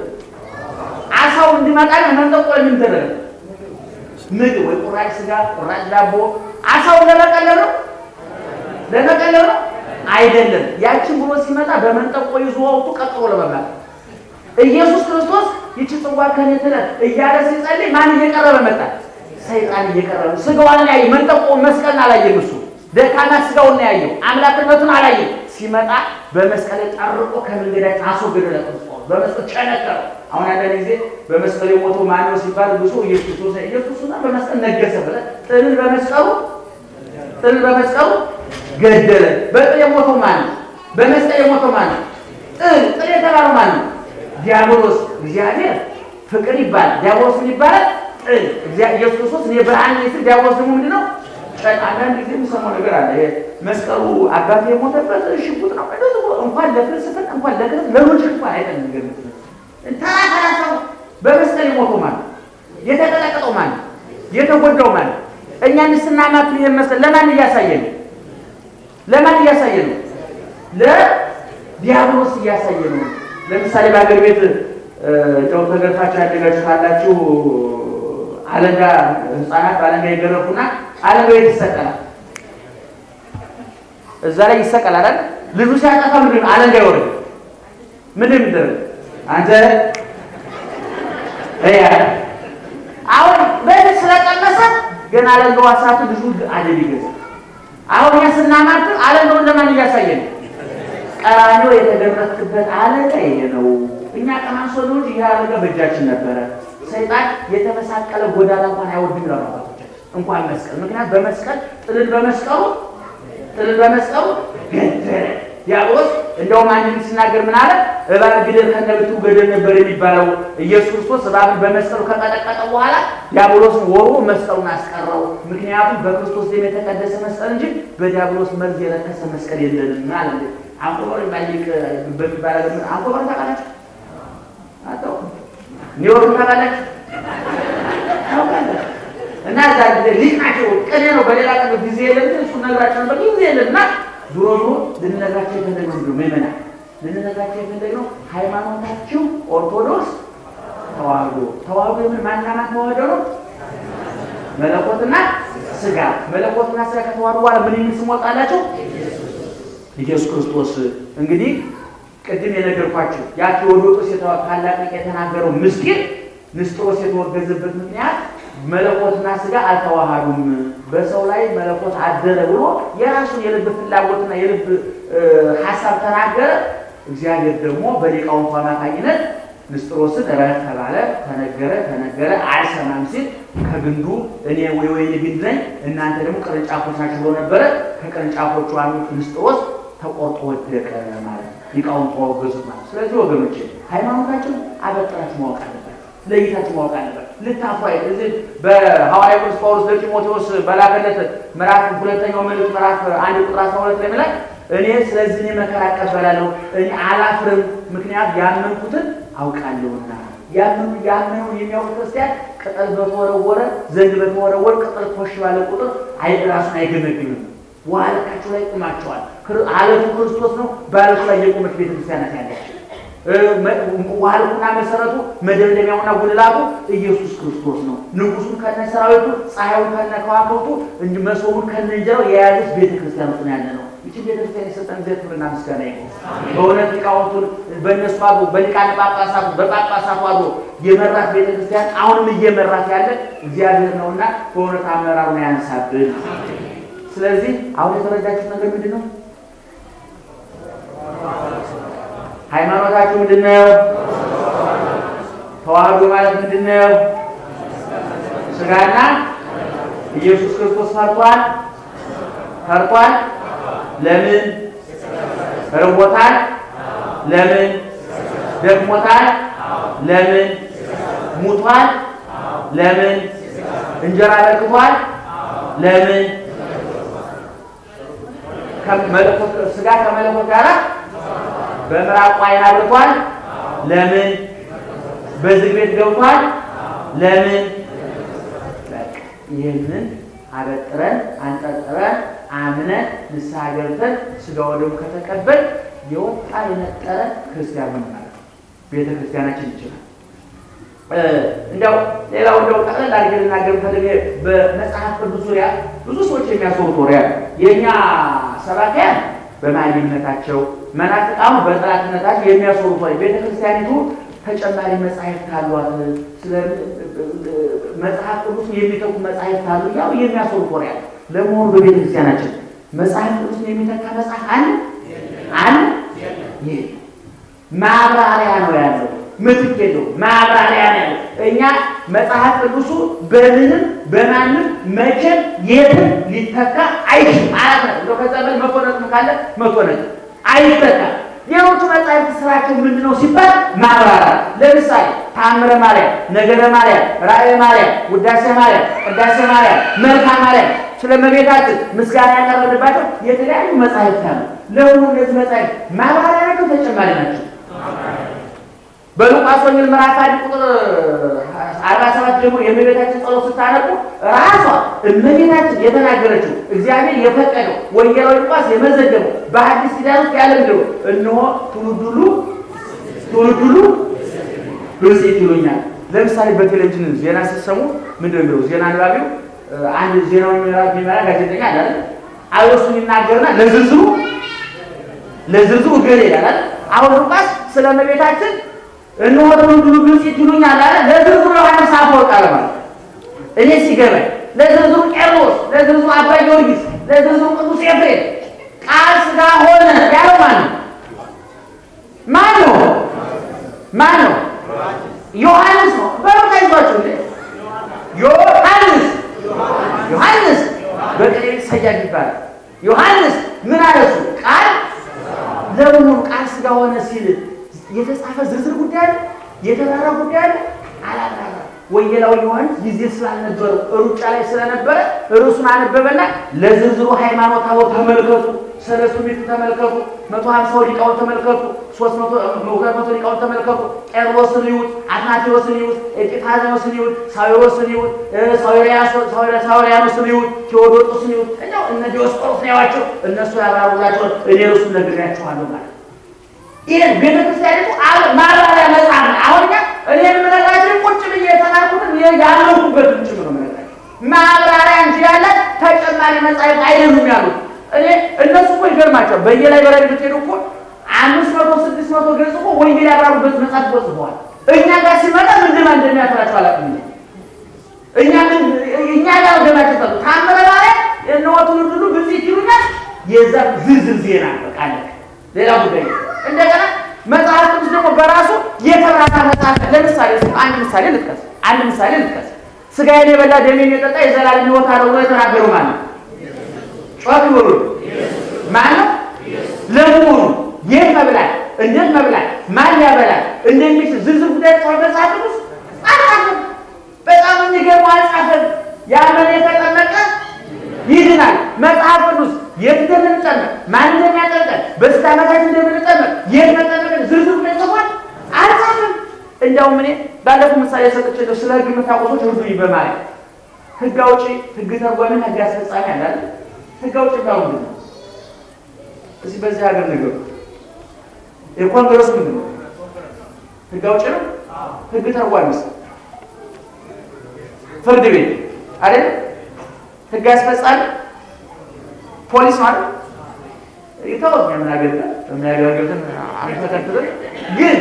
አሳው እንዲመጣ መንጠቆ የሚደረገው ምግብ ወይ ቁራጭ ስጋ ቁራጭ ዳቦ አሳው ለመቀለብ ነው ለመቀለብ ነው አይደለም ያቺን ብሎ ሲመጣ በመንጠቆ ይዞ አውጡ ቀጥሎ ለመብላት ኢየሱስ ክርስቶስ ይቺ ጽዋ ከነተለት እያለ ሲጸልይ ማን እየቀረበ መጣ ሰይጣን እየቀረበ ስጋውን ላይ መንጠቆ መስቀልና ላይ ይምሱ ደካማ ስጋውን ያየው አምላክነቱን አላየው ሲመጣ በመስቀል ጠርቆ ከመንገዳችን አስወገደለ ክርስቶስ በመስቀል ጨነቀረ አሁን አንዳንድ ጊዜ በመስቀል የሞተው ማን ነው ሲባል ብዙ ኢየሱስ ክርስቶስ ኢየሱስና በመስቀል ነገሰ ብለ ጥል በመስቀሉ ጥል በመስቀሉ ገደለ በጥል የሞተው ማን በመስቀል የሞተው ማን ጥል ጥል የተባለው ማን ዲያብሎስ እግዚአብሔር ፍቅር ይባል ዲያብሎስ ይባላል ጥል እግዚአብሔር ኢየሱስ ክርስቶስ የብርሃን ነው ዲያብሎስ ደግሞ ምንድነው አንዳንድ ጊዜ የሚሰማው ነገር አለ መስቀሉ አባቴ የሞተበት ሽጉጥ ነው እንደዚህ እንኳን ለፍልስፍና እንኳን ለግል ለሎጂክ እንኳን አይደለም ነገር እንታራታራው በመስቀል የሞተው ማን የተቀጠቀጠው ማን የተጎዳው ማን እኛ ንስናማት ይሄን መስል ለማን ያሳየን ለማን ያሳየን ለዲያብሎስ ያሳየን ነው ለምሳሌ ባገር ቤት ጨው ተገርፋችሁ ያደጋችሁ ካላችሁ አለንጋ ህፃናት ባለንጋ ይገረፉና አለንጋ ይተሰቀላል እዛ ላይ ይሰቀላል አይደል ልጁ ሲያጠፋ ምንድን ነው አለንጋ ይወርድ ምንድን ነው አንተ እያ አሁን በዚህ ስለቀመሰ ገና አለንጋው አሳቱ ልጁ አደብ ይገዛ አሁን ያስናማት አለንጋው ለማን ያሳየን ቀራኒው የተገረፈበት አለንጋ ይሄ ነው እኛ ቀማን ሶሎጂ ያለጋ በእጃችን ነበር ሰይጣን የተመሳቀለ ጎዳና እንኳን አይወድም ይላል አባቶቻችን እንኳን መስቀል ምክንያት በመስቀል ጥልን በመስቀሉ ጥልን በመስቀሉ ገደለ ዲያብሎስ እንደውም አንድ ሲናገር ምን አለ እባብ ግደል ከነብቱ ገደል ነበር የሚባለው ኢየሱስ ክርስቶስ እባብን በመስቀሉ ከቀጠቀጠ በኋላ ዲያብሎስን ወሮ መስቀሉን አስቀረው ምክንያቱም በክርስቶስ ደም የተቀደሰ መስቀል እንጂ በዲያብሎስ መርዝ የረከሰ መስቀል የለንም ማለት ነው አንቆር ማሊክ በሚባለው አንቆር ታቃላችሁ አጣው ኒውዮርክ ታቃላችሁ እና ዛሬ ሊቃቸው ቀኔ ነው በሌላ ቀን ጊዜ የለም እሱ ነግራቸው ነበር ጊዜ የለምና ዱሮ ዱሮ ለነግራቸው የተደረገው ነው መመና ለነግራቸው የተደረገው ሃይማኖታቸው ኦርቶዶክስ ተዋህዶ ተዋህዶ ምን ማንናማ ተዋህዶ ነው መለኮትና ስጋ መለኮትና ስጋ ከተዋህዶ በኋላ ምን ይስሞጣላችሁ ኢየሱስ ክርስቶስ እንግዲህ ቅድም የነገርኳችሁ ያ ቴዎዶጦስ የተዋካላቀ የተናገረው ምሥጢር ንስጥሮስ የተወገዘበት ምክንያት መለኮትና ስጋ አልተዋሃዱም በሰው ላይ መለኮት አደረ ብሎ የራሱን የልብ ፍላጎትና የልብ ሐሳብ ተናገረ እግዚአብሔር ደግሞ በሊቃውንቱ አማካኝነት ንስጥሮስን ረህ ተባለ ተነገረ ተነገረ አይሰማም ሲል ከግንዱ እኔ ወይ ወይ ግንድ ነኝ እናንተ ደግሞ ቅርንጫፎች ናችሁ ብሎ ነበረ ከቅርንጫፎቹ አንዱ ንስጥሮስ ተቆርጦ ወደቀ ማለት ሊቃውንቱ ወገዙት ማለት ስለዚህ ወገኖቼ ሃይማኖታችን አበጥራችሁ ማወቅ አለበት ለይታችሁ ማወቅ አለበት ልታፋይ እዚህ በሐዋርያው ቅዱስ ጳውሎስ ለጢሞቴዎስ በላከለት ምዕራፍ ሁለተኛው መልእክት ምዕራፍ አንድ ቁጥር አስራ ሁለት ላይ ማለት እኔ ስለዚህ እኔ መከራ እቀበላለሁ እኔ አላፍርም ምክንያት ያመንኩትን አውቃለሁና ያመኑ ያመኑ የሚያውቁ ክርስቲያን ቅጠል በተወረወረ ዘንግ በተወረወረ ቅጠል ኮሽ ባለ ቁጥር አይራሱን አይገመግምም ዋልካቸው ላይ ቆማቸዋል አለቱ ክርስቶስ ነው ባለቱ ላይ የቆመች ቤተክርስቲያን ያለች ዋልኩና መሰረቱ መደምደሚያውና ጉልላቱ ኢየሱስ ክርስቶስ ነው ንጉሱን ከነሰራዊቱ ፀሐዩን ከነከዋክብቱ እንጂ መስዋዕቱን ከነንጀራው የያዘች ቤተክርስቲያን ነው ያለ ነው እቺ ቤተክርስቲያን የሰጠን ዘክርና ምስጋና ይሁን በእውነት ሊቃውንቱን በእነሱ አሉ በሊቃነ ጳጳሳቱ በጳጳሳቱ አሉ የመራት ቤተክርስቲያን አሁንም እየመራት ያለ እግዚአብሔር ነውና በእውነት አመራሩን ያንሳብን ስለዚህ አሁን የተረዳችሁት ነገር ምንድነው ሃይማኖታችሁ ምንድነው ተዋህዶ ማለት ምንድነው ስጋና ኢየሱስ ክርስቶስ ፈርቷል ፈርቷል ለምን ርቦታል ለምን ደክሞታል ለምን ሙቷል ለምን እንጀራ ለቅቷል ለምን ከመለኮት ስጋ ከመለኮት ጋር በምራቁ አይን አብርቷል ለምን በዝግ ቤት ገብቷል ለምን በቃ ይሄንን አበጥረን አንጠጥረን አምነን ንስሐ ገብተን ስጋው ደሙ ከተቀበል የወጣ የነጠረ ክርስቲያን ነው ማለት ቤተ ክርስቲያናችን ይችላል እንደው ሌላው እንደው ቀለል አድርገን እናገር ፈልጌ በመጽሐፍ ቅዱስ ዙሪያ ብዙ ሰዎች የሚያስወሩት ወሬ የኛ ሰባኪያን በማይምነታቸው መናፍቃኑ በጥላትነታቸው የሚያስወሩት ወሬ ቤተ ክርስቲያኒቱ ተጨማሪ መጻሕፍት አሏት ስለ መጽሐፍ ቅዱስ የሚተኩ መጻሕፍት አሉ ያው የሚያስወሩት ወሬ ለሞር በቤተ ክርስቲያናችን መጽሐፍ ቅዱስ የሚተካ መጽሐፍ አለ አለ ይሄ ማብራሪያ ነው ያለው ምትክ የለው ማብራሪያ ነው እኛ መጽሐፍ ቅዱሱ በምንም በማንም መቼም የትም ሊተካ አይችልም ማለት ነው እንደው ከዛ በል መቆነጥ ካለ መቆነጥ አይተካ የሮቹ መጽሐፍት ስራቸው ምንድነው ሲባል ማብራሪያ ለምሳሌ ታምረ ማርያም ነገረ ማርያም ራእየ ማርያም ውዳሴ ማርያም ቅዳሴ ማርያም መልካ ማርያም ስለመቤታችን ምስጋና ያቀረበባቸው የተለያዩ መጽሐፍት አሉ ለሁሉ እነዚህ መጽሐፍት ማብራሪያቸው ተጨማሪ ናቸው በሉቃስ ወንጌል ምዕራፍ አንድ ቁጥር አርባ ሰባት ደግሞ የእመቤታችን ጸሎት ስታነቡ ራሷ እመቤታችን የተናገረችው እግዚአብሔር የፈቀደው ወንጌላዊ ሉቃስ የመዘገበው በሐዲስ ኪዳን ውስጥ ያለ ምንድነው? እነሆ ትውልድ ሁሉ ትውልድ ሁሉ ብፅዕት ይሉኛል። ለምሳሌ በቴሌቪዥን ዜና ሲሰሙ ምንድነው የሚለው? ዜና አንባቢው አንድ ዜናውን የሚመራ ጋዜጠኛ አለ አይደል? አውሱን ይናገርና ለዝርዝሩ ለዝርዝሩ ገለ ይላል። አሁን ሉቃስ ስለ እመቤታችን እነሆ ትውልድ ሁሉ ብፅዕት ይሉኛል አለ። ለዝርዝሩ ዮሐንስ አፈወርቅ አለ ማለት እኔ ሲገባኝ ለዝርዝሩ ቄርሎስ፣ ለዝርዝሩ አባ ጊዮርጊስ፣ ለዝርዝሩ ቅዱስ ኤፍሬም ቃል ሥጋ ሆነ ያለው ማን ነው? ማን ነው? ማን ነው? ዮሐንስ ነው። በሩቅ አይዟችሁ እንዴ ዮሐንስ ዮሐንስ በቀሌ ሰያጅ ይባላል። ዮሐንስ ምን አለሱ? ቃል ለምን ቃል ሥጋ ሆነ ሲል የተጻፈ ዝርዝር ጉዳይ አለ፣ የተራራ ጉዳይ አለ አላራራ። ወንጌላዊ ዮሐንስ ጊዜ ስላልነበረ ሩጫ ላይ ስለነበረ ርዕሱን አነበበና ለዝርዝሩ ሃይማኖት አበው ተመልከቱ፣ ሰለስቱ ምዕት ተመልከቱ፣ መቶ ሃምሳ ሊቃውን ተመልከቱ፣ ሦስት መቶ ሊቃውን ተመልከቱ፣ ቄርሎስን ይሁት፣ አትናቴዎስን ይሁት፣ ኤጲፋንዮስን ይሁት፣ ሳዊሮስን ይሁት፣ ሳዊሪያስ ሳዊሪያኖስን ይሁት፣ ቴዎዶጦስን ይሁት እንደው እነ ዲዮስቆሮስን ያዋቸው እነሱ ያባሩላቸው እኔ ርዕሱን ነግሬያችኋለሁ ማለት ይሄ ቤተክርስቲያኒቱ ማብራሪያ መጽሐፍ ነው። አሁን እኔ የምነግራችሁ ቁጭ ብዬ የተናገርኩት ያለሁበት እንጂ ነው የምነግራችሁ ማብራሪያ እንጂ ያለ ተጨማሪ መጽሐፍ አይደሉም ያሉት። እኔ እነሱ እኮ ይገርማቸዋል። በየላይብረሪ ብትሄዱ እኮ አምስት መቶ ስድስት መቶ ገጽ እኮ ወንጌል ያብራሩበት መጽሐፍ ተጽፏል። እኛ ጋር ሲመጣ ምንድን ነው እንደሚያፈራቸው አላውቅም። እኛ ምን እኛ ጋር ደማቸው ታምረ ማርያም እነሆ ትውልድ ሁሉ ብፅዕት ይሉኛል የዛ ዝርዝር ዜና በቃ ሌላ ጉዳይ እንደገና መጽሐፍ ቅዱስ ደግሞ በራሱ የተብራራ መጽሐፍ። ለምሳሌ አንድ ምሳሌ ልጥቀስ አንድ ምሳሌ ልጥቀስ ሥጋዬን የበላ ደሜን የጠጣ የዘላለም ሕይወት አለው ብሎ የተናገረው ማን ነው? ጮክ ብሎ ማን ነው? ለመሆኑ የት መብላት እንዴት መብላት ማን ያበላል እንደሚችል ዝርዝር ጉዳይ ጽፎ መጽሐፍ ቅዱስ አልጻፈም። በጣም የሚገርመው አልጻፈም። ያመነ የተጠመቀ ይድናል። መጽሐፍ ቅዱስ የት እንደምንጠመቅ ማን እንደሚያጠምቀን በስንት ዓመታችን እንደምንጠመቅ የት መጠመቅ ዝርዝር ጉዳይ ጽፏል አልጻፈም። እንደውም እኔ ባለፈው ምሳሌ ሰጥቼ ስለ ሕግ የምታውቁት ሁሉ ይበማል። ሕግ አውጪ፣ ሕግ ተርጓሚና ሕግ አስፈጻሚ አለ አይደል? ሕግ አውጪ ጋር ነው እዚህ በዚህ ሀገር ነገር የኮንግረስ ምንድን ነው? ሕግ አውጪ ነው። ሕግ ተርጓሚስ ፍርድ ቤት አይደል? ሕግ አስፈጻሚ ፖሊስ ማለት ይታወቅ የሚያገለግል የሚያገለግል አንፈተክተ ግን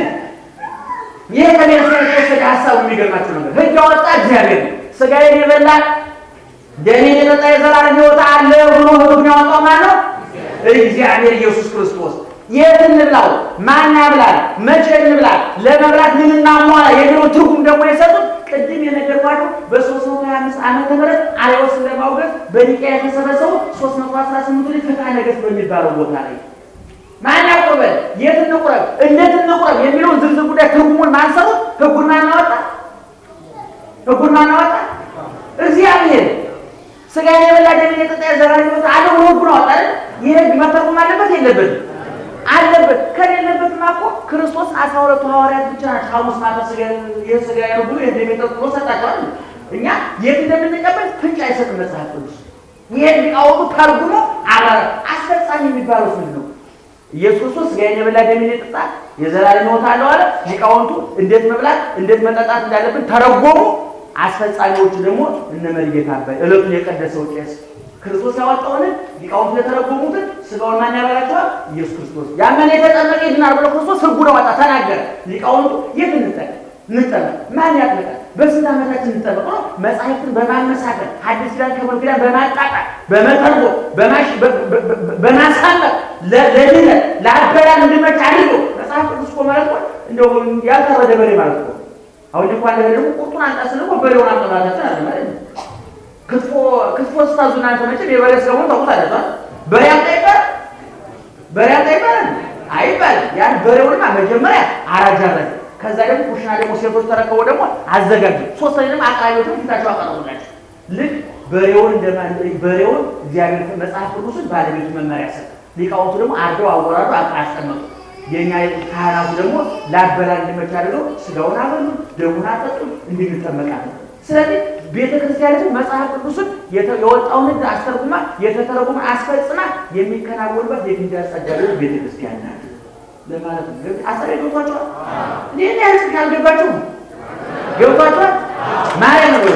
ይሄ ከመሰረተ የተሰደ ሐሳቡ የሚገርማችሁ ነገር ሕግ አወጣ እግዚአብሔር ሥጋዬን የበላ ደሜን የጠጣ የዘላለም ሕይወት አለው ብሎ ሕጉን ያወጣው ማለት ነው እግዚአብሔር ኢየሱስ ክርስቶስ። የት እንብላው ማን ያብላል መቼ እንብላል ለመብላት ምን እናሟላ የሚለው ትርጉም ደግሞ የሰጡት ቅድም የነገርኳችሁ በሶስት መቶ ሃያ አምስት ዓመተ ምህረት አርዮስን ለማውገዝ በኒቅያ የተሰበሰቡ ሦስት መቶ አስራ ስምንት ልጅ ፍትሐ ነገሥት በሚባለው ቦታ ላይ ማን ያቆበል የት እንቁረብ እንዴት እንቁረብ የሚለው ዝርዝር ጉዳይ ትርጉሙን ማን ሰሩት? ሕጉን ማን አወጣ? ሕጉን ማን አወጣ? እግዚአብሔር። ሥጋዬን የበላ ደሜን የጠጣ የዘላለም ሕይወት አለው ብሎ ሕጉን አወጣ አይደል? ይህ ሕግ መተርጎም አለበት የለበትም? አለበት። ከሌለበትማ እኮ ክርስቶስ አስራ ሁለቱ ሐዋርያት ብቻ ናቸው ሐሙስ ማታ የሥጋዬ ነው ብሎ የደሜ ነው ብሎ ሰጣቸዋል። እኛ የት እንደምንቀበል ፍንጭ አይሰጥም መጽሐፍ ቅዱስ። ይሄን ሊቃውንቱ ተርጉሞ አባራ አስፈጻሚ የሚባለው ምንድን ነው? ኢየሱስ ክርስቶስ ሥጋዬን የበላ ደሜን የጠጣ የዘላለም ሕይወት አለው አለ። ሊቃውንቱ እንዴት መብላት እንዴት መጠጣት እንዳለብን ተረጎሙ። አስፈጻሚዎቹ ደግሞ እነ መሪጌታ አባይ ዕለቱን የቀደሰው ቄስ ክርስቶስ ያወጣውን ሊቃውንቱ የተረጎሙት ሥጋውን ማን ያበላቸዋል? ኢየሱስ ክርስቶስ። ያመነ የተጠመቀ ይድናል ብሎ ክርስቶስ ሕጉን አወጣ ተናገረ። ሊቃውንቱ የት እንጠመቅ እንጠመቅ ማን ያጥምቃል በስንት ዓመታችን እንጠመቅ ነው? መጻሕፍትን በማመሳከር ሐዲስ ኪዳን ከብሉይ ኪዳን በማጣጣም በመተርጎም በማሽ በማሳመር ለድነ ለአበላል እንዲመች አድርጎ መጽሐፍ ቅዱስ እኮ ማለት ነው እንደው ያልተረደ በሬ ማለት ነው። አሁን እንኳን ለደረው ቁርጡን አንጣስልቆ በሬውን አጥማታችን አለ ማለት ነው። ክትፎ ክትፎ ስታዙና ተመቸ የበሬ ስጋውን ታውቁታላችሁ። በሬ አጣይባል በሬ አጣይባል አይባል ያን በሬውንማ መጀመሪያ አራጃረ ከዛ ደግሞ ኩሽና ደግሞ ሴቶች ተረከው ደግሞ አዘጋጁ ሶስተኛም አቅራቢዎችን ፊታቸው አቀረቡላችሁ። ልክ በሬውን እንደማን በሬውን እግዚአብሔር መጽሐፍ ቅዱስን ባለቤቱ መመሪያ ሰጠ። ሊቃውንቱ ደግሞ አርደው አወራዱ አቀራስቀመጡ። የኛ ካህናቱ ደግሞ ላበላን እንደመቻደለው ስጋውን አበሉ ደሙን አጠጡ እንድንጠመቃት ስለዚህ ቤተክርስቲያኒቱ መጽሐፍ ቅዱስን የወጣውን እንደ አስተርጉማ የተተረጉማ አስፈጽማ የሚከናወንበት የድንጋይ ጸጋው ቤተክርስቲያን ናት ለማለት ነው አሰረገቷቸው ለኔ ያልክ ካልገባችሁ ገብቷችሁ ማለት ነው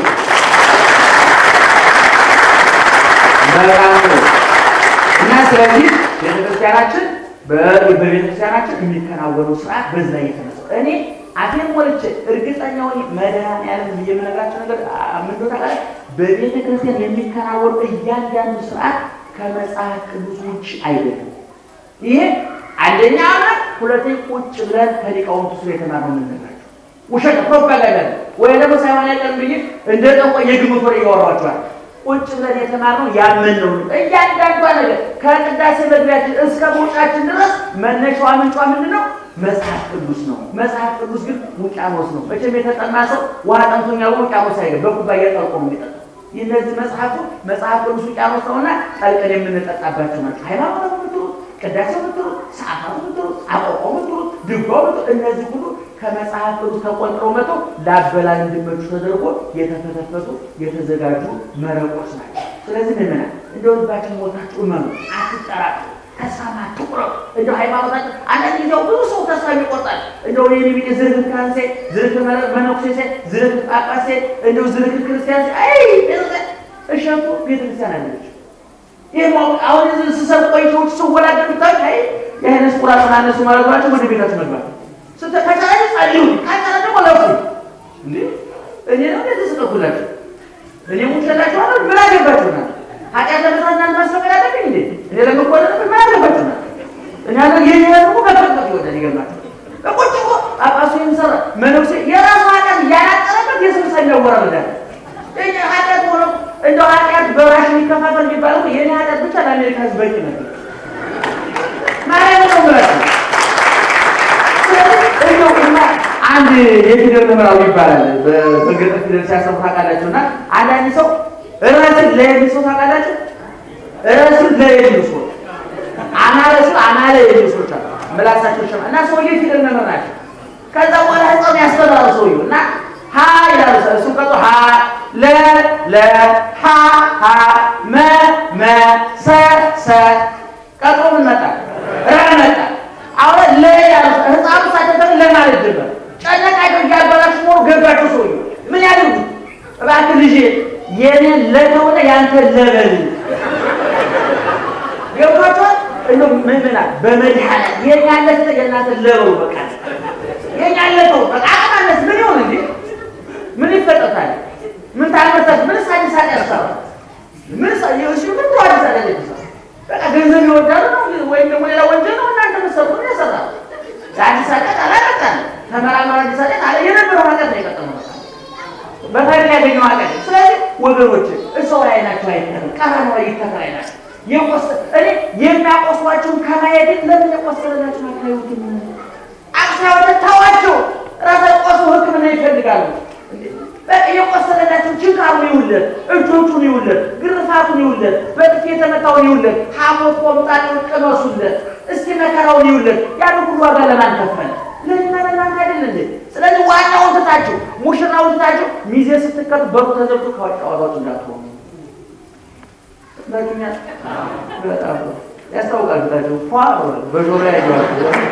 በራሱ እና ስለዚህ ቤተክርስቲያናችን በቤተክርስቲያናችን የሚከናወነው ሥርዓት በዛ የተነሳ እኔ አቴን ሞልቼ እርግጠኛው መዳን ያለ የምነግራችሁ ነገር ምንድነው ታዲያ በቤተክርስቲያን የሚከናወነው እያንዳንዱ ሥርዓት ከመጽሐፍ ቅዱስ ውጭ አይደለም ይሄ አንደኛ አመት ሁለተኛ ቁጭ ብለን ከሊቃውንቱ ስለ የተማርነው ምንነግራችሁ ውሸት ፕሮፓጋንዳ ወይ ደግሞ ሳይሆን አይቀርም ብዬ እንደጠቆ የግምት ወሬ ያወራችኋል ቁጭ ብለን የተማርነው ያመነው እያንዳንዱ ነገር ከቅዳሴ መግቢያችን እስከ መውጫችን ድረስ መነሻው ምንጯ ምንድነው መጽሐፍ ቅዱስ ነው መጽሐፍ ቅዱስ ግን ውቅያኖስ ነው መቼም የተጠማ ሰው ውሃ ጠምቶኛል ውቅያኖስ አይገባ በኩባያ ጠልቆ ነው የሚጠጣው የነዚህ መጽሐፉ መጽሐፍ ቅዱስ ውቅያኖስ ነውና ጠልቀን የምንጠጣባቸው ናቸው ሃይማኖት ነው ቅዳሴ ነው ሰዓታቱ ነው አቆቆሙ ነው ድጓው ነው እነዚህ ሁሉ ከመጽሐፍ ቅዱስ ተቆንጥረው መጥተው ላበላን እንድመቹ ተደርጎ የተፈተፈቱ የተዘጋጁ መረቆች ናቸው ስለዚህ ምንና እንደውባችን ሞታችሁ ማኑ አትጠራጡ ተሳማ ትቁረጡ እንደው ሃይማኖታችን አንዳንድ ጊዜ ብዙ ሰው ተስፋ ይቆርጣል እንደው የኔ ቢጤ ዝርክ ካንሴ ዝርክ መነኩሴ ዝርክ ጳጳሴ እንደው ዝርክ ክርስቲያን አይ እሸቱ ቤተክርስቲያን አለች ይሄው አሁን እዚህ ሰው ቆይቶች ሰው ወላደር ብታይ አይ የሄነስ ቁራጥና እነሱ ማለቷቸው ወደ ቤታቸው መግባት ስተከታተሉ ጻልዩ ካታረዱ ወላፉ እንዴ እኔ ነው እንደተሰጠኩላችሁ እኔ ሙተላችሁ አይደል ምን አገባችሁና ኃጢአት ለመስራትና ማስፈቀድ አለብኝ እንዴ እኔ ለምቆረጥ ምን አገባችሁና እኔ አሁን ይሄ ነው ከፈቀጥ ይወዳል ይገርማችሁ እቆጭ እኮ አባሱ ይምሰራ መነኩሴ የራሱ ኃጢአት ያላጠረበት የስምሳኛው ወራዳ እኛ ኃጢአት ሆኖ እንደው ኃጢአት በራሽ የሚከፋፈል የሚባለው የኔ ኃጢአት ብቻ ለአሜሪካ ህዝብ በቂ ነው ማለት ነው ማለት ነው እንደውና አንድ የፊደል መምህራው ይባላል በገጠር ፊደል ሲያሰሙ ታውቃላችሁና አንዳንድ ሰው እራስን ለየብሶ ታውቃላችሁ እራስን ለየብሶ አናለሱ አናለ የብሶ ምላሳቸው ሸማ እና ሰውዬ ፊደል መምህር ናቸው ከዛ በኋላ ህፃን ያስተማሩ ሰውዬው እና ሀ ይላሉ እሱ ከቶ ሀ ለ ለ ሀ ሀ መ መ ሰ ሰ ቀጥሎ ምን መጣ ረ መጣ አሁን ለያሉ ህፃኑ ሳይተፈር ለማለት ጀመረ ጨነቃቸው ያባላሽ ሞር ገባቸው ሰውዬው ምን ያደርጉ እባክህ ልጄ የኔ ለተወለ ያንተ ለበል ገባቸው እንዴ ምንና በመድኃኒት የኛ ለተ የናንተ ለበሉ በቃ የኛ ለተው በቃ ማለት ምን ይሆን እንዴ ምን ይፈጠታል ምን ታመጣት ምን ሳይንስ ያሳው ምን ሳይንስ ምን ታዲያ ያለበት በቃ ገንዘብ ይወዳሉ ወይ ደግሞ ሌላ ወንጀል ነው እናንተ መሰሩ ነው ያሰራው ሳይንስ አላቀጣ ተመራማሪ ሳይንስ አለ የነበረው ነገር ነው የቀጠለው በታሪክ ያገኘው አቀል ስለዚህ ወገኖች እሰው ላይ ናቸው አይተን ቀራና ይተከራይናል የቆስ እኔ የሚያቆስዋቸው ከማየት ለምን የቆሰለላችሁ ማካዩት አክሳው ተታዋቸው ራሳቸው ህክምና ይፈልጋሉ በቃ የቆሰለላችሁ ችግሩ ይውለት እጆቹን ይውለት ግርፋቱን ይውለት በጥፊ የተመታውን ይውለት ሐሞት ቆምጣጤው ቀመሱለት እስቲ መከራውን ይውለት ያን ሁሉ ዋጋ ለማን ከፈለ ለምን ለማን አይደል እንዴ ስለዚህ ዋናውን ተታችሁ ሙሽራውን ተታችሁ ሚዜ ስትከቱ በሩ ተዘብቶ ካወጣው እንዳትሆኑ ለኛ በጣም ያስታውቃል ታችሁ ፏ በጆሮ ያያችሁ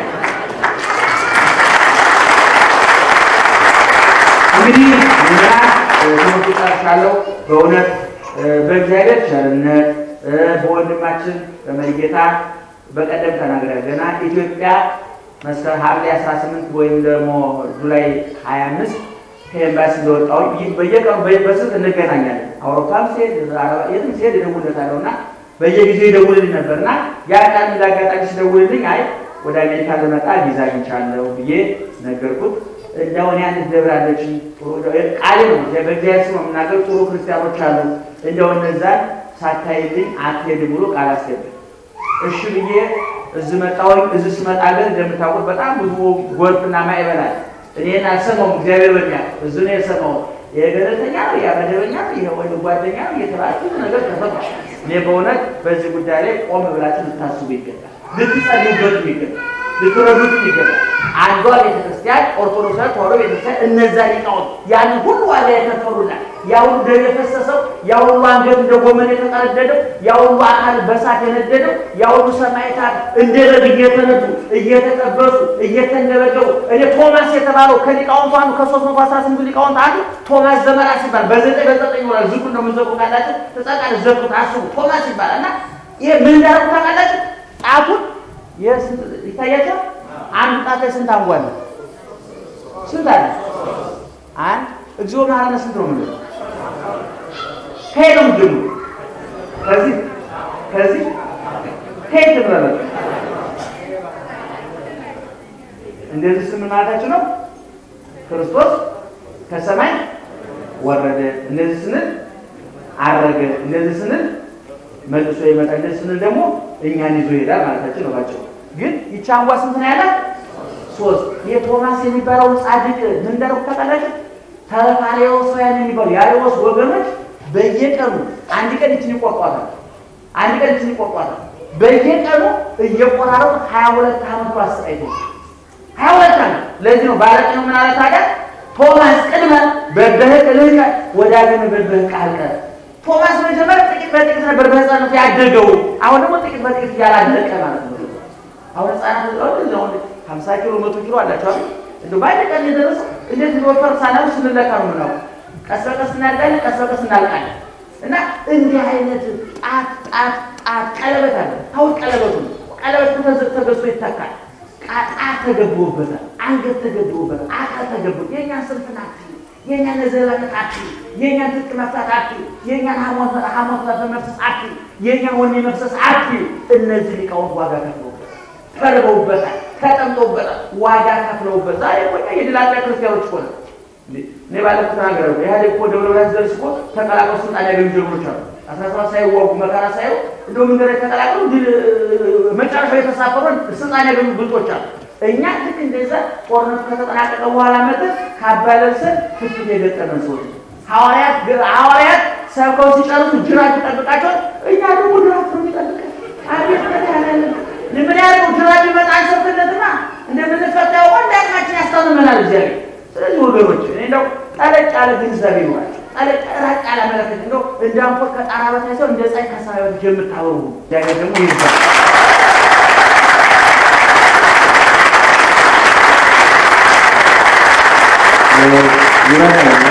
እንግዲህ እኛ ተመጣጣለው በእውነት በእግዚአብሔር ቸርነት በወንድማችን በመሪጌታ በቀደም ተናግረን ገና ኢትዮጵያ መስከረም ሐምሌ አስራ ስምንት ወይም ደግሞ ጁላይ ሀያ አምስት ከኤምባሲ እንደወጣው በየቀኑ በስልክ እንገናኛለን አውሮፓም ሲሄድ የትም ሲሄድ ደውለታለውና በየጊዜው ይደውልልኝ ነበርና ያ ቀን እንዳጋጣሚ ሲደውልልኝ አይ ወደ አሜሪካ ለመጣ ቪዛ አግኝቻለሁ ብዬ ነገርኩት እንደው ያን ደብራለች ቃል ነው በእግዚአብሔር ስም ምናገር ጥሩ ክርስቲያኖች አሉ እንደው እነዛ ሳታይልኝ አትሄድ ብሎ ቃል አስገባ እሺ ብዬ እዚህ መጣው እዚህ ስመጣ ግን እንደምታውቁት በጣም ብዙ ጎርፍና ማይበላል እኔና ሰሞን እግዚአብሔር በሚያ እዚህ ነው የሰማው የገለተኛ ያመደበኛ ይሄው ጓደኛ እየተባለ ነገር ተፈጥሯል እኔ በእውነት በዚህ ጉዳይ ላይ ቆም ብላችሁ ልታስቡ ይገባል ልትጸልዩበት ይገባል ልትረዱት ይገባል አንዷ ቤተክርስቲያን ኦርቶዶክስ ተዋሕዶ ቤተክርስቲያን እነዛ ሊቃውንት ያን ሁሉ ዋጋ የከፈሉላት ያው ደም የፈሰሰው ያው አንገት እንደ ጎመን የተቀረደደው ያው አካል በሳት የነደደው ያው ሰማዕታት እንደ በግ እየተነዱ እየተቀበሱ እየተነበገው እኔ ቶማስ የተባለው ከሊቃውንቱ አንዱ ከ318 ሊቃውንት አንዱ ቶማስ ዘመራ ሲባል በዘጠኝ በዘጠኝ ወራ ዝቁ ነው ምንዘቁ ካላችሁ ተጻቃለ ዘቁ ታስቡ ቶማስ ይባላልና ይሄ ምን እንዳርኩ ታውቃላችሁ ጣቱን የስንት ይታያችሁ አንድ ጣት ስንት አንጓል ስንት አለ አንድ እግዚኦ ማረነ ስንት ነው ማለት ከሄደው ጀምሮ ከዚህ ከዚህ ከሄደ ማለት እንደዚህ ስም ማለታችሁ ነው ክርስቶስ ከሰማይ ወረደ እንደዚህ ስንል አረገ እንደዚህ ስንል መልሶ ይመጣል እንደዚህ ስንል ደግሞ እኛን ይዞ ይሄዳል ማለታችሁ ነው ባጭሩ ግን ይቻንጓ ስንት ነው ያለ ሶስት የቶማስ የሚባለው ጻድቅ ምን እንደረው ተቀላችሁ ተፋሪው ሰያን የሚባለው ያሪዎስ ወገኖች በየቀኑ አንድ ቀን እቺ ይቆርጧታል አንድ ቀን እቺ ይቆርጧታል በየቀኑ እየቆራረጡ ሃያ ሁለት አመት አስቀይቶ ሃያ ሁለት አመት ለዚህ ነው ባለቀኑ ምን አለ ታዲያ ቶማስ ቅድመ በበህቅ ልጅ ወዳገነ በበህቅ ቃልቀ ቶማስ መጀመሪያ ጥቂት በጥቂት ነበር በህፃንነቱ ያደገው አሁን ደግሞ ጥቂት በጥቂት ያላለቀ ማለት ነው አሁን ህፃናት ነው ሃምሳ ኪሎ መቶ ኪሎ አላቸው እንዴ ባይደ ቀን የደረሰ እንዴት ነው ፈርሳናው ስንለካው ነው ቀስ በቀስ እናዳለ ቀስ በቀስ እናልቃለን እና እንዲህ አይነት ጣት ጣት ጣት ቀለበት አለ ታው ቀለበቱ ቀለበቱ ተዘግቶ ይተካል ቃጣ ተገቦበት አንገት ተገቦበት አካ ተገቦ የኛ ስልፍናት የኛ ነዘላነት የኛ ተጥማታት የኛ ሃሞት ሃሞት በመፍሰስ አት የኛ ወኔ መፍሰስ አት እነዚህ ሊቃውንት ዋጋ ከፍለውበት ተርበውበት ተጠምጠውበት ዋጋ ከፍለውበት ዛሬ ቆያ የድላጣ ክርስቲያኖች ሆነ ነባለ ተናገረው ያለ እኮ ደብረ ብርሃን ዘርስቆ ተቀላቀው ስልጣን ያገኙ ጀግኖች አሉ አስራ ሰባት ሳይወጉ መከራ ሳይው እንደው መንገር ተቀላቀው መጨረሻው የተሳፈሩ ስልጣን ያገኙ ብልጦች አሉ እኛ ልክ እንደዛ ጦርነቱ ከተጠናቀቀ በኋላ መጥተው ካባለሰ ፍትህ የገጠመን ሰዎች ሐዋርያት ሐዋርያት ሰብከው ሲጨርሱ ጅራት ይጠብቃቸው እኛ ደግሞ ጅራት ነው የሚጠብቀን አቤት ተካለለ ለምን ያለው ጅራት ይመጣል ሰፍነትና እንደምንፈታው ወንዳችን ያስተምረናል እግዚአብሔር ስለዚህ ወገኖች እኔ እንደው ጠለቅ ያለ ግንዛቤ ነው ጠለቅ ራቅ ያለ መለከት ነው እንዳንፎር ከጣራ በታች ሰው እንደ ፀሐይ ከሰማይ ወደ የምታበሩ ያገ ደግሞ ይባል ይራቀናል